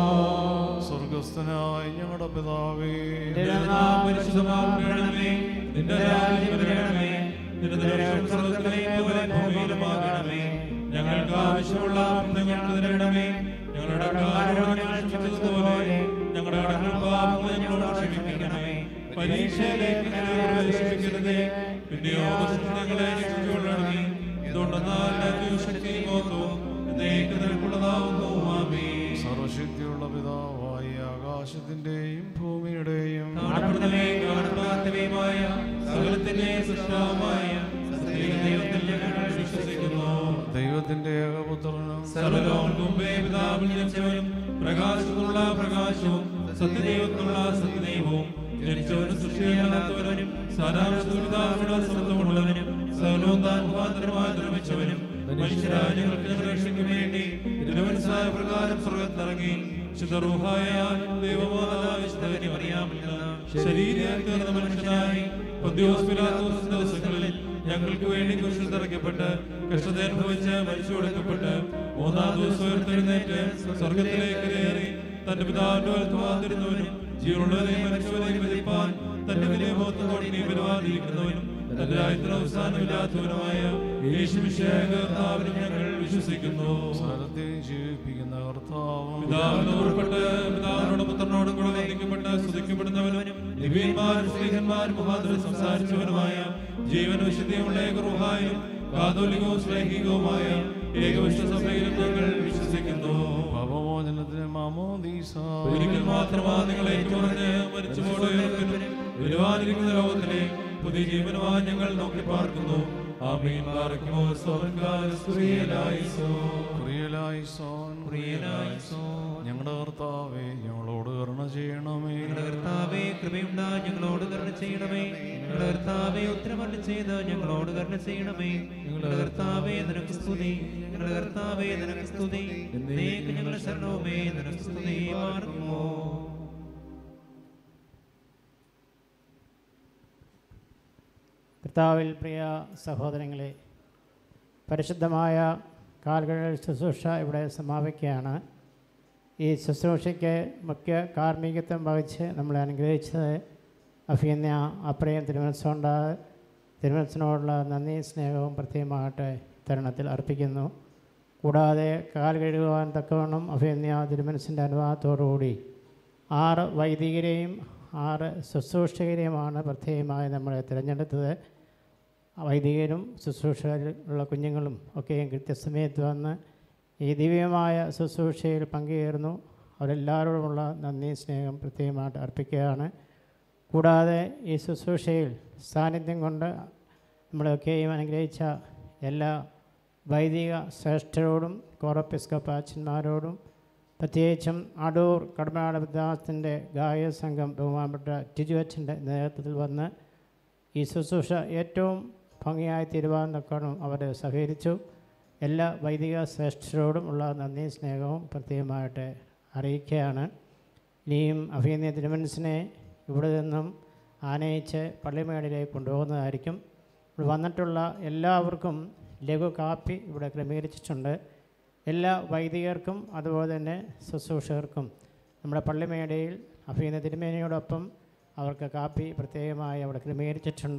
സ്വർഗസ്ഥനായ ഞങ്ങളുടെ പിതാവേ, നിന്റെ നാമം പരിശുദ്ധമാക്കണമേ, നിന്റെ രാജ്യം വരണമേ, നിന്റെ ദർശനം സ്വർഗ്ഗത്തിലെ പോലെ ഭൂമിയിലുമാകണമേ. ഞങ്ങൾക്ക് ആവശ്യമുള്ള അന്ന് ഞങ്ങൾക്ക് തരണമേ. ഞങ്ങളുടെ കടക്കാരോട് ഞങ്ങൾ ക്ഷമിച്ചതുപോലെ ഞങ്ങളുടെ കടങ്ങൾ പാപങ്ങൾ ഞങ്ങളോട് ക്ഷമിക്കണമേ. പരീക്ഷയിലേക്ക് ഞങ്ങളെ പ്രവേശിപ്പിക്കരുതേ, പിന്നെയോ ദുഷ്ടൻ ഞങ്ങളെ രക്ഷിച്ചുകൊള്ളണമേ. എന്തുകൊണ്ടെന്നാൽ രാജ്യവും ശക്തിയും മഹത്വവും എന്നേക്കും നിനക്കുള്ളതാവുന്നു. ആമേൻ. സർവശക്തിയുള്ള പിതാവായ ആകാശത്തിന്റെയും ഭൂമിയുടെയും കാണപ്പെടുന്നവേ കാണപ്പെടാത്തവയുമായ സകലത്തിന്റെയും സൃഷ്ടാവുമായ ദൈവത്തിൽ ഞങ്ങൾ വിശ്വസിക്കുന്നു. ദൈവത്തിന്റെ ഏകപുത്രനും സർവ്വലോകം മുമ്പേ പിതാവിൽ ജനിച്ചവനും പ്രകാശത്തിനുള്ള പ്രകാശവും സത്യദൈവത്തിനുള്ള സത്യദൈവവും ജനിച്ചവനും സൃഷ്ടിയല്ലാത്തവനും സാരാംശത്തിലുള്ള സ്വന്തമുള്ളവനും സകലവും താൻ മുഖാന്തരമായി നിർമ്മിച്ചവനും മനുഷ്യരായ ഞങ്ങൾക്ക് ഞങ്ങളുടെ രക്ഷയ്ക്ക് വേണ്ടി തിരുവനന്തപുര പ്രകാരം സ്വർഗ്ഗത്തിറങ്ങി ശുദ്ധറൂഹായ ദൈവമാതാവായ വിശുദ്ധ മറിയാമിൽ നിന്ന് ശരീരത്തിൽ തീർന്ന മനുഷ്യനായി പൊന്തിയോസ് പിലാത്തോസ് ദിവസങ്ങളിൽ ഞങ്ങൾക്ക് വേണ്ടി കുരിശിൽ തറയ്ക്കപ്പെട്ട് കഷ്ടത അനുഭവിച്ച് മരിച്ചു കൊടുക്കപ്പെട്ട് മൂന്നാം ദിവസം ഉയർത്തെഴുന്നേറ്റ് സ്വർഗത്തിലേക്ക് കയറി തന്റെ പിതാവിന്റെ വലത്തുവാതിരുന്നവനും ജീവനുള്ളവരെയും മരിച്ചവരെയും വിധിപ്പാൻ തന്റെ വലിയ ബോധത്തോടെ നീ പരിപാലിക്കുന്നവനും തന്റെ രാജ്യത്തിന് അവസാനമില്ലാത്തവനുമായ യേശുമിശിഹായ കർത്താവിനും ഞങ്ങൾ വിശ്വസിക്കുന്നു. സകലത്തെ ജീവിപ്പിക്കുന്ന കർത്താവും പിതാവിനോട് ഉൾപ്പെട്ട് പിതാവിനോടും പുത്രനോടും കൂടെ വന്ദിക്കപ്പെട്ട് സ്തുതിക്കപ്പെടുന്നവനും ദിവ്യന്മാരും സ്ത്രീഹന്മാരും മുഖാന്തരം സംസാരിച്ചവനുമായ ജീവനും വിശുദ്ധിയുമുള്ള ഏകറുഹായും കാതോലികവും സ്ലൈഹികവുമായ ഏകവിശ്വസഭയിലും ഞങ്ങൾ വിശ്വസിക്കുന്നു. പാപമോചനത്തിന് മാമോദീസ ഒരിക്കൽ മാത്രമാ നിങ്ങളെ ഏറ്റുപറഞ്ഞ് മരിച്ചുപോടെ വരുവാനിരിക്കുന്ന ലോകത്തിലെ പുതിയ ജീവനുമായി ഞങ്ങൾ നോക്കി പാർക്കുന്നു. ആമീൻ. ബാറക്കുമോ സ്വർഗ്ഗാരസ്തുതിയിലായിസോ പ്രിയലായിസോൻ പ്രിയനായിസോൻ. ഞങ്ങളുടെ കർത്താവേ, ഞങ്ങളോട് കരുണ ചെയ്യണമേ. ഞങ്ങളുടെ കർത്താവേ, കൃപയുണ്ടാ ഞങ്ങളോട് കരുണ ചെയ്യണമേ. ഞങ്ങളുടെ കർത്താവേ, ഉത്തരമരുളി ചെയ്ത് ഞങ്ങളോട് കരുണ ചെയ്യണമേ. ഞങ്ങളുടെ കർത്താവേ, നിനക്ക് സ്തുതി. ഞങ്ങളുടെ കർത്താവേ, നിനക്ക് സ്തുതി. എന്നേക്ക് ഞങ്ങളുടെ ശരണവുമേ, നിനക്ക് സ്തുതി. മാർക്കുമോ കർത്താവിൽ പ്രിയ സഹോദരങ്ങളെ, പരിശുദ്ധമായ കാൽകഴുകൽ ശുശ്രൂഷ ഇവിടെ സമാപിക്കുകയാണ്. ഈ ശുശ്രൂഷയ്ക്ക് മുഖ്യ കാർമ്മികത്വം വഹിച്ച് നമ്മളെ അനുഗ്രഹിച്ചത് അഭിയന്യ അപ്രയം തിരുമനസ്സുകൊണ്ട് തിരുമനസ്സിനോടുള്ള നന്ദി സ്നേഹവും പ്രത്യേകമായിട്ട് തരുണത്തിൽ അർപ്പിക്കുന്നു. കൂടാതെ കാൽ കഴുകുവാൻ തക്കവണ്ണം അഭിയന്യ തിരുമനസ്സിൻ്റെ അനുവാദത്തോടുകൂടി ആറ് വൈദികരെയും ആറ് ശുശ്രൂഷകരെയുമാണ് പ്രത്യേകമായി നമ്മളെ തിരഞ്ഞെടുത്തത്. വൈദികരും ശുശ്രൂഷകരുള്ള കുഞ്ഞുങ്ങളും ഒക്കെയും കൃത്യസമയത്ത് വന്ന് ഈ ദിവ്യമായ ശുശ്രൂഷയിൽ പങ്കുചേർന്നു. അവരെല്ലാവരോടുമുള്ള നന്ദി സ്നേഹം പ്രത്യേകമായിട്ട് അർപ്പിക്കുകയാണ്. കൂടാതെ ഈ ശുശ്രൂഷയിൽ സാന്നിധ്യം കൊണ്ട് നമ്മളെയൊക്കെയും അനുഗ്രഹിച്ച എല്ലാ വൈദിക ശ്രേഷ്ഠരോടും കോറപ്പിസ്കോപ്പാച്ചന്മാരോടും പ്രത്യേകിച്ചും അടൂർ കടമനാട് വിദ്യാസത്തിൻ്റെ ഗായക സംഘം ബഹുമാനപ്പെട്ട ടിജുവച്ചൻ്റെ നേതൃത്വത്തിൽ വന്ന് ഈ ശുശ്രൂഷ ഏറ്റവും ഭംഗിയായി തീരുവാൻ തക്കണം അവർ സഹകരിച്ചു. എല്ലാ വൈദിക ശ്രേഷ്ഠരോടും ഉള്ള നന്ദി സ്നേഹവും പ്രത്യേകമായിട്ട് അറിയിക്കുകയാണ്. ഇനിയും അഭിനയ തിരുമനസിനെ ഇവിടെ നിന്നും ആനയിച്ച് പള്ളിമേടിലേക്ക് കൊണ്ടുപോകുന്നതായിരിക്കും. ഇവിടെ വന്നിട്ടുള്ള എല്ലാവർക്കും ലഘു കാപ്പി ഇവിടെ ക്രമീകരിച്ചിട്ടുണ്ട്. എല്ലാ വൈദികർക്കും അതുപോലെ തന്നെ ശുശ്രൂഷകർക്കും നമ്മുടെ പള്ളിമേടയിൽ അഭിനയ തിരുമേനയോടൊപ്പം അവർക്ക് കാപ്പി പ്രത്യേകമായി അവിടെ ക്രമീകരിച്ചിട്ടുണ്ട്.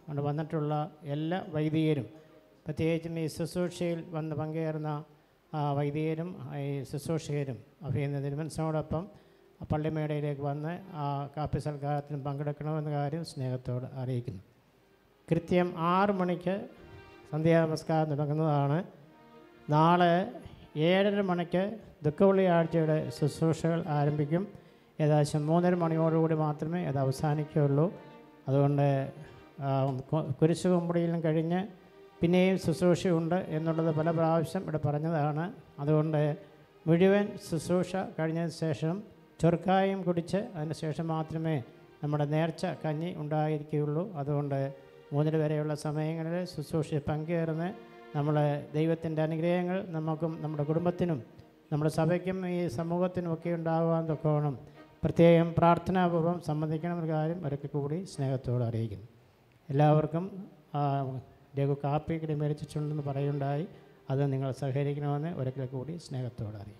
അവിടെ വന്നിട്ടുള്ള എല്ലാ വൈദികരും, പ്രത്യേകിച്ചും ഈ ശുശ്രൂഷയിൽ വന്ന് പങ്കുചേർന്ന വൈദികരും ഈ ശുശ്രൂഷകരും അഭിനന്ദ തിരുമനസിനോടൊപ്പം പള്ളിമേടയിലേക്ക് വന്ന് ആ കാപ്പി സൽക്കാരത്തിനും പങ്കെടുക്കണമെന്ന കാര്യം സ്നേഹത്തോട് അറിയിക്കുന്നു. കൃത്യം ആറ് മണിക്ക് സന്ധ്യാനമസ്കാരം തുടങ്ങുന്നതാണ്. നാളെ ഏഴര മണിക്ക് ദുഃഖവെള്ളി ആഴ്ചയുടെ ശുശ്രൂഷകൾ ആരംഭിക്കും. ഏകദേശം മൂന്നര മണിയോടുകൂടി മാത്രമേ അത് അവസാനിക്കുകയുള്ളൂ. അതുകൊണ്ട് കുരിശ് കുമ്പടിയിലും കഴിഞ്ഞ് പിന്നെയും ശുശ്രൂഷയുണ്ട് എന്നുള്ളത് പല പ്രാവശ്യം ഇവിടെ പറഞ്ഞതാണ്. അതുകൊണ്ട് മുഴുവൻ ശുശ്രൂഷ കഴിഞ്ഞതിന് ശേഷം ചൊറുക്കായും കുടിച്ച് അതിന് ശേഷം മാത്രമേ നമ്മുടെ നേർച്ച കഞ്ഞി ഉണ്ടായിരിക്കുകയുള്ളൂ. അതുകൊണ്ട് മൂന്നര വരെയുള്ള സമയങ്ങളിൽ ശുശ്രൂഷയിൽ പങ്കുചേർന്ന് നമ്മൾ ദൈവത്തിൻ്റെ അനുഗ്രഹങ്ങൾ നമുക്കും നമ്മുടെ കുടുംബത്തിനും നമ്മുടെ സഭയ്ക്കും ഈ സമൂഹത്തിനും ഒക്കെ ഉണ്ടാകുവാൻ തൊക്കോണം പ്രത്യേകം പ്രാർത്ഥനാപൂർവ്വം സംബന്ധിക്കണമെന്ന കാര്യം ഒരിക്കൽ കൂടി സ്നേഹത്തോടെ അറിയിക്കുന്നു. എല്ലാവർക്കും രഘു കാപ്പി ക്രമീകരിച്ചിട്ടുണ്ടെന്ന് പറയുണ്ടായി. അത് നിങ്ങൾ സഹകരിക്കണമെന്ന് ഒരിക്കൽ കൂടി സ്നേഹത്തോടെ അറിയിക്കും.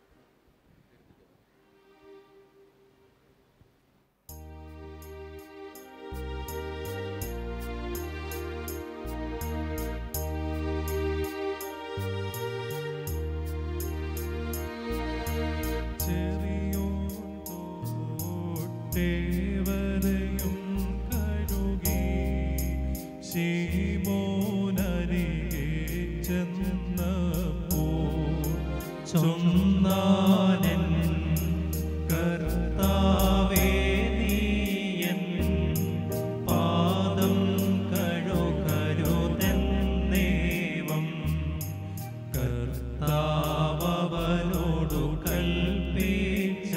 ദേവനയും കഴുകി ശീമോനരികെ ചെന്നപ്പോൾ ചൊന്നാനെൻ കർത്താവേ നീയൻ പാദം കഴുകരുതെന്നേവം കർത്താവനോടു കൽപ്പിച്ച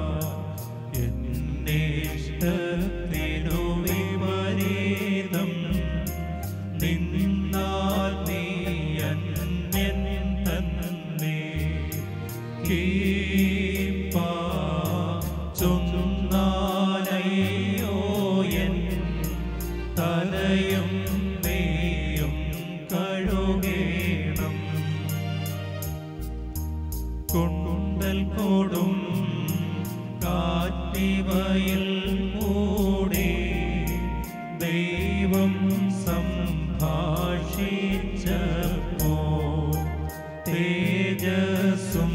ഇഷ്ടത്തിനു വിപരീതം നിന്നാൽ നീ അന്യൻ തന്നെ കീപ്പാ ചൊന്നാലയ്യോ എൻ തലയും നീയും കഴുകേണം കൊണ്ടൽ കൊടും കാറ്റിവയിൽ മൂടി ദൈവം സംഭാഷിച്ചപ്പോ തേജസ്സും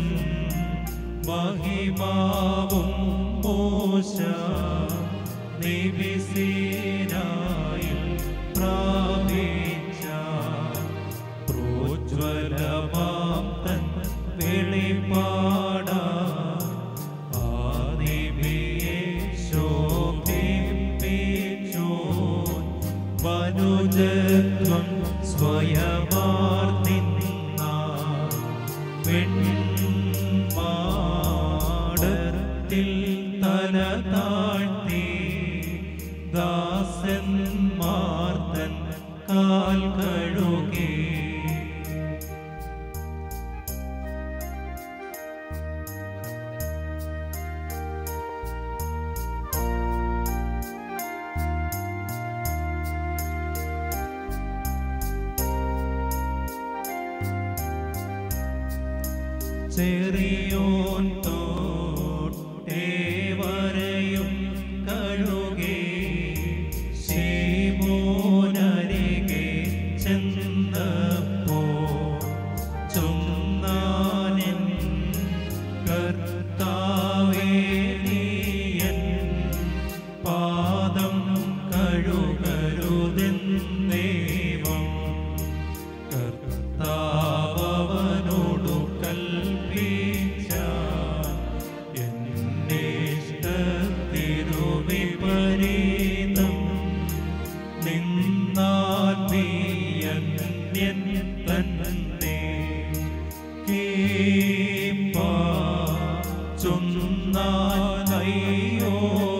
മഹിമാവും മോശ നിവിസീനായിൽ പ്രാപിച്ച പ്രോജ്വലമാം തൻ വെളിപാടാ മനുജത്വം സ്വയമാർന്നിന്ന വെൺമാടത്തിൽ തല താഴ്ത്തി ദാസന്മാർ തൻ കാൽ കഴുകി ചെറിയോൻ തോട്ടേവരെയും കഴുകി ശീമോനരികെ ചെന്നപ്പോ ചൊന്നാനെൻ കർത്താവേ നീയൻ പാദം കഴുകരുതെന്നേവം കർത്താവനോടു കൽപ്പിച്ച എന്നിഷ്ടത്തിനു വിപരീതം നിന്നാൽ നീ അന്യൻ തന്നെ കീപ്പാ ചൊന്നാൽ അയ്യോ